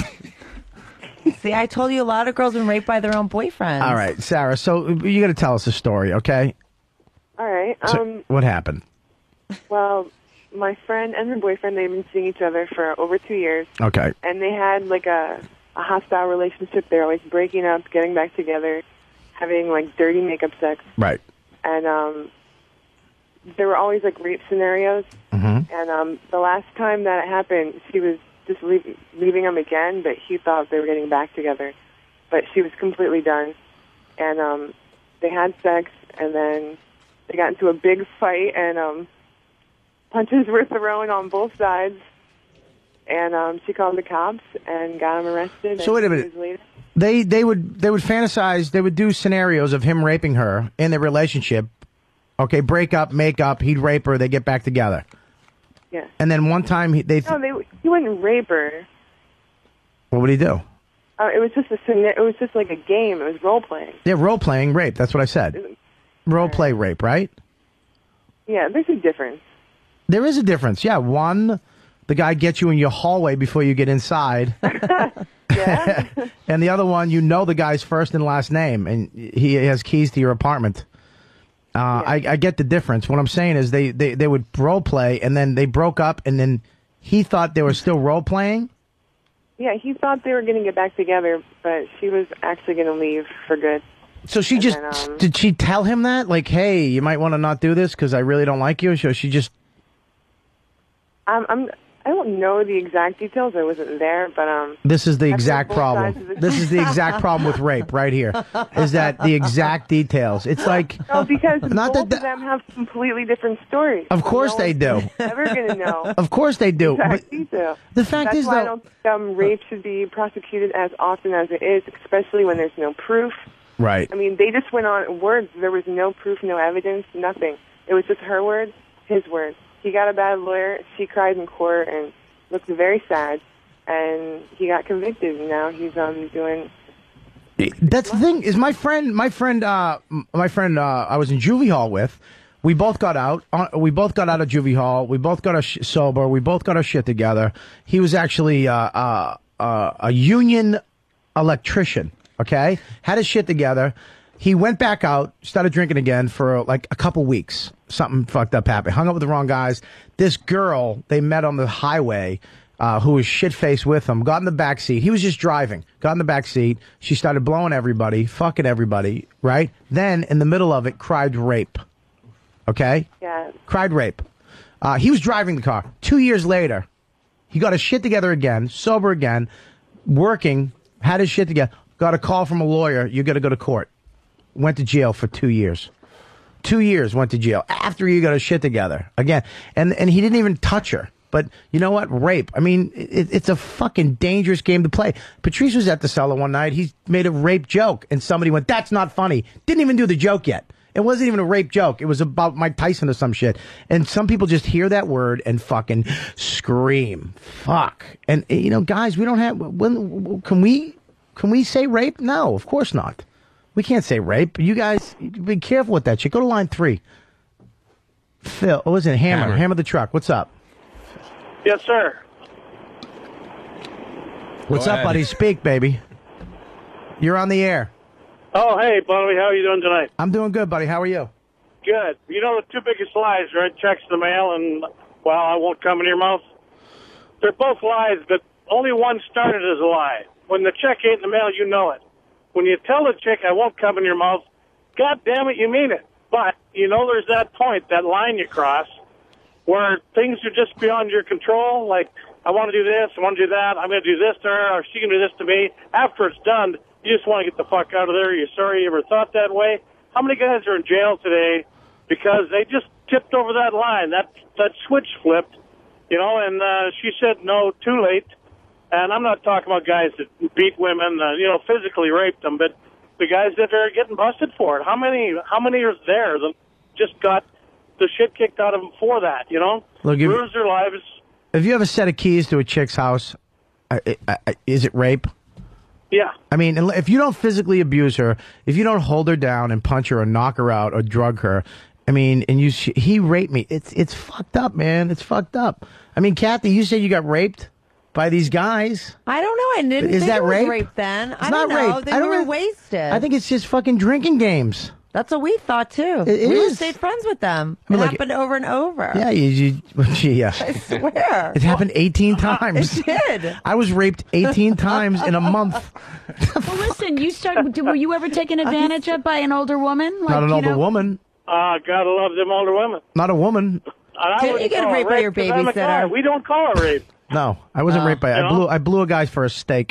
See, I told you a lot of girls been raped by their own boyfriends. All right, Sarah. So you got to tell us a story, okay? All right. So, Um. what happened? Well, my friend and her boyfriend, they've been seeing each other for over two years. Okay. And they had like a a hostile relationship. They're always breaking up, getting back together, having like dirty makeup sex, Right. and um, there were always like rape scenarios. Mm-hmm. And um, the last time that it happened, she was just leave, leaving him again, but he thought they were getting back together. But she was completely done. And um, they had sex, and then they got into a big fight, and um, punches were thrown on both sides. And um, she called the cops and got him arrested. So wait a and minute. years later- They they would they would fantasize. They would do scenarios of him raping her in their relationship. Okay, break up, make up. He'd rape her. They get back together. Yeah. And then one time he, they. No, they he wouldn't rape her. What would he do? Uh, it was just a scena- it was just like a game. It was role playing. Yeah, role playing rape. That's what I said. Role play rape, right? Yeah, there's a difference. There is a difference. Yeah, one, the guy gets you in your hallway before you get inside. And the other one, you know the guy's first and last name, and he has keys to your apartment. Uh, I, I get the difference. What I'm saying is they, they, they would role play, and then they broke up, and then he thought they were still role playing. Yeah, he thought they were going to get back together, but she was actually going to leave for good. So she And just then, um, did she tell him that, like, hey, you might want to not do this because I really don't like you? So she just I'm, I'm I don't know the exact details. I wasn't there, but um. this is the I've heard exact both sides problem. of the- This is the exact problem with rape right here. Is that the exact details? It's like No, because Not both that of them have completely different stories. Of course no they one's do. Never gonna know. Of course they do. But Exact detail. the fact That's is, why I though- don't think um, rape should be prosecuted as often as it is, especially when there's no proof. right. I mean, they just went on words. There was no proof, no evidence, nothing. It was just her word, his word. He got a bad lawyer. She cried in court and looked very sad. And he got convicted. And now he's um doing. That's the thing. Is my friend, my friend, uh, m- my friend, uh, I was in juvie hall with. We both got out. Uh, we both got out of juvie hall. We both got our sh- sober. We both got our shit together. He was actually uh, uh, uh, a union electrician. Okay, had his shit together. He went back out, started drinking again for like a couple weeks. Something fucked up happened. Hung up with the wrong guys. This girl they met on the highway, uh, who was shit faced with him, got in the back seat. He was just driving. Got in the back seat. She started blowing everybody, fucking everybody. Right. Then in the middle of it, cried rape. Okay. Yeah. Cried rape. Uh, he was driving the car. Two years later, he got his shit together again, sober again, working, had his shit together. Got a call from a lawyer. You got to go to court. Went to jail for two years. Two years went to jail after you got his shit together again, and and he didn't even touch her. But you know what? Rape. I mean, it, it's a fucking dangerous game to play. Patrice was at the cellar one night. He made a rape joke, and somebody went, "That's not funny." Didn't even do the joke yet. It wasn't even a rape joke. It was about Mike Tyson or some shit. And some people just hear that word and fucking scream, "Fuck!" And you know, guys, we don't have. When can we? Can we say rape? No, of course not. We can't say rape. You guys, be careful with that shit. Go to line three. Phil, what was it? Hammer. Hammer. Hammer the truck. What's up? Yes, sir. What's Go up, ahead. buddy? Speak, baby. You're on the air. Oh, hey, Bobby, how are you doing tonight? I'm doing good, buddy. How are you? Good. You know the two biggest lies, right? Checks in the mail and, well, I won't come in your mouth. They're both lies, but only one started as a lie. When the check ain't in the mail, you know it. When you tell the chick, I won't come in your mouth, God damn it, you mean it. But, you know, there's that point, that line you cross, where things are just beyond your control, like, I want to do this, I want to do that, I'm going to do this to her, or she can do this to me. After it's done, you just want to get the fuck out of there. You're sorry you ever thought that way. How many guys are in jail today because they just tipped over that line, that that switch flipped, you know, and uh, she said no, too late. And I'm not talking about guys that beat women, uh, you know, physically raped them, but the guys that are getting busted for it. How many How many are there that just got the shit kicked out of them for that, you know? Look, if- Ruins their lives. If you have a set of keys to a chick's house, uh, uh, uh, is it rape? Yeah. I mean, unle- if you don't physically abuse her, if you don't hold her down and punch her or knock her out or drug her, I mean, and you sh- he raped me. It's it's fucked up, man. It's fucked up. I mean, Kathy, you said you got raped by these guys. I don't know. I didn't Is think that it was rape? rape then. It's I not don't know. rape. They I don't were really- wasted. I think it's just fucking drinking games. That's what we thought too. It we is. just stayed friends with them. I mean, it like- happened over and over. Yeah, you, you gee, yeah. I swear. It happened eighteen times. It did. I was raped eighteen times in a month. Well, listen, you started. Were you ever taken advantage of by an older woman? Like, Not an you older know? woman. Uh, gotta love them older women. Not a woman. And I Didn't wouldn't you get call it raped by your 'cause I'm a babysitter? guy. We don't call it rape. No, I wasn't Oh. raped by. I You know? blew. I blew a guy for a steak.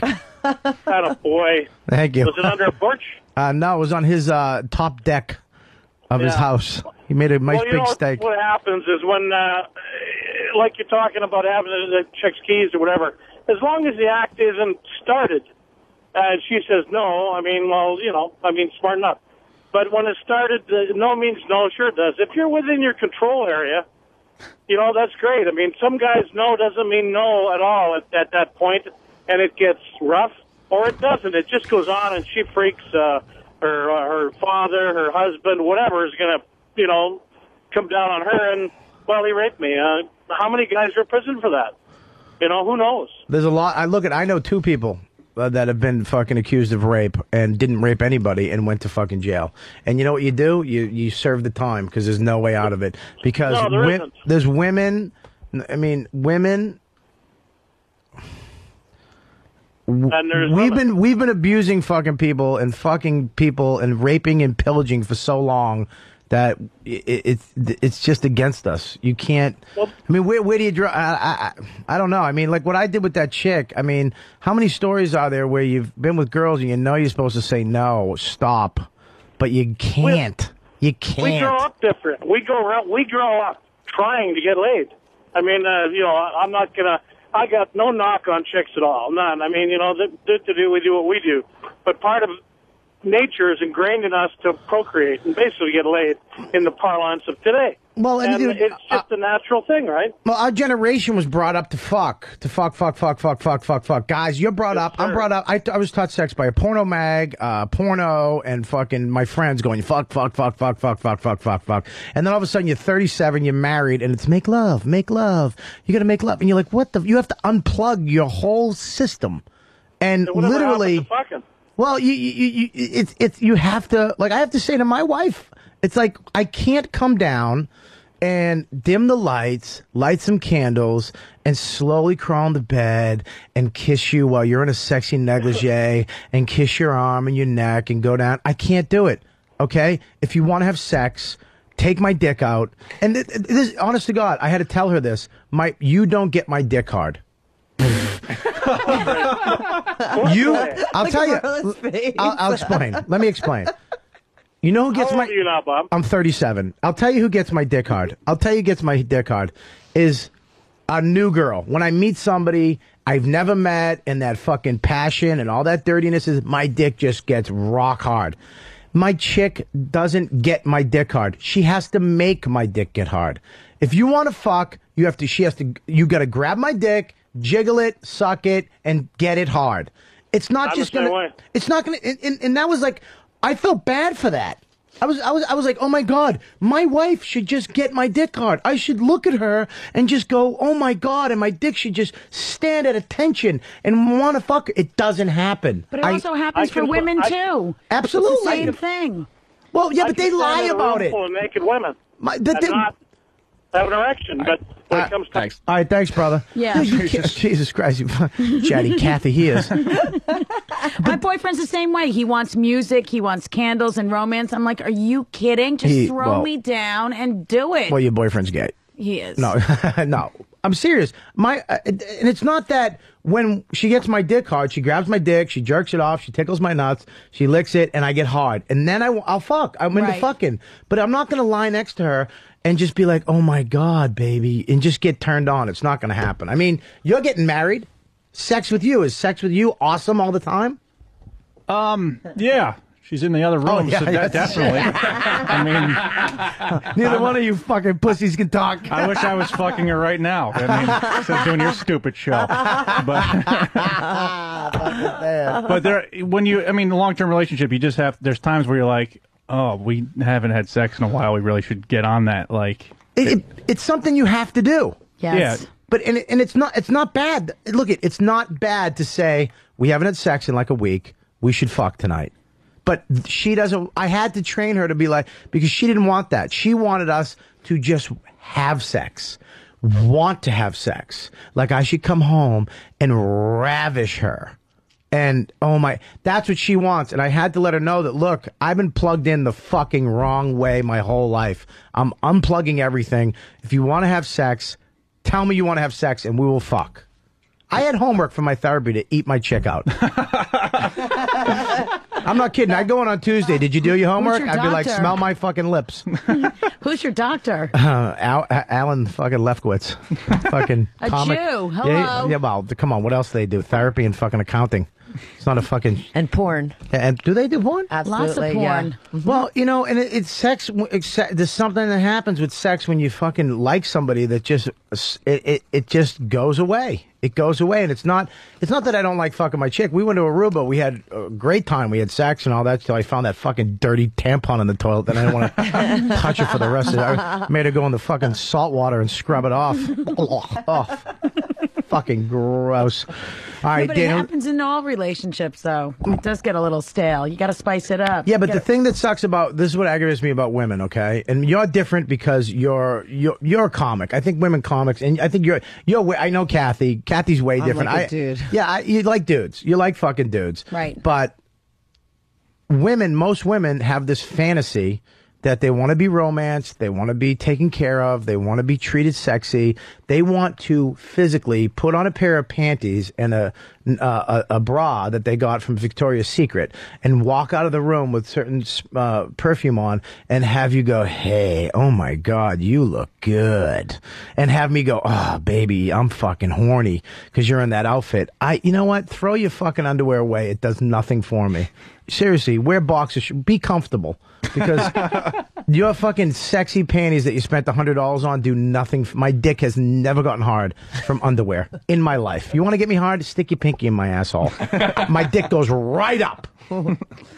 Atta boy. Thank you. Was it under a porch? Uh, no, it was on his uh, top deck of his Yeah. house. He made a nice well, you big know, steak. What happens is when, uh, like you're talking about having the, the chick's keys or whatever, as long as the act isn't started, and she says no, I mean, well, you know, I mean, smart enough. But when it started, uh, no means no, sure it does. If you're within your control area, you know, that's great. I mean, some guys no doesn't mean no at all at, at that point, and it gets rough, or it doesn't. It just goes on, and she freaks. Uh, her uh, her father, her husband, whatever is going to, you know, come down on her and, well, he raped me. Uh, how many guys are in prison for that? You know, who knows? There's a lot. I look at. I know two people uh, that have been fucking accused of rape and didn't rape anybody and went to fucking jail. And you know what you do? You you serve the time because there's no way out of it. Because No, there wi- isn't. there's women. I mean, women. And there's we've women. been we've been abusing fucking people and fucking people and raping and pillaging for so long that it, it's it's just against us. You can't. I mean, where where do you draw? I, I I don't know. I mean, like what I did with that chick. I mean, how many stories are there where you've been with girls and you know you're supposed to say no, stop, but you can't. You We grow can't. up different. We grow up. We grow up trying to get laid. I mean, uh, you know, I- I'm not gonna. I got no knock on chicks at all. None. I mean, you know, the, the, to do we do what we do, but part of nature is ingrained in us to procreate and basically get laid in the parlance of today. Well, and and dude, it's just a natural thing, right? Well, our generation was brought up to fuck, to fuck, fuck, fuck, fuck, fuck, fuck, fuck. Guys, you're brought up. I'm brought up. I, I was taught sex by a porno mag, uh, porno, and fucking my friends going fuck, fuck, fuck, fuck, fuck, fuck, fuck, fuck, fuck. And then all of a sudden you're thirty-seven, you're married, and it's make love, make love. You got to make love, and you're like, what the? You have to unplug your whole system, and So whatever literally. happened to fucking? Well, you, you, you, it's, it's, you have to, like, I have to say to my wife, it's like, I can't come down and dim the lights, light some candles, and slowly crawl into bed and kiss you while you're in a sexy negligee and kiss your arm and your neck and go down. I can't do it. Okay? If you want to have sex, take my dick out. And th- th- this, honest to God, I had to tell her this. My, you don't get my dick hard. You, I'll Look tell at you. Merlin's face. I'll, I'll explain. Let me explain. You know who gets How my? old are you now, Bob? I'm thirty-seven. I'll tell you who gets my dick hard. I'll tell you who gets my dick hard is a new girl. When I meet somebody I've never met and that fucking passion and all that dirtiness is, my dick just gets rock hard. My chick doesn't get my dick hard. She has to make my dick get hard. If you want to fuck, you have to. She has to. You got to grab my dick, jiggle it, suck it, and get it hard. It's not I'm just the same gonna. way. It's not gonna. And, and, and that was like I felt bad for that. I was, I was, I was like, oh my God, my wife should just get my dick hard. I should look at her and just go, oh my God, and my dick should just stand at attention and want to fuck her. It doesn't happen. But it I- also happens I for can- women I- too. Absolutely. It's the same thing. Well, yeah, I but they can stand lie in a about room it. full of naked women. My, but and they- not have an erection, but when it comes to Thanks. All right, thanks, brother. Yeah. You can't- Jesus Christ, you chatty Cathy, he is. My boyfriend's the same way. He wants music, he wants candles and romance. I'm like, are you kidding? Just He- throw well- me down and do it. Well, your boyfriend's gay. He is. No, no. I'm serious. My uh, and it's not that when she gets my dick hard, she grabs my dick, she jerks it off, she tickles my nuts, she licks it, and I get hard, and then I, I'll fuck. I'm into Right. fucking, but I'm not gonna lie next to her and just be like, "Oh my God, baby," and just get turned on. It's not gonna happen. I mean, you're getting married. Sex with you is sex with you awesome all the time? Um, yeah. She's in the other room, Oh, yeah, so yeah. that definitely. I mean, Neither one of you fucking pussies can talk. I wish I was fucking her right now. I mean, instead of doing your stupid show. But, but there, when you, I mean, the long-term relationship, you just have. There's times where you're like, oh, we haven't had sex in a while. We really should get on that. Like, It, it, it's something you have to do. Yes. Yeah. But and, it- and it's not it's not bad. Look, it it's not bad to say we haven't had sex in like a week. We should fuck tonight. But she doesn't. I had to train her to be like, because she didn't want that. She wanted us to just have sex, want to have sex. Like I should come home and ravish her. And oh my, that's what she wants. And I had to let her know that, look, I've been plugged in the fucking wrong way my whole life. I'm unplugging everything. If you want to have sex, tell me you want to have sex and we will fuck. I had homework for my therapy to eat my chick out. I'm not kidding. I'd go in on Tuesday. Did you do your homework? your I'd be like, doctor? smell my fucking lips. Who's your doctor? Uh, Al, Alan fucking Lefkowitz. fucking A comic. Jew. Yeah, Hello. yeah, well, come on. What else do they do? Therapy and fucking accounting. It's not a fucking... And porn. And do they do porn? Absolutely, Lots of porn. yeah. Well, you know, and it, it's sex. It's, se- there's something that happens with sex when you fucking like somebody that just it, it it just goes away. It goes away, and it's not it's not that I don't like fucking my chick. We went to Aruba. We had a great time. We had sex and all that till I found that fucking dirty tampon in the toilet. Then I didn't want to touch it for the rest of it. I made her go in the fucking salt water and scrub it off. oh, fucking gross. All right, Yeah, but it Daniel. happens in all relationships, though. It does get a little stale. You got to spice it up. Yeah, but You the gotta- thing that sucks about this is what aggravates me about women, okay? And you're different because you're you're you're a comic. I think women comics, and I think you're you're. way- I know Kathy. Kathy's way I'm different. like a I, dude. Yeah, I, you like dudes. You like fucking dudes. Right. But women, most women have this fantasy that they want to be romanced, they want to be taken care of, they want to be treated sexy, they want to physically put on a pair of panties and a a, a bra that they got from Victoria's Secret and walk out of the room with certain uh, perfume on and have you go, hey, oh my God, you look good, and have me go, oh baby, I'm fucking horny because you're in that outfit. I, you know what? Throw your fucking underwear away. It does nothing for me. Seriously, wear boxers. Be comfortable. Because your fucking sexy panties that you spent a hundred dollars on do nothing. f- My dick has never gotten hard from underwear in my life. You want to get me hard? Stick your pinky in my asshole. My dick goes right up. Boo!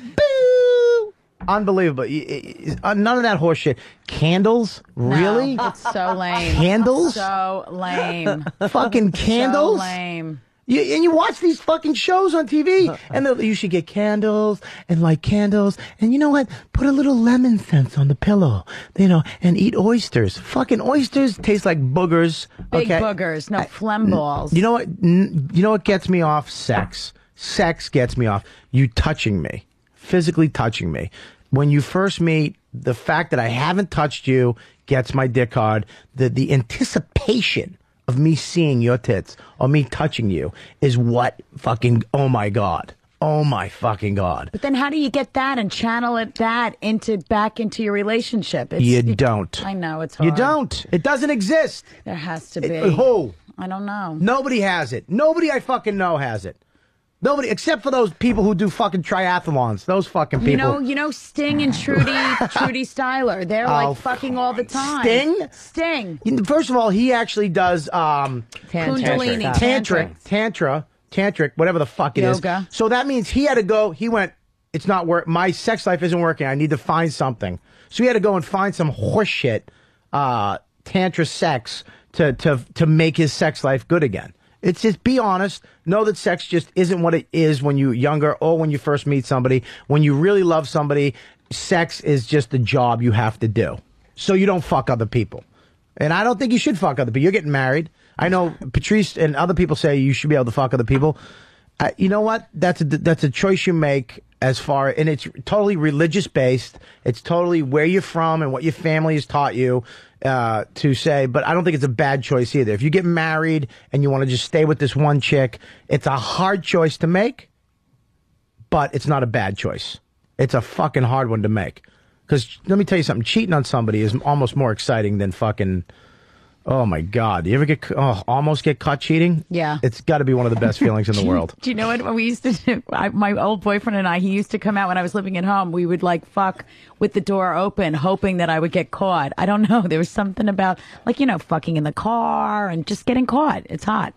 Unbelievable. Y- y- y- uh, None of that horse shit. Candles? Really? No, it's so lame. Candles? So lame. Fucking candles? So lame. You, and you watch these fucking shows on T V, and they'll- you should get candles and light candles, and you know what? Put a little lemon scent on the pillow, you know, and eat oysters. Fucking oysters taste like boogers. Big okay? boogers, no phlegm balls. You know what? N- You know what gets me off? Sex. Sex gets me off. You touching me, physically touching me. When you first meet, the fact that I haven't touched you gets my dick hard. The the anticipation of me seeing your tits or me touching you is what fucking, oh my God. Oh my fucking God. But then how do you get that and channel it that into back into your relationship? You it- don't. I know it's hard. You don't. It doesn't exist. There has to be. It- who? I don't know. Nobody has it. Nobody I fucking know has it. Nobody, except for those people who do fucking triathlons. Those fucking people. You know, you know, Sting and Trudy, Trudy Styler. They're Oh, like fucking all the time. Sting? Sting. You know, First of all, he actually does um, Kundalini. tantric, tantra, tantric, whatever the fuck it is. Yoga. So that means he had to go. He went it's not work. My sex life isn't working. I need to find something. So he had to go and find some horseshit, uh, tantra sex to, to, to make his sex life good again. It's just be honest. Know that sex just isn't what it is when you're younger or when you first meet somebody. When you really love somebody, sex is just a job you have to do. So you don't fuck other people. And I don't think you should fuck other people. You're getting married. I know Patrice and other people say you should be able to fuck other people. Uh, you know what? That's a, that's a choice you make as far, and it's totally religious based. It's totally where you're from and what your family has taught you uh, to say. But I don't think it's a bad choice either. If you get married and you want to just stay with this one chick, it's a hard choice to make, but it's not a bad choice. It's a fucking hard one to make. Because let me tell you something, cheating on somebody is almost more exciting than fucking, oh my God. You ever get, oh, almost get caught cheating? Yeah. It's got to be one of the best feelings in the world. Do you know what we used to do? I, my old boyfriend and I, he used to come out when I was living at home. We would like fuck with the door open, hoping that I would get caught. I don't know. There was something about, like, you know, fucking in the car and just getting caught. It's hot.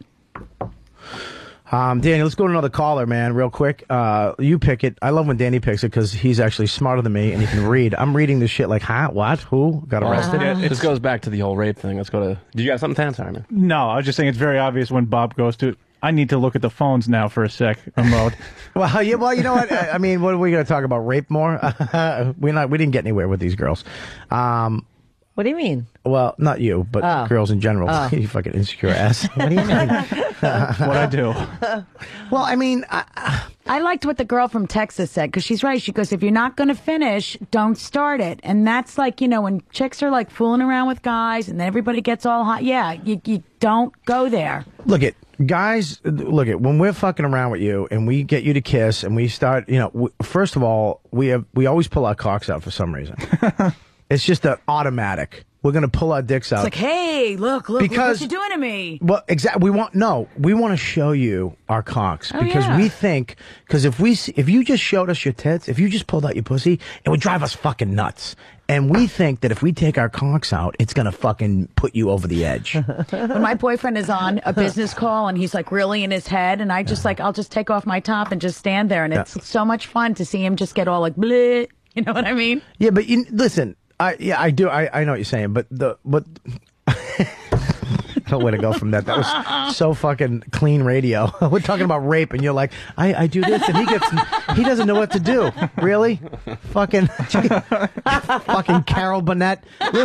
Um, Danny, let's go to another caller, man, real quick. Uh, you pick it. I love when Danny picks it because he's actually smarter than me and he can read. I'm reading this shit like, huh? What? Who? Got arrested? Well, it, this goes back to the whole rape thing. Let's go to. Did you have something to answer, Simon? No, I was just saying it's very obvious when Bob goes to. I need to look at the phones now for a sec. Mode. well, yeah, well, you know what? I, I mean, what are we going to talk about? Rape more? we not. We didn't get anywhere with these girls. Um, What do you mean? Well, not you, but Oh. girls in general. Oh. You fucking insecure ass. What do you mean? What I do? Well, I mean, I, I liked what the girl from Texas said because she's right. She goes, if you're not going to finish, don't start it. And that's like, you know, when chicks are like fooling around with guys and then everybody gets all hot. Yeah, you, you don't go there. Look at guys. Look at when we're fucking around with you and we get you to kiss and we start. You know, w- first of all, we have we always pull our cocks out for some reason. It's just an automatic. We're gonna pull our dicks out. It's like, hey, look, look, Because- look what you're doing to me. Well, exactly. We want no. We want to show you our cocks Oh, because yeah. we think because if we see, if you just showed us your tits, if you just pulled out your pussy, it would drive us fucking nuts. And we think that if we take our cocks out, it's gonna fucking put you over the edge. When my boyfriend is on a business call and he's like really in his head, and I just like, I'll just take off my top and just stand there, and it's Yeah. so much fun to see him just get all like, bleh. You know what I mean? Yeah, but you, listen, I yeah, I do. I, I know what you're saying, but the but no way to go from that. That was so fucking clean radio. We're talking about rape, and you're like, I, I do this, and he gets he doesn't know what to do. Really, fucking fucking Carol Burnett.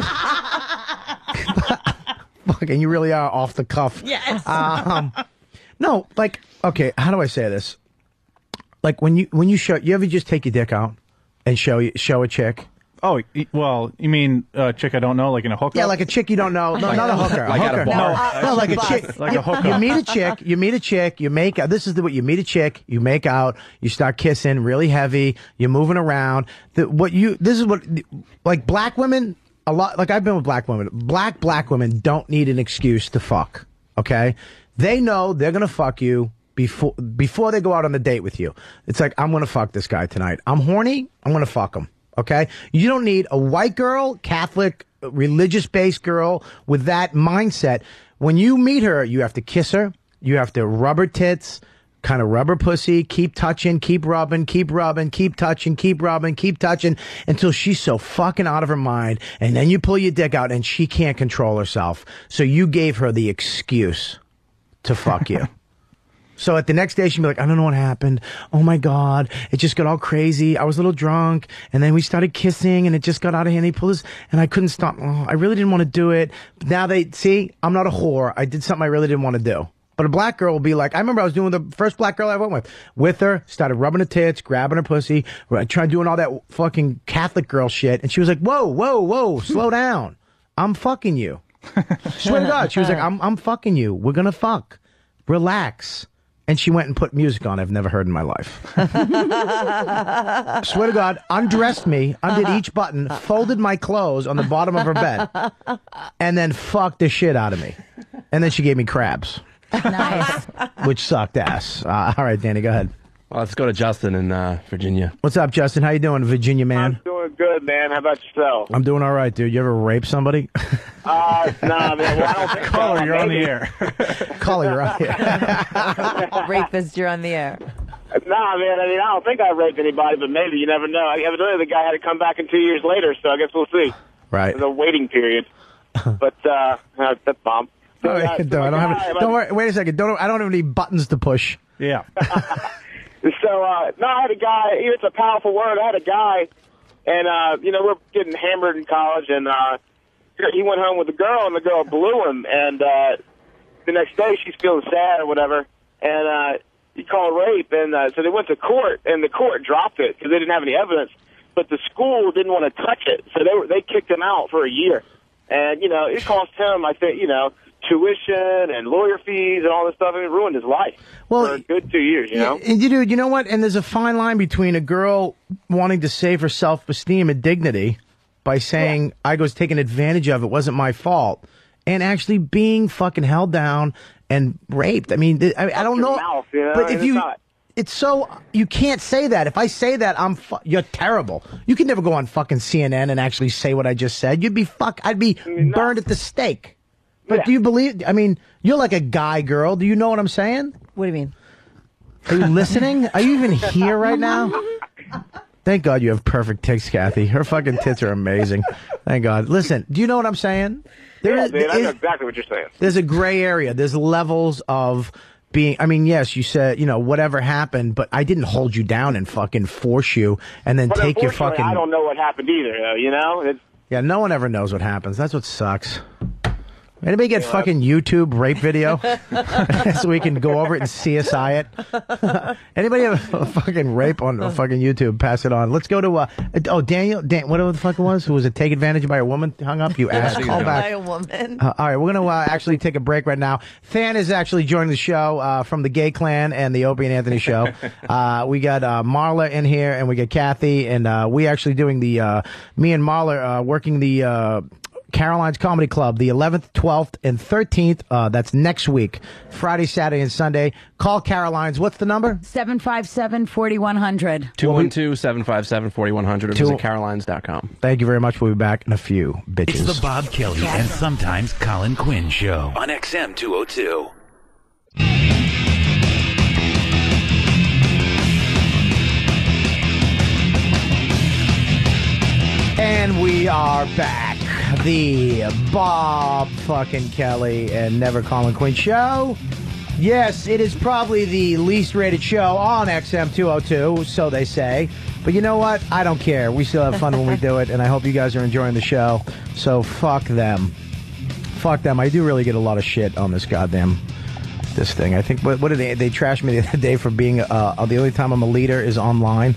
Fucking, you really are off the cuff. Yes. Um, no, like, okay, how do I say this? Like when you when you show, you ever just take your dick out and show show a chick? Oh, y- well, you mean a chick I don't know, like in a hookup? Yeah, like a chick you don't know. No, Like- not a hooker. like a at a hooker. bar. No, No, no, like a bus. chick. Like you, a hookup. You meet a chick. You meet a chick. You make out. This is the what you meet a chick. You make out. You start kissing really heavy. You're moving around. The, what you this is what like black women. A lot like I've been with black women. Black black women don't need an excuse to fuck. Okay, they know they're gonna fuck you before before they go out on the date with you. It's like I'm gonna fuck this guy tonight. I'm horny. I'm gonna fuck him. Okay? You don't need a white girl, Catholic, religious-based girl with that mindset. When you meet her, you have to kiss her. You have to rub her tits, kind of rub her pussy, keep touching, keep rubbing, keep rubbing, keep touching, keep rubbing, keep touching until she's so fucking out of her mind. And then you pull your dick out and she can't control herself. So you gave her the excuse to fuck you. So at the next day, she'd be like, I don't know what happened. Oh my God. It just got all crazy. I was a little drunk. And then we started kissing and it just got out of hand. He pulled his, and I couldn't stop. Oh, I really didn't want to do it. But now they, see, I'm not a whore. I did something I really didn't want to do. But a black girl will be like, I remember I was doing the first black girl I went with. With her, started rubbing her tits, grabbing her pussy, trying doing all that fucking Catholic girl shit. And she was like, whoa, whoa, whoa, slow down. I'm fucking you. Swear to God. She was like, I'm, I'm fucking you. We're going to fuck. Relax. And she went and put music on I've never heard in my life. Swear to God, undressed me, undid each button, folded my clothes on the bottom of her bed, and then fucked the shit out of me. And then she gave me crabs. Nice. Which sucked ass. Uh, all right, Danny, go ahead. Well, let's go to Justin in uh, Virginia. What's up, Justin? How you doing, Virginia man? Doing good, man. How about yourself? I'm doing all right, dude. You ever rape somebody? Uh, nah, man. Well, I don't think Caller, so. you're on the Maybe. air. Caller, you're on here. Rapist, you're on the air. Nah, man. I mean, I don't think I raped anybody, but maybe you never know. Evidently, the guy had to come back in two years later, so I guess we'll see. Right. There's a waiting period. But uh, uh that's bomb. Oh, no, I don't have. Don't worry. Wait a second. Don't. I don't have any buttons to push. Yeah. So, uh, no, I had a guy, it's a powerful word, I had a guy, and, uh, you know, we're getting hammered in college, and, uh, he went home with a girl, and the girl blew him, and, uh, the next day she's feeling sad or whatever, and, uh, he called rape, and, uh, so they went to court, and the court dropped it, because they didn't have any evidence, but the school didn't want to touch it, so they were, they kicked him out for a year, and, you know, it cost him, I think, you know, tuition and lawyer fees and all this stuff, and it ruined his life well, for a good two years, you know? And you do, you know what? And there's a fine line between a girl wanting to save her self-esteem and dignity by saying, yeah. I was taken advantage of, it wasn't my fault, and actually being fucking held down and raped. I mean, I, I don't know. Mouth, you know? But if it's you... Not. It's so, you can't say that. If I say that, I'm, fu- you're terrible. You can never go on fucking C N N and actually say what I just said. You'd be fuck, I'd be I mean, burned no. at the stake. But yeah. do you believe, I mean, you're like a guy girl. Do you know what I'm saying? What do you mean? Are you listening? Are you even here right now? Thank God you have perfect tits, Kathy. Her fucking tits are amazing. Thank God. Listen, do you know what I'm saying? There yeah, is, dude, I know is, exactly what you're saying. There's a gray area. There's levels of being, I mean, yes, you said, you know, whatever happened, but I didn't hold you down and fucking force you and then but take your fucking... I don't know what happened either, though, you know? It's, yeah, no one ever knows what happens. That's what sucks. Anybody get fucking YouTube rape video so we can go over it and C S I it? Anybody have a fucking rape on fucking YouTube? Pass it on. Let's go to uh oh Daniel. Dan, whatever the fuck it was, who was it take advantage by a woman? Hung up. You ass. Call back. By a woman. Uh, all right, we're gonna uh, actually take a break right now. Than is actually joining the show uh, from the Gay Clan and the Opie and Anthony show. Uh, we got uh, Marla in here and we got Kathy and uh, we actually doing the uh, me and Marla uh, working the. Uh, Caroline's Comedy Club, the eleventh, twelfth, and thirteenth. Uh, that's next week, Friday, Saturday, and Sunday. Call Caroline's. What's the number? seven five seven, four one zero zero. two one two, seven five seven, four one zero zero. Two- Visit carolines dot com. Thank you very much. We'll be back in a few, bitches. It's the Bob Kelly and sometimes Colin Quinn Show on X M two oh two. And we are back. The Bob fucking Kelly and Never Colin Quinn Show. Yes, it is probably the least rated show on X M two oh two, so they say. But you know what? I don't care. We still have fun when we do it, and I hope you guys are enjoying the show. So fuck them. Fuck them. I do really get a lot of shit on this goddamn... this thing. I think, what, what did they, they trashed me the other day for being, uh, the only time I'm a leader is online.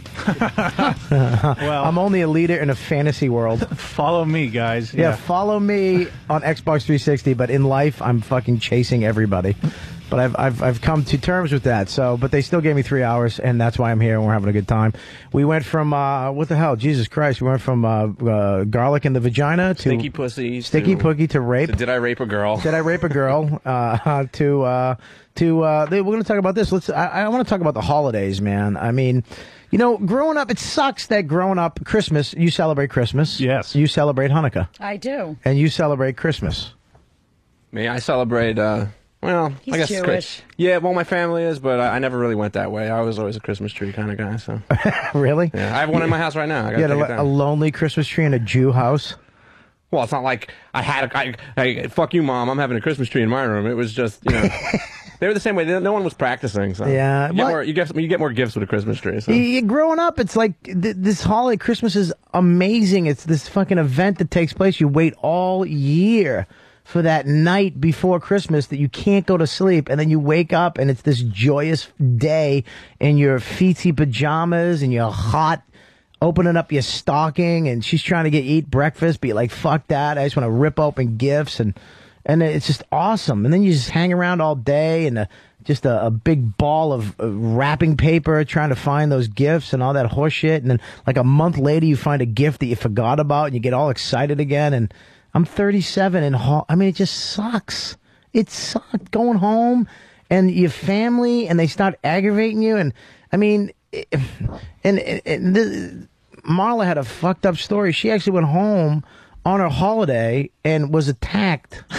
Well, I'm only a leader in a fantasy world. Follow me, guys. Yeah, Yeah. follow me on Xbox three sixty, but in life, I'm fucking chasing everybody. But I've, I've, I've come to terms with that, so, but they still gave me three hours, and that's why I'm here, and we're having a good time. We went from, uh, what the hell, Jesus Christ, we went from, uh, uh garlic in the vagina to... Stinky pussy. Sticky to, pookie to rape. to did I rape a girl? Did I rape a girl? uh, to, uh, to, uh, they, we're gonna talk about this. Let's, I, I wanna talk about the holidays, man. I mean, you know, growing up, it sucks that growing up, Christmas, you celebrate Christmas. Yes. You celebrate Hanukkah. I do. And you celebrate Christmas. Me, I celebrate, uh, well, He's I guess it's Jewish. Chris- Yeah, well, my family is, but I, I never really went that way. I was always a Christmas tree kind of guy, so. Really? Yeah, I have one in my house right now. I You gotta had take it a, down. a lonely Christmas tree in a Jew house? Well, it's not like I had a, I, I, fuck you, Mom, I'm having a Christmas tree in my room. It was just, you know, they were the same way. No one was practicing, so. Yeah, You get, what- more, you, get, you get more gifts with a Christmas tree, so. You, you- growing up, it's like th- this holiday, Christmas is amazing. It's this fucking event that takes place. You wait all year for that night before Christmas that you can't go to sleep, and then you wake up and it's this joyous day in your feetsy pajamas and you're hot, opening up your stocking, and she's trying to get eat breakfast, but you're like, fuck that, I just want to rip open gifts, and and it's just awesome. And then you just hang around all day and a, just a, a big ball of uh, wrapping paper trying to find those gifts and all that horse shit, and then like a month later you find a gift that you forgot about and you get all excited again. And I'm thirty-seven, and ho- I mean, it just sucks. It sucks going home and your family, and they start aggravating you. And I mean, it, and, and, and the, Marla had a fucked up story. She actually went home on her holiday and was attacked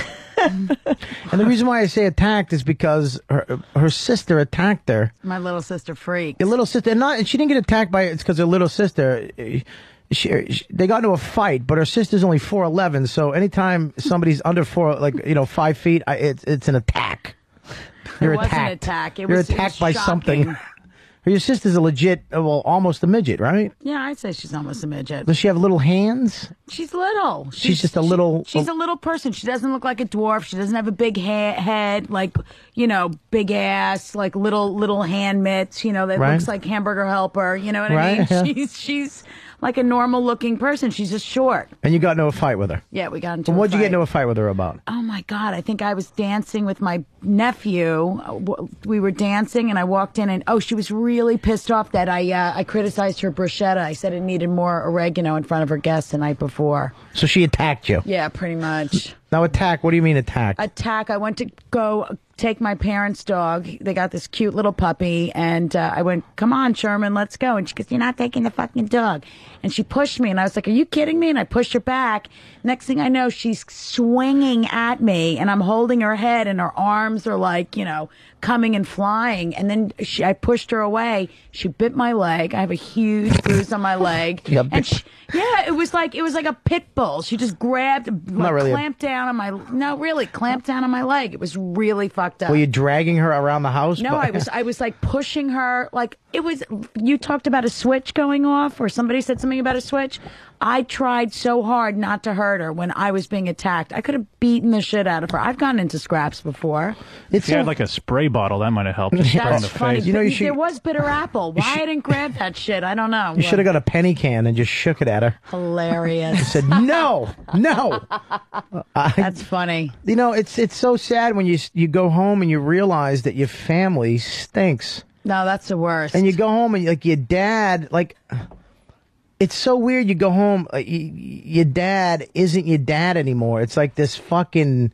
And the reason why I say attacked is because her her sister attacked her. My little sister freak. Your little sister, and not, and she didn't get attacked by it's because her little sister. She, she, they got into a fight, but her sister's only four eleven. So anytime somebody's under four, like you know, five feet, I, it's it's an attack. You're it wasn't attacked. an attack. It You're was, it attacked was by shocking. something. Your sister's a legit, well, almost a midget, right? Yeah, I'd say she's almost a midget. Does she have little hands? She's little. She's, just a little. She, she's a little person. She doesn't look like a dwarf. She doesn't have a big ha- head, like, you know, big ass, like little little hand mitts, you know, that Right. looks like Hamburger Helper. You know what Right, I mean? yeah. She's she's like a normal looking person. She's just short. And you got into a fight with her. Yeah, we got into Well, a what'd you fight. get into a fight with her about? Oh my God! I think I was dancing with my nephew. Uh, w- We were dancing, and I walked in, and oh, she was really pissed off that I uh, I criticized her bruschetta. I said it needed more oregano in front of her guests the night before. So she attacked you. Yeah, pretty much. Now attack. What do you mean attack? Attack. I went to go take my parents' dog. They got this cute little puppy, and uh, I went, "Come on, Sherman, let's go." And she goes, "You're not taking the fucking dog." And she pushed me, and I was like, "Are you kidding me?" And I pushed her back. Next thing I know, she's swinging at me, and I'm holding her head, and her arms are like, you know, coming and flying. And then she, I pushed her away. She bit my leg. I have a huge bruise on my leg. Yeah, bit- and she, yeah, it was like it was like a pit bull. She just grabbed, like, really a- clamped down on my. No, really, clamped down on my leg. It was really fucked up. Were you dragging her around the house? No, I was I was like pushing her, like it was. You talked about a switch going off, or somebody said something about a switch. I tried so hard not to hurt her when I was being attacked. I could have beaten the shit out of her. I've gotten into scraps before. If you had like a spray bottle, that might have helped. Just spray in That's the funny. face. You know, you but should- there was bitter apple. Why I didn't grab that shit, I don't know. You should have got a penny can and just shook it at her. Hilarious. Said no, no. That's funny. You know, it's it's so sad when you you go home and you realize that your family stinks. No, that's the worst. And you go home and like your dad, like it's so weird. You go home, uh, y y- your dad isn't your dad anymore. It's like this fucking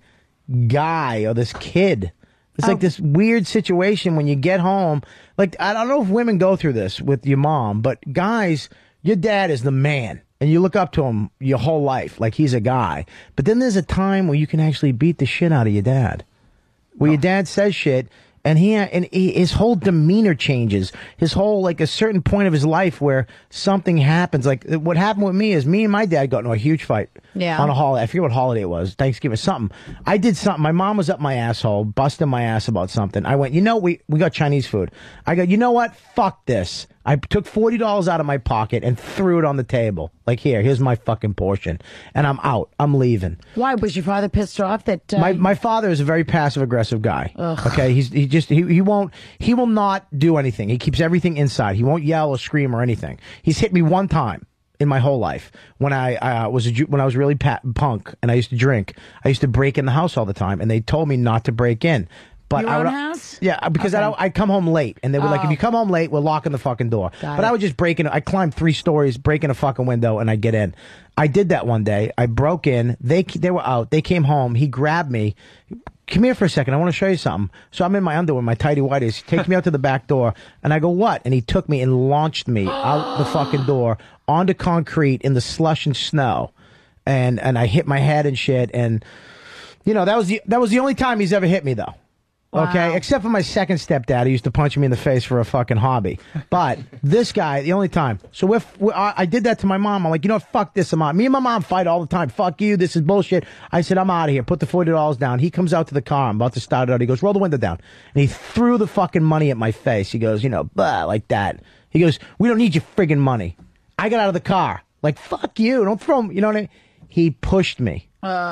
guy or this kid. It's like this weird situation when you get home. Like I don't know if women go through this with your mom, but guys, your dad is the man. And you look up to him your whole life, like he's a guy. But then there's a time where you can actually beat the shit out of your dad. Where your dad says shit, and he and he, his whole demeanor changes. His whole, like, a certain point of his life where something happens. Like, what happened with me is me and my dad got into a huge fight. Yeah. On a holiday. I forget what holiday it was. Thanksgiving, something. I did something. My mom was up my asshole, busting my ass about something. I went, you know, we, we got Chinese food. I go, you know what? Fuck this. I took forty dollars out of my pocket and threw it on the table. Like, here, here's my fucking portion. And I'm out. I'm leaving. Why was your father pissed off that? Uh, My my father is a very passive aggressive guy. Ugh. Okay, he's he just he he won't he will not do anything. He keeps everything inside. He won't yell or scream or anything. He's hit me one time in my whole life when I uh, was a, Ju- when I was really pat- punk and I used to drink. I used to break in the house all the time, and they told me not to break in. But Your I would, own house? Yeah, because Okay. I I'd come home late, and they were like, Oh. if you come home late, we're locking the fucking door. Got but it. I would just break in. I climbed three stories, break in a fucking window, and I get in. I did that one day. I broke in. They they were out. They came home. He grabbed me. Come here for a second. I want to show you something. So I'm in my underwear, my tighty whities. He takes me out to the back door, and I go, what? And he took me and launched me out the fucking door onto concrete in the slush and snow, and and I hit my head and shit. And you know that was the that was the only time he's ever hit me though. Okay, except for my second stepdad, who used to punch me in the face for a fucking hobby. But this guy, the only time. So if we, I, I did that to my mom, I'm like, you know what? Fuck this. I'm out. Me and my mom fight all the time. Fuck you. This is bullshit. I said, I'm out of here. Put the forty dollars down. He comes out to the car. I'm about to start it out. He goes, roll the window down. And he threw the fucking money at my face. He goes, you know, blah, like that. He goes, we don't need your friggin' money. I got out of the car. Like, fuck you. Don't throw me. You know what I mean? He pushed me.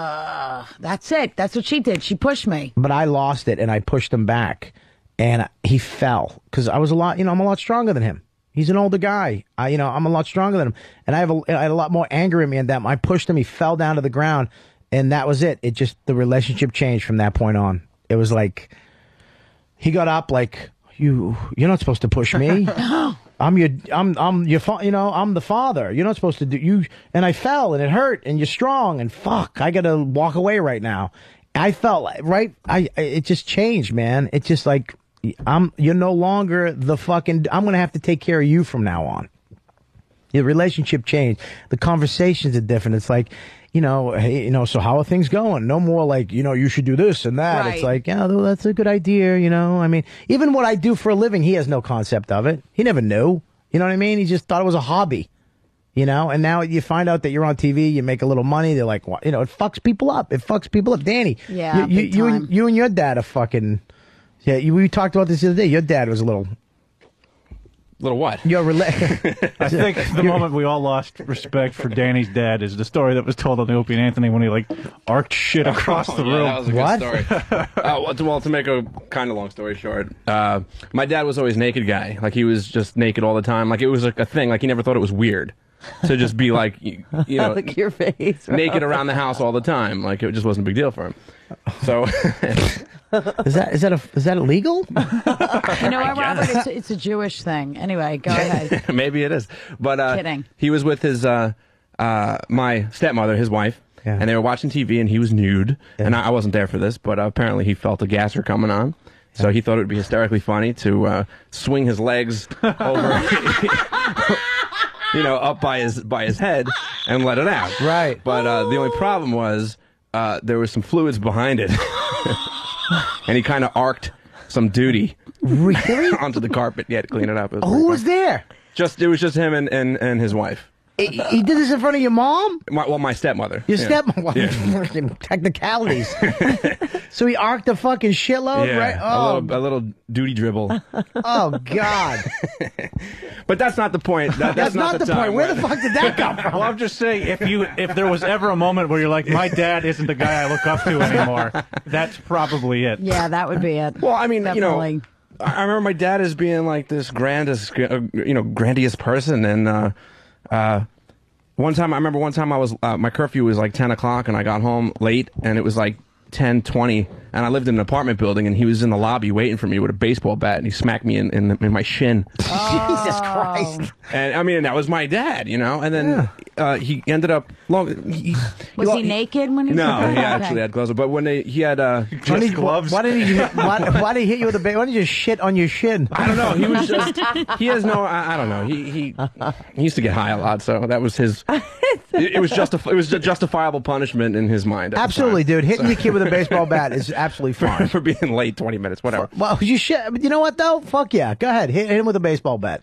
Uh, that's it. That's what she did. She pushed me. But I lost it, and I pushed him back, and he fell because I was a lot. You know, I'm a lot stronger than him. He's an older guy. I, you know, I'm a lot stronger than him, and I have a, I had a lot more anger in me. And that I pushed him. He fell down to the ground, and that was it. It just the relationship changed from that point on. It was like he got up like you. You're not supposed to push me. I'm your, I'm, I'm your, fa- you know, I'm the father. You're not supposed to do you. And I fell, and it hurt, and you're strong, and fuck, I gotta walk away right now. I felt like, right. I, I, it just changed, man. It's just like I'm. You're no longer the fucking. I'm gonna have to take care of you from now on. The relationship changed. The conversations are different. It's like you know, hey, you know, so how are things going? No more like, you know, you should do this and that. Right. It's like, yeah, though, that's a good idea, you know. I mean, even what I do for a living, he has no concept of it. He never knew. You know what I mean? He just thought it was a hobby. You know, and now you find out that you're on T V, you make a little money. They're like, what? You know, it fucks people up. It fucks people up. Danny, Yeah, you, you, big you, time. and, you and your dad are fucking. Yeah, you, we talked about this the other day. Your dad was a little. Little what? Your rela- I think the moment we all lost respect for Danny's dad is the story that was told on the Opie and Anthony when he like arced shit across the Oh, yeah, room. that was a good story. uh, well, to, well, to make a kind of long story short, uh, my dad was always naked guy. Like he was just naked all the time. Like it was like a thing. Like he never thought it was weird to just be like, you, you know, Look at your face. naked around the house all the time. Like it just wasn't a big deal for him. So is that is that a is that illegal? You know what, Robert? It's, it's a Jewish thing. Anyway, go ahead. maybe it is. But uh, Kidding. he was with his uh, uh, my stepmother, his wife, and they were watching T V, and he was nude. And I, I wasn't there for this, but uh, apparently he felt a gasser coming on. So he thought it would be hysterically funny to uh, swing his legs over, you know, up by his by his head and let it out. Right. But uh, the only problem was uh, there was some fluids behind it, and he kind of arced some duty really onto the carpet. He had to clean it up. It Who was there? Just it was just him and, and, and his wife. He, he did this in front of your mom? My, well, my stepmother. Your Yeah. stepmom? Yeah. Technicalities. So he arced a fucking shitload, Yeah, right? a Oh, little, a little duty dribble. oh God. But that's not the point. That, That's that's, not the time point. Where where- the fuck did that come from? Well, I'm just saying, if you if there was ever a moment where you're like, my dad isn't the guy I look up to anymore, that's probably it. Yeah, that would be it. Well, I mean, Definitely. you know, I I remember my dad as being like this grandest, uh, you know, grandiose person, and uh, uh, one time I remember one time I was uh, my curfew was like ten o'clock, and I got home late, and it was like ten twenty, and I lived in an apartment building, and he was in the lobby waiting for me with a baseball bat, and he smacked me in in, in my shin. Jesus Christ. And I mean, that was my dad, you know. And then uh, he ended up long. He, Was lo- he naked when he was No, okay. he actually had gloves on. But when they, he had uh, Why did, why, why did he? Why, why did he hit you with a? Ba- why did you just shit on your shin? I don't know. He was just. He has no. I, I don't know. He he he used to get high a lot, so that was his. It, it was just. It was a justifiable punishment in his mind. at the Absolutely, time. dude. Hitting So- your kid with a baseball bat is absolutely for, fine. for being late twenty minutes, whatever. Well, you shit. You know what though? Fuck yeah. Go ahead. Hit, hit him with a baseball bat.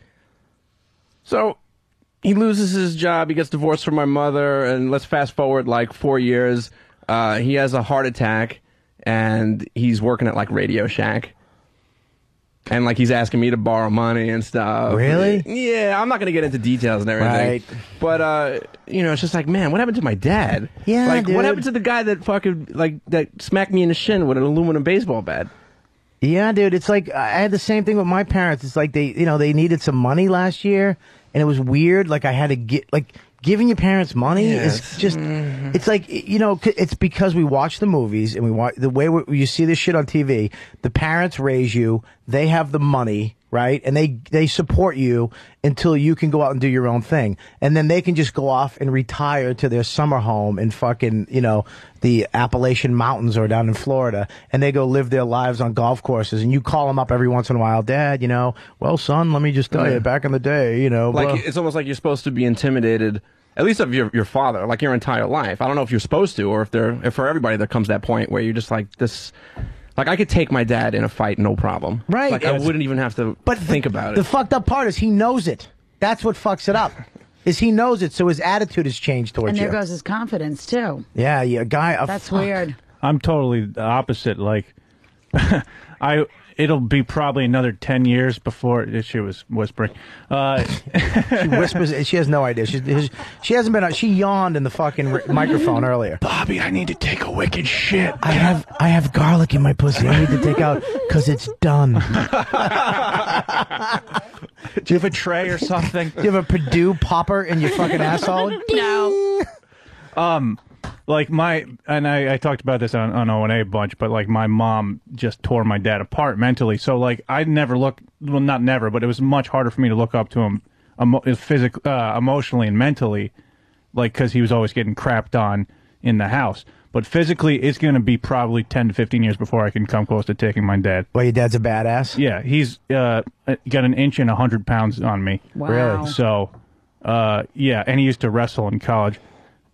So he loses his job. He gets divorced from my mother, and let's fast forward like four years. Uh, he has a heart attack, and he's working at like Radio Shack. And like he's asking me to borrow money and stuff. Really? Yeah, I'm not gonna get into details and everything. Right. But uh, you know, it's just like, man, what happened to my dad? Yeah, like dude. what happened to the guy that fucking like that smacked me in the shin with an aluminum baseball bat? Yeah, dude. It's like I had the same thing with my parents. It's like they, you know, they needed some money last year, and it was weird. Like I had to get like. Giving your parents money Yeah, is it's- just, it's like, you know, c- it's because we watch the movies and we watch the way we, you see this shit on T V. The parents raise you, they have the money, right? And they, they support you until you can go out and do your own thing. And then they can just go off and retire to their summer home in fucking, you know, the Appalachian Mountains or down in Florida. And they go live their lives on golf courses. And you call them up every once in a while, Dad, you know, well, son, let me just tell Yeah. you, back in the day, you know, Like blah. it's almost like you're supposed to be intimidated, at least of your your father, like your entire life. I don't know if you're supposed to, or if there, if for everybody there comes that point where you're just like this. Like I could take my dad in a fight, no problem. Right. Like I wouldn't even have to think about The it. fucked up part is he knows it. That's what fucks it up. Is he knows it, so his attitude has changed towards And there you. goes his confidence too. Yeah, yeah, guy. uh, That's fuck. weird. I'm totally the opposite. Like, I it'll be probably another ten years before she was whispering. Uh, She whispers. She has no idea. She's, she hasn't been. She yawned in the fucking r- microphone earlier. Bobby, I need to take a wicked shit. I have I have garlic in my pussy. I need to take out because it's done. Do you have a tray or something? Do you have a Purdue popper in your fucking asshole? No. Um, like my and I, I talked about this on, on O and A a bunch, but like my mom just tore my dad apart mentally. So like I never looked, well, not never, but it was much harder for me to look up to him, emo- physically, uh, emotionally, and mentally, like because he was always getting crapped on in the house. But physically, it's going to be probably ten to fifteen years before I can come close to taking my dad. Well, your dad's a badass. Yeah, he's uh, got an inch and a hundred pounds on me. Wow. Really? So, uh, yeah, and he used to wrestle in college.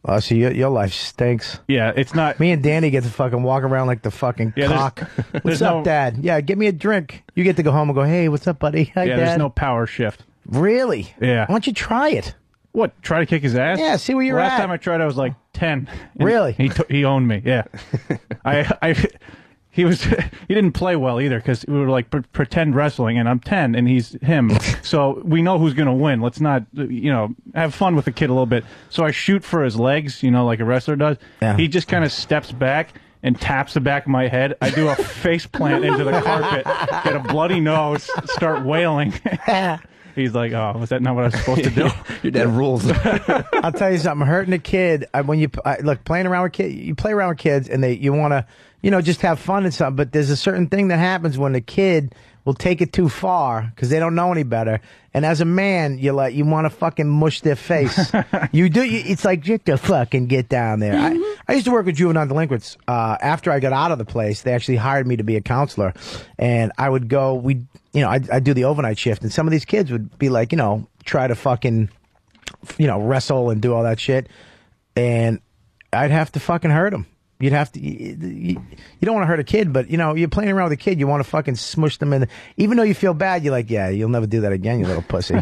Oh, so your, your life stinks. Yeah, it's not. Me and Danny get to fucking walk around like the fucking Yeah, there's- cock. What's there's up, no- Dad? Yeah, give me a drink. You get to go home and go, hey, what's up, buddy? Hi, yeah, Dad. there's no power shift. Really? Yeah. Why don't you try it? What? Try to kick his ass? Yeah, see where you're Last at. time I tried, I was like ten. And Really? He t- he owned me. Yeah. I I he was he didn't play well either because we were like pre- pretend wrestling, and I'm ten and he's him, so we know who's gonna win. Let's not you know have fun with the kid a little bit. So I shoot for his legs, you know, like a wrestler does. Yeah. He just kind of steps back and taps the back of my head. I do a face plant into the carpet, get a bloody nose, start wailing. He's like, "Oh, was that not what I was supposed to do?" Your dad rules. I'll tell you something. Hurting a kid I, when you I, look playing around with kids, you play around with kids, and they you want to you know just have fun and something. But there's a certain thing that happens when the kid will take it too far because they don't know any better. And as a man, you like you want to fucking mush their face. you do. You, it's like just to fucking get down there. I, I used to work with juvenile delinquents. Uh, after I got out of the place, they actually hired me to be a counselor, and I would go. We. You know, I'd, I'd do the overnight shift, and some of these kids would be like, you know, try to fucking, you know, wrestle and do all that shit, and I'd have to fucking hurt them. You'd have to, you, you, you don't want to hurt a kid, but, you know, you're playing around with a kid, you want to fucking smush them in. Even though you feel bad, you're like, yeah, you'll never do that again, you little pussy.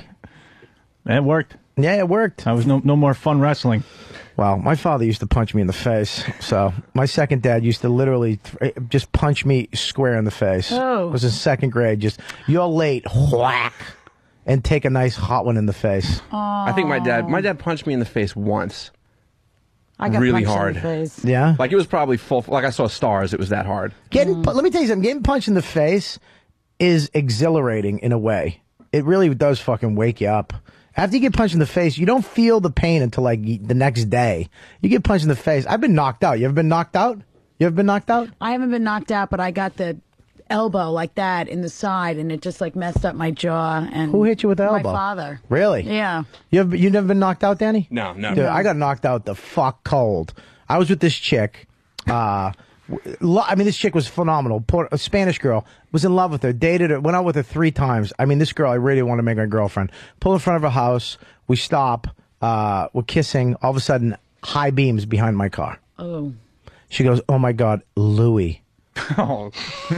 It worked. Yeah, it worked. I was no no more fun wrestling. Well, my father used to punch me in the face. So my second dad used to literally th- just punch me square in the face. Oh. It was in second grade. Just, you're late, whack, and take a nice hot one in the face. I think my dad, my dad punched me in the face once. I got really punched in hard. the face. Yeah? Like it was probably full. Like I saw stars. It was that hard. Getting, pu- let me tell you something. Getting punched in the face is exhilarating in a way. It really does fucking wake you up. After you get punched in the face, you don't feel the pain until like y- the next day. You get punched in the face. I've been knocked out. You ever been knocked out? You ever been knocked out? I haven't been knocked out, but I got the elbow like that in the side, and it just like messed up my jaw. And Who hit you with the my elbow? father. Really? Yeah. You ever, you never been knocked out, Danny? No, no. Dude, I got knocked out the fuck cold. I was with this chick. Uh, w- lo- I mean, this chick was phenomenal. Port- a Spanish girl. Was in love with her. Dated her. Went out with her three times. I mean, this girl, I really want to make her girlfriend. Pull in front of her house. We stop. Uh, we're kissing. All of a sudden, high beams behind my car. Oh. She goes, "Oh my God, Louis." Oh.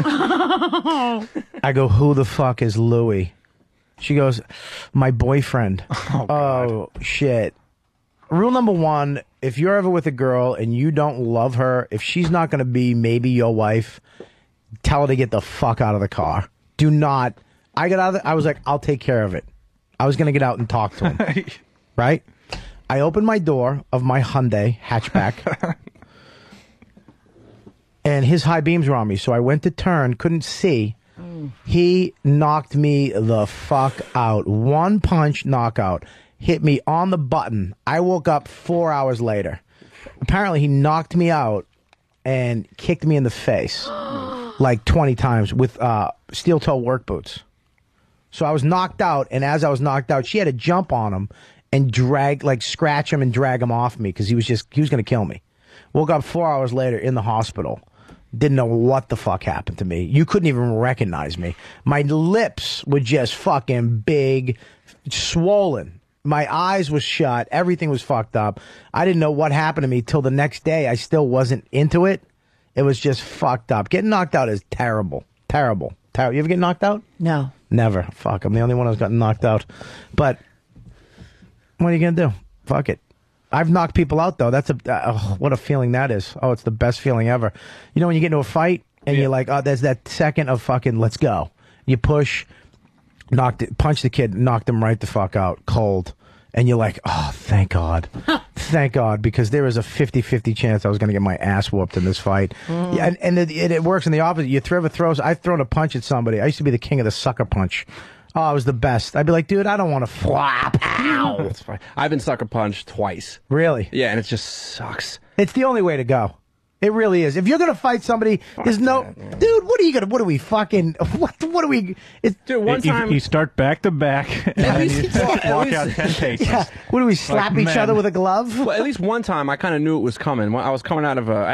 I go, "Who the fuck is Louis?" She goes, "My boyfriend." Oh, oh shit. Rule number one, if you're ever with a girl and you don't love her, if she's not going to be maybe your wife, tell her to get the fuck out of the car. Do not. I got out of the, I was like, I'll take care of it. I was going to get out and talk to him. Right? I opened my door of my Hyundai hatchback. And his high beams were on me, so I went to turn, couldn't see. He knocked me the fuck out. One punch knockout. Hit me on the button. I woke up four hours later. Apparently, he knocked me out and kicked me in the face like twenty times with uh, steel toe work boots. So I was knocked out, and as I was knocked out, she had to jump on him and drag, like scratch him and drag him off me because he was just, he was going to kill me. Woke up four hours later in the hospital. Didn't know what the fuck happened to me. You couldn't even recognize me. My lips were just fucking big, swollen. My eyes was shut. Everything was fucked up. I didn't know what happened to me till the next day. I still wasn't into it. It was just fucked up. Getting knocked out is terrible. Terrible. Terrible. You ever get knocked out? No. Never. Fuck. I'm the only one who's gotten knocked out. But what are you going to do? Fuck it. I've knocked people out, though. That's a uh, oh, what a feeling that is. Oh, it's the best feeling ever. You know when you get into a fight and you're like, oh, there's that second of fucking let's go. You push, knocked it, punch the kid, knocked him right the fuck out, cold. And you're like, oh, thank God. Thank God, because there was a fifty-fifty chance I was going to get my ass whooped in this fight. Mm. Yeah, and and it, it, it works in the opposite. You throw throws. I've thrown a punch at somebody. I used to be the king of the sucker punch. Oh, it was the best. I'd be like, dude, I don't want to flap. Ow. That's fine. I've been sucker punched twice. Really? Yeah, and it just sucks. It's the only way to go. It really is. If you're gonna fight somebody, there's no, dude. What are you gonna? What are we fucking? What? What are we? It's, dude, one you, time you start back to back, and then you walk, walk out ten paces. Yeah. What do we slap Like each men. other with a glove? Well, at least one time I kind of knew it was coming. When I was coming out of a, I had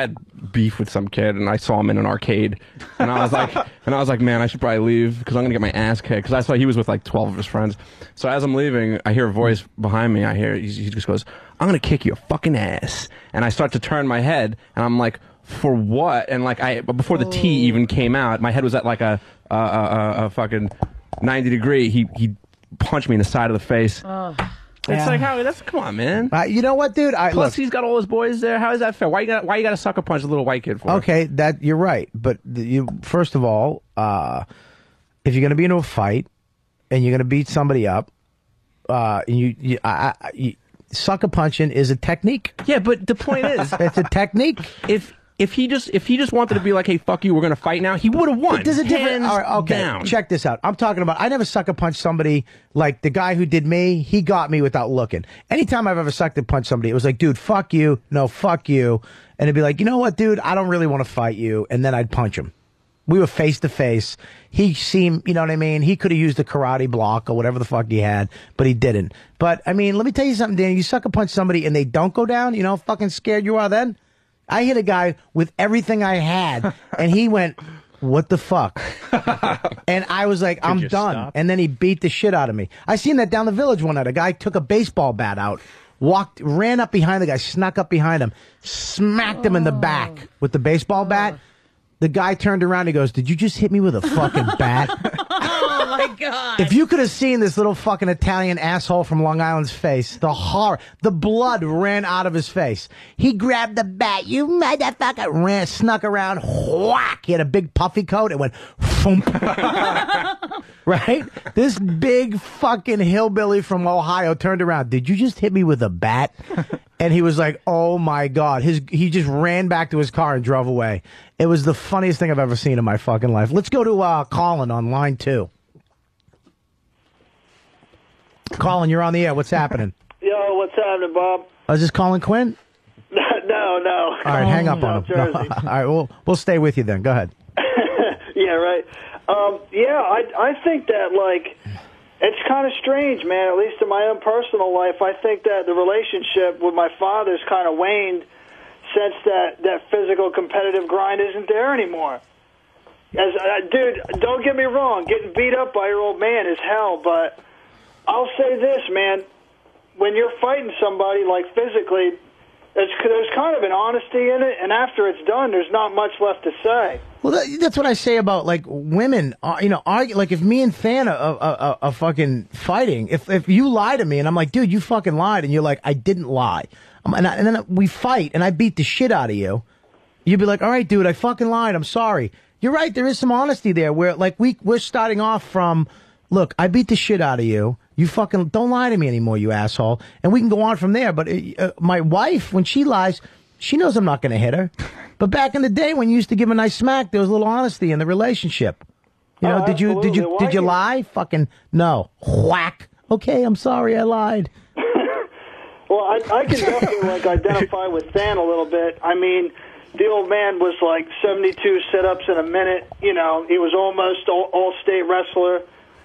beef with some kid, and I saw him in an arcade, and I was like, and I was like, man, I should probably leave because I'm gonna get my ass kicked. Because I saw he was with like twelve of his friends. So as I'm leaving, I hear a voice behind me. I hear he he just goes, "I'm gonna kick your fucking ass," and I start to turn my head, and I'm like, for what? And like I, before the T even came out, my head was at like a a, a, a fucking ninety degree. He he punched me in the side of the face. Oh. It's Yeah. like how that's come on, man. Uh, you know what, dude? I, Plus, look, he's got all his boys there. How is that fair? Why you got why you got to sucker punch a little white kid for? Okay, that you're right, but the, you first of all, uh, if you're going to be in a fight and you're going to beat somebody up, uh, and you, you, I, I, you sucker punching is a technique. Yeah, but the point is, it's a technique. If if he just if he just wanted to be like, hey, fuck you, we're going to fight now, he would have won. But there's a different. Hands all right, okay, down. check this out. I'm talking about. I never sucker punched somebody like the guy who did me. He got me without looking. Anytime I've ever sucker punched somebody, it was like, dude, fuck you, no, fuck you, and it'd be like, you know what, dude, I don't really want to fight you, and then I'd punch him. We were face to face. He seemed, you know what I mean? He could have used a karate block or whatever the fuck he had, but he didn't. But I mean, let me tell you something, Dan. You sucker punch somebody and they don't go down. You know how fucking scared you are then. I hit a guy with everything I had, and he went, what the fuck? And I was like, I'm you done. stop? And then he beat the shit out of me. I seen that down the village one night. A guy took a baseball bat out, walked, ran up behind the guy, snuck up behind him, smacked him in the back with the baseball bat. The guy turned around, he goes, did you just hit me with a fucking bat? Oh my God. If you could have seen this little fucking Italian asshole from Long Island's face, the horror, the blood ran out of his face. He grabbed the bat, you motherfucker, ran, snuck around, whack. He had a big puffy coat, it went, thump. Right? This big fucking hillbilly from Ohio turned around, did you just hit me with a bat? And he was like, oh my God. His He just ran back to his car and drove away. It was the funniest thing I've ever seen in my fucking life. Let's go to uh, Colin on line two. Colin, you're on the air. What's happening? Yo, what's happening, Bob? Oh, is this Colin Quinn? no, no. All right, hang up on South him. No, Jersey. all right, we'll, we'll stay with you then. Go ahead. Yeah, right. Um, yeah, I I think that, like, it's kind of strange, man, at least in my own personal life. I think that the relationship with my father's kind of waned since that, that physical competitive grind isn't there anymore. As uh, Dude, don't get me wrong, getting beat up by your old man is hell, but I'll say this, man. When you're fighting somebody, like, physically, it's, there's kind of an honesty in it, and after it's done, there's not much left to say. Well, that, that's what I say about, like, women. Uh, you know, argue, like, if me and Fan are, are, are, are fucking fighting, if if you lie to me and I'm like, dude, you fucking lied, and you're like, I didn't lie, um, and, I, and then we fight and I beat the shit out of you, you'd be like, all right, dude, I fucking lied, I'm sorry. You're right, there is some honesty there where, like, we, we're starting off from, look, I beat the shit out of you. You fucking don't lie to me anymore, you asshole. And we can go on from there. But uh, my wife, when she lies, she knows I'm not going to hit her. But back in the day when you used to give a nice smack, there was a little honesty in the relationship. You know, Oh, did you did you absolutely. did you Why- lie? Fucking no. Whack. Okay, I'm sorry, I lied. Well, I, I can definitely like identify with Dan a little bit. I mean, the old man was like seventy-two sit-ups in a minute. You know, he was almost all, all-state wrestler.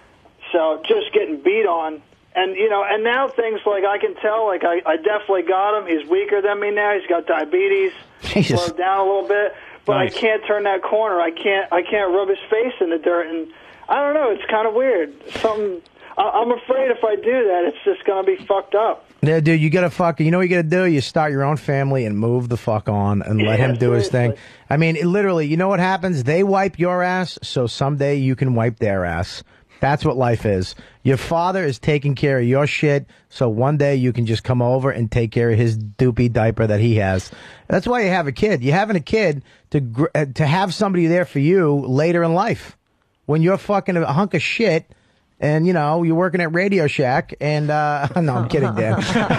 So just getting beat on. And, you know, and now things like I can tell, like I, I definitely got him. He's weaker than me now. He's got diabetes. Jesus. Slowed down a little bit. But Nice. I can't turn that corner. I can't I can't rub his face in the dirt. And I don't know. It's kind of weird. Something. I, I'm afraid if I do that, it's just going to be fucked up. Yeah, dude, you gotta fucking, you know what you gotta do? You start your own family and move the fuck on and let Yeah, him do his thing. seriously. I mean, it literally, you know what happens? They wipe your ass, so someday you can wipe their ass. That's what life is. Your father is taking care of your shit, so one day you can just come over and take care of his doopy diaper that he has. That's why you have a kid. You're having a kid to gr- uh, to have somebody there for you later in life. When you're fucking a hunk of shit, and, you know, you're working at Radio Shack, and, uh, no, I'm kidding, Dan.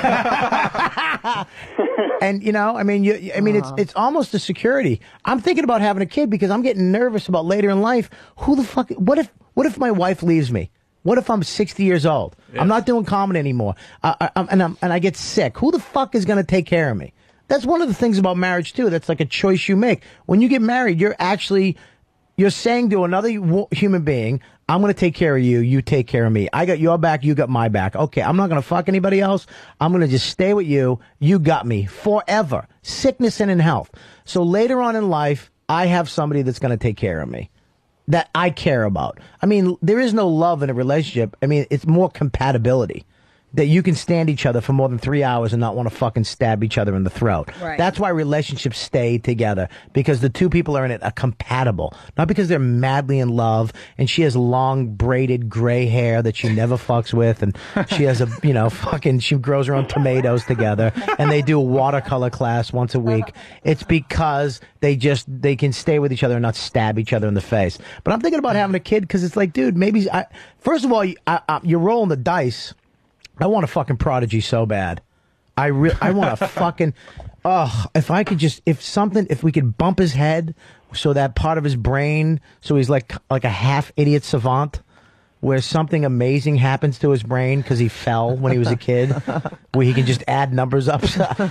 And, you know, I mean, you, I mean, it's, it's almost a security. I'm thinking about having a kid because I'm getting nervous about later in life. Who the fuck, what if, what if my wife leaves me? What if I'm sixty years old? I'm not doing comedy anymore. Uh, I, I'm, and, I'm, and I get sick. Who the fuck is going to take care of me? That's one of the things about marriage, too. That's like a choice you make. When you get married, you're actually, you're saying to another wo- human being, I'm going to take care of you. You take care of me. I got your back. You got my back. Okay. I'm not going to fuck anybody else. I'm going to just stay with you. You got me forever. Sickness and in health. So later on in life, I have somebody that's going to take care of me that I care about. I mean, there is no love in a relationship. I mean, it's more compatibility. That you can stand each other for more than three hours and not want to fucking stab each other in the throat. Right. That's why relationships stay together, because the two people are in it are compatible, not because they're madly in love. And she has long braided gray hair that she never fucks with, and she has a you know fucking she grows her own tomatoes together, and they do a watercolor class once a week. It's because they just they can stay with each other and not stab each other in the face. But I'm thinking about having a kid because it's like, dude, maybe I, first of all, I, I, you're rolling the dice. I want a fucking prodigy so bad. I re- I want a fucking, oh, if I could just, if something, if we could bump his head so that part of his brain, so he's like, like a half idiot savant, where something amazing happens to his brain because he fell when he was a kid, where he can just add numbers up.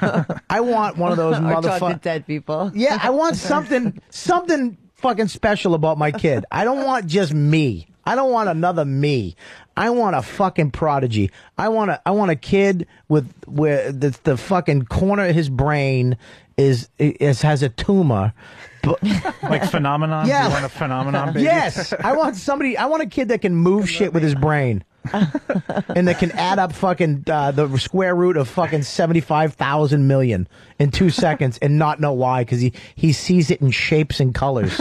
I want one of those Or talk to motherfuckers. dead people. Yeah, I want something, something fucking special about my kid. I don't want just me. I don't want another me. I want a fucking prodigy. I want a, I want a kid with where the the fucking corner of his brain is is has a tumor. But, Like phenomenon? Yeah. You want a phenomenon baby? yes, I want somebody. I want a kid that can move shit with his brain, and that can add up fucking uh, the square root of fucking seventy five thousand million in two seconds and not know why, because he he sees it in shapes and colors.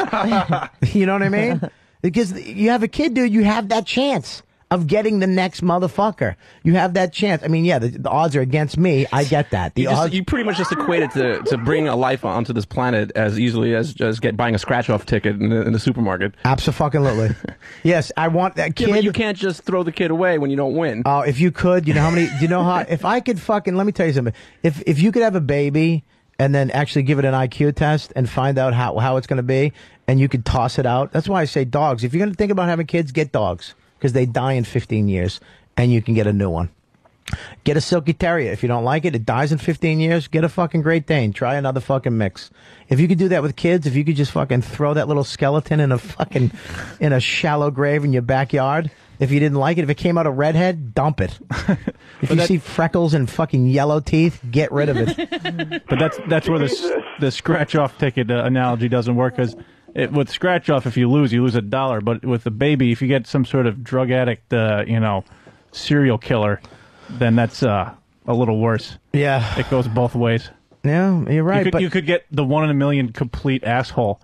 You know what I mean? Because you have a kid, dude, you have that chance of getting the next motherfucker. You have that chance. I mean, yeah, the, the odds are against me. I get that. The You, just, odds. you pretty much just equate it to, to bring a life onto this planet as easily as just get buying a scratch-off ticket in the, in the supermarket. Absolutely. Yes, I want that kid. Yeah, but you can't just throw the kid away when you don't win. Oh, if you could, you know how many? Do you know how? If I could fucking, let me tell you something. If if you could have a baby and then actually give it an I Q test and find out how how it's going to be, and you could toss it out. That's why I say dogs. If you're going to think about having kids, get dogs, because they die in fifteen years, and you can get a new one. Get a Silky Terrier. If you don't like it, it dies in fifteen years. Get a fucking Great Dane. Try another fucking mix. If you could do that with kids, if you could just fucking throw that little skeleton in a fucking in a shallow grave in your backyard. If you didn't like it, if it came out a redhead, dump it. If you that- see freckles and fucking yellow teeth, get rid of it. But that's that's where the s- the scratch off ticket uh, analogy doesn't work, because with scratch off, if you lose, you lose a dollar. But with the baby, if you get some sort of drug addict, uh, you know, serial killer, then that's uh, a little worse. Yeah, it goes both ways. Yeah, you're right. You could, but you could get the one in a million complete asshole.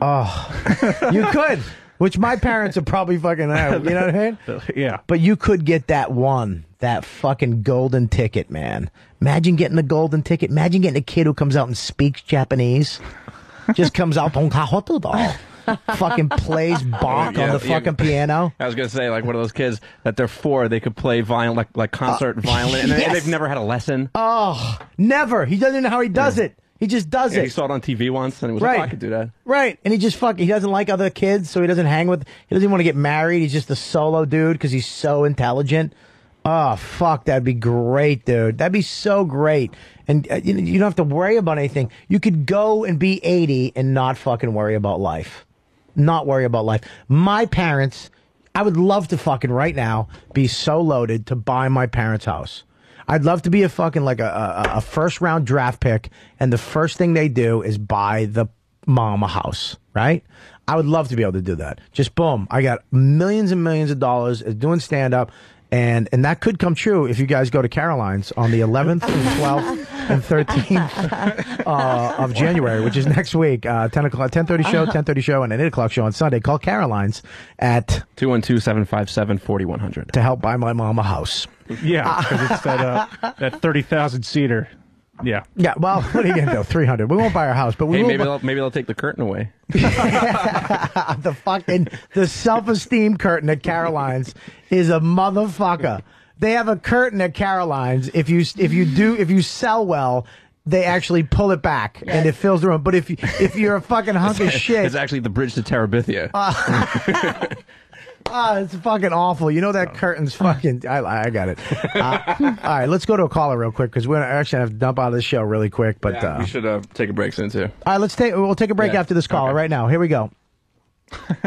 Oh, you could. Which my parents are probably fucking have. You know what I mean? Yeah. But you could get that one, that fucking golden ticket, man. Imagine getting the golden ticket. Imagine getting a kid who comes out and speaks Japanese. Just comes out, fucking plays Bach Yeah, on the yeah. fucking piano. I was gonna say, like one of those kids that they're four, they could play violin, like like concert violin, and they- yes. they've never had a lesson. Oh, never. He doesn't know how he does it. He just does Yeah, it. he saw it on T V once, and he was Right. like, oh, I could do that. Right, and he just fuck. He doesn't like other kids, so he doesn't hang with. He doesn't want to get married. He's just a solo dude because he's so intelligent. Oh fuck, that'd be great, dude. That'd be so great, and uh, you, you don't have to worry about anything. You could go and be eighty and not fucking worry about life. Not worry about life. My parents, I would love to fucking right now be so loaded to buy my parents' house. I'd love to be a fucking like a, a, a first round draft pick, and the first thing they do is buy the mom a house, right? I would love to be able to do that. Just boom, I got millions and millions of dollars doing stand up, and and that could come true if you guys go to Caroline's on the eleventh and twelfth and thirteenth uh, of January, which is next week. Uh, ten o'clock, ten thirty show, ten thirty show, and an eight o'clock show on Sunday. Call Caroline's at two one two, seven five seven, four one zero zero to help buy my mom a house. Yeah, because it's that uh, that thirty thousand seater. Yeah. Yeah, well, what are you going to do? three hundred. We won't buy our house, but we Hey, will maybe buy- they'll, maybe they'll take the curtain away. the fucking the self-esteem curtain at Caroline's is a motherfucker. They have a curtain at Caroline's. If you if you do if you sell well, they actually pull it back and it fills the room. But if you if you're a fucking hunk of It's, shit, it's actually the bridge to Terabithia. ah, it's fucking awful. You know that curtain's fucking. I, I got it. Uh, all right, let's go to a caller real quick because we're gonna actually have to dump out of this show really quick. But Yeah, uh, we should uh, take a break soon too. all right, let's take we'll take a break Yeah. after this caller right now. Here we go.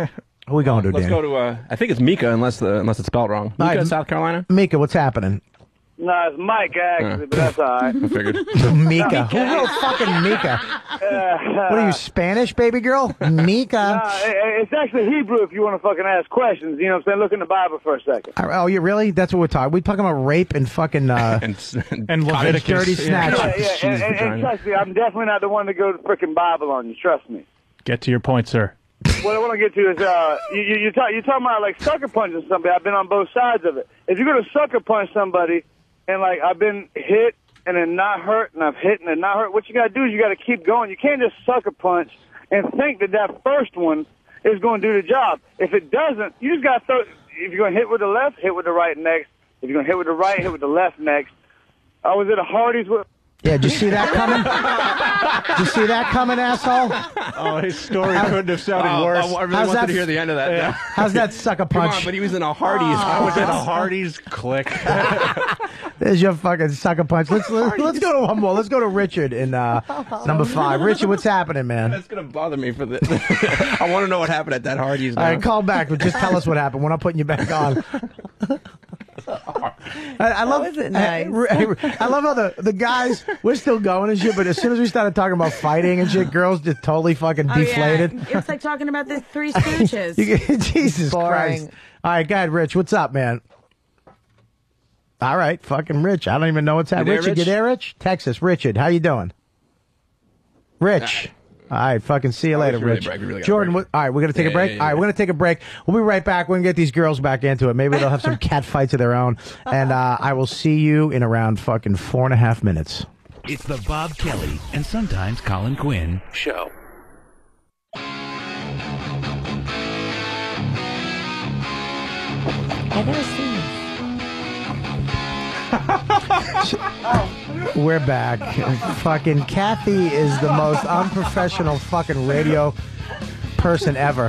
Who we going to, Let's Dan? go to, uh, I think it's Mika, unless the, unless it's spelled wrong. Mika, All right. South Carolina? Mika, what's happening? No, it's Mike, actually, but that's all right. I figured. Mika. Who wrote fucking Mika? What are you, Spanish, baby girl? Mika. Nah, it- it's actually Hebrew if you want to fucking ask questions. You know what I'm saying? Look in the Bible for a second. Oh, you really? That's what we're talking. We're talking about rape and fucking uh, and, and Leviticus. Dirty snatch. Yeah, yeah, and, and, and trust me, I'm definitely not the one to go to freaking Bible on you. Trust me. Get to your point, sir. What I want to get to is, uh, you, you, you talk, you're talking about, like, sucker punching somebody. I've been on both sides of it. If you're going to sucker punch somebody, and, like, I've been hit and then not hurt, and I've hit and then not hurt, what you got to do is you got to keep going. You can't just sucker punch and think that that first one is going to do the job. If it doesn't, you just got to throw, if you're going to hit with the left, hit with the right next. If you're going to hit with the right, hit with the left next. I was at a Hardee's with... Yeah, did you see that coming? Did you see that coming, asshole? Oh, his story couldn't have sounded Oh, worse. oh, I really How's wanted that- to hear the end of that. Yeah. How's that sucker Come punch? on, but he was in a Hardee's. I was at a Hardee's. Click. There's your fucking sucker punch. Let's let's, let's go to one more. Let's go to Richard in uh, number five. Richard, what's happening, man? That's going to bother me for this. I want to know what happened at that Hardee's. All now. right, call back, but just tell us what happened. We're not putting you back on. I, I love was it nice? I, I love how the, the guys, we're still going and shit, but as soon as we started talking about fighting and shit, girls just totally fucking Oh, yeah. deflated. It's like talking about the Three Stooges. You get- Jesus Boring. Christ. All right, go ahead, Rich. What's up, man? All right, fucking Rich. I don't even know what's happening. You there, Richard, you Rich? there, Rich? Texas. Richard, how you doing? Rich. All right, fucking see you Oh, later, we should really Rich. break. We really gotta Jordan, break. what, all right, we're going to take Yeah, a break? yeah, yeah, all right, yeah. we're going to take a break. We'll be right back. We're going to get these girls back into it. Maybe they'll have some cat fights of their own. And uh, I will see you in around fucking four and a half minutes. It's the Bob Kelly and sometimes Colin Quinn show. I've never seen this. We're back. Fucking Kathy is the most unprofessional fucking radio person ever.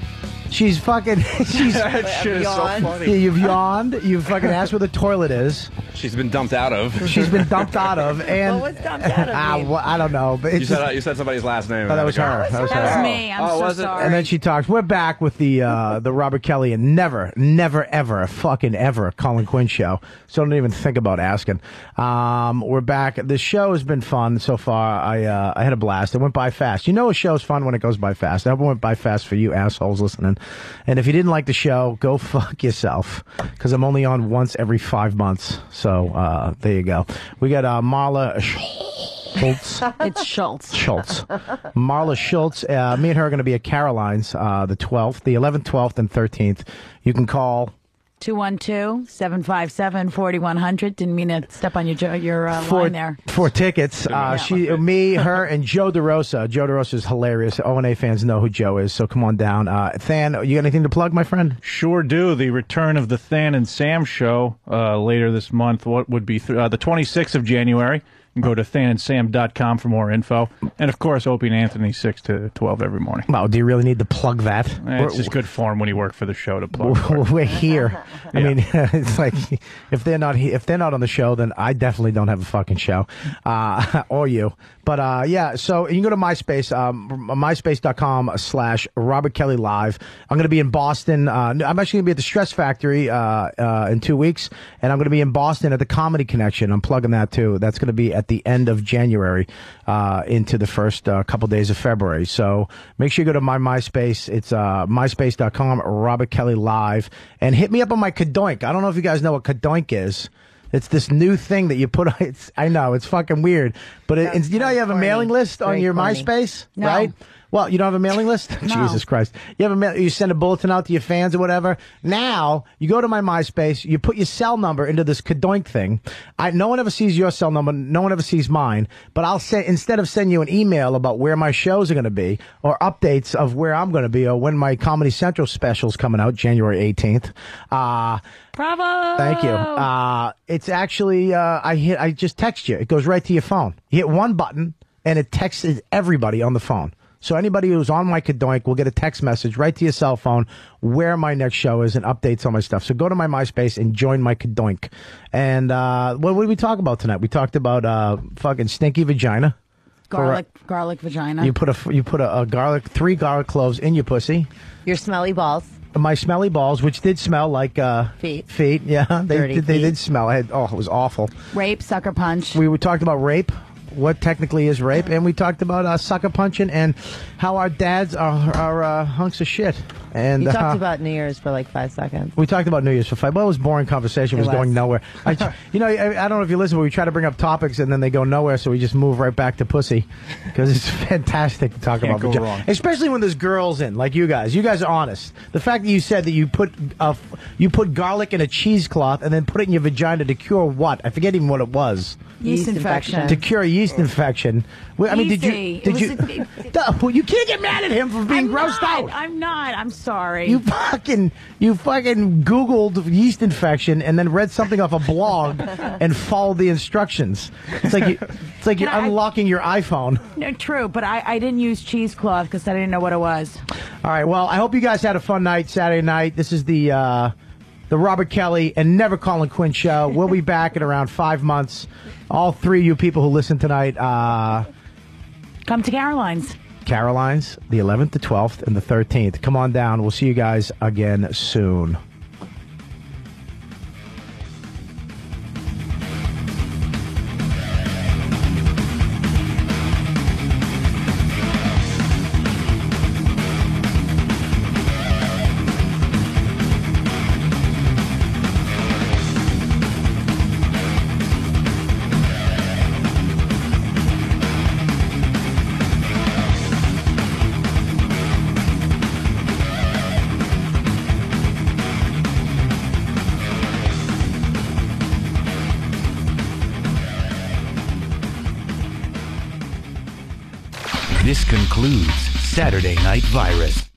She's fucking. She's. That shit is so funny. You've yawned. You've fucking asked where the toilet is. She's been dumped out of. She's been dumped out of, and What was dumped out of Ah, mean? well, I don't know. But You it's said, just- uh, you said somebody's last name. Oh, that was her. That was her. That was me. I'm Oh, so was it? sorry. And then she talks. We're back with the uh, the Robert Kelly and never, never, ever, fucking ever Colin Quinn show. So don't even think about asking. Um, we're back. The show has been fun so far. I uh, I had a blast. It went by fast. You know a show's fun when it goes by fast. That went by fast for you assholes listening. And if you didn't like the show, go fuck yourself. Because I'm only on once every five months. So uh, there you go. We got uh, Marla Schultz. It's Schultz. Schultz. Marla Schultz. Uh, me and her are going to be at Caroline's uh, the twelfth, the eleventh, twelfth, and thirteenth. You can call two one two, seven five seven, four one zero zero. Didn't mean to step on your jo- your uh, for, line there. for tickets. Uh, she, me, her, and Joe DeRosa. Joe DeRosa is hilarious. O and A fans know who Joe is, so come on down. Uh, Than, you got anything to plug, my friend? Sure do. The return of the Than and Sam show uh, later this month. What would be th- uh, the twenty-sixth of January. You can go to than and sam dot com for more info. And of course, Opie and Anthony, six to twelve every morning. Wow, do you really need to plug that? Eh, it's just good form when you work for the show to plug. for it. We're here. I mean, it's like if they're not he- if they're not on the show, then I definitely don't have a fucking show, uh, or you. But uh, yeah, so you can go to MySpace, um, myspace.com slash Robert Kelly Live. I'm going to be in Boston. Uh, I'm actually going to be at the Stress Factory uh, uh, in two weeks, and I'm going to be in Boston at the Comedy Connection. I'm plugging that too. That's going to be at the end of January uh, into the first uh, couple days of February. So make sure you go to my MySpace. It's uh, myspace.com, Robert Kelly Live, and hit me up on my Kadoink. I don't know if you guys know what Kadoink is. It's this new thing that you put on. It's, I know, it's fucking weird. But it, it's, you know, you have a mailing list on Very your corny. MySpace, No. right? Well, you don't have a mailing list? No. Jesus Christ. You have a mail, you send a bulletin out to your fans or whatever. Now, you go to my MySpace, you put your cell number into this Kadoink thing. I, no one ever sees your cell number, no one ever sees mine, but I'll say, instead of sending you an email about where my shows are going to be, or updates of where I'm going to be, or when my Comedy Central special's coming out, January eighteenth, uh, Bravo. Thank you. Uh, it's actually, uh, I hit, I just text you. It goes right to your phone. You hit one button and it texts everybody on the phone. So anybody who's on my Kadoink will get a text message right to your cell phone where my next show is and updates on my stuff. So go to my MySpace and join my Kadoink. And, uh, what, what did we talk about tonight? We talked about, uh, fucking stinky vagina. Garlic, garlic vagina. You put a you put a, a garlic, three garlic cloves in your pussy. Your smelly balls. My smelly balls, which did smell like uh, feet. Feet, yeah, they Dirty did, they feet. did smell. I had, oh, it was awful. Rape, sucker punch. We, we talked about rape, what technically is rape, and we talked about uh, sucker punching and how our dads are, are uh, hunks of shit. And You talked uh, about New Year's for like five seconds. we talked about New Year's for five. Well, it was a boring conversation. It It was, was. going nowhere. I, you know, I, I don't know if you listen, but we try to bring up topics and then they go nowhere, so we just move right back to pussy because it's fantastic to talk Can't about go vagina. wrong. Especially when there's girls in, like you guys. You guys are honest. The fact that you said that you put uh, you put garlic in a cheesecloth and then put it in your vagina to cure what? I forget even what it was. Yeast Yeast infection. infection. To cure a yeast infection. Well, I mean, did Easy. you? It Did was you? a- Duh, well, you can't get mad at him for being I'm grossed not, out. I'm not. I'm sorry. You fucking, you fucking Googled yeast infection and then read something off a blog and followed the instructions. It's like you, it's like you're Can I- unlocking your iPhone. No, true, but I, I didn't use cheesecloth because I didn't know what it was. All right. Well, I hope you guys had a fun night Saturday night. This is the uh, the Robert Kelly and Never Colin Quinn show. We'll be back in around five months. All three of you people who listen tonight, uh, Come to Caroline's. Caroline's, the eleventh, the twelfth, and the thirteenth. Come on down. We'll see you guys again soon. This concludes Saturday Night Virus.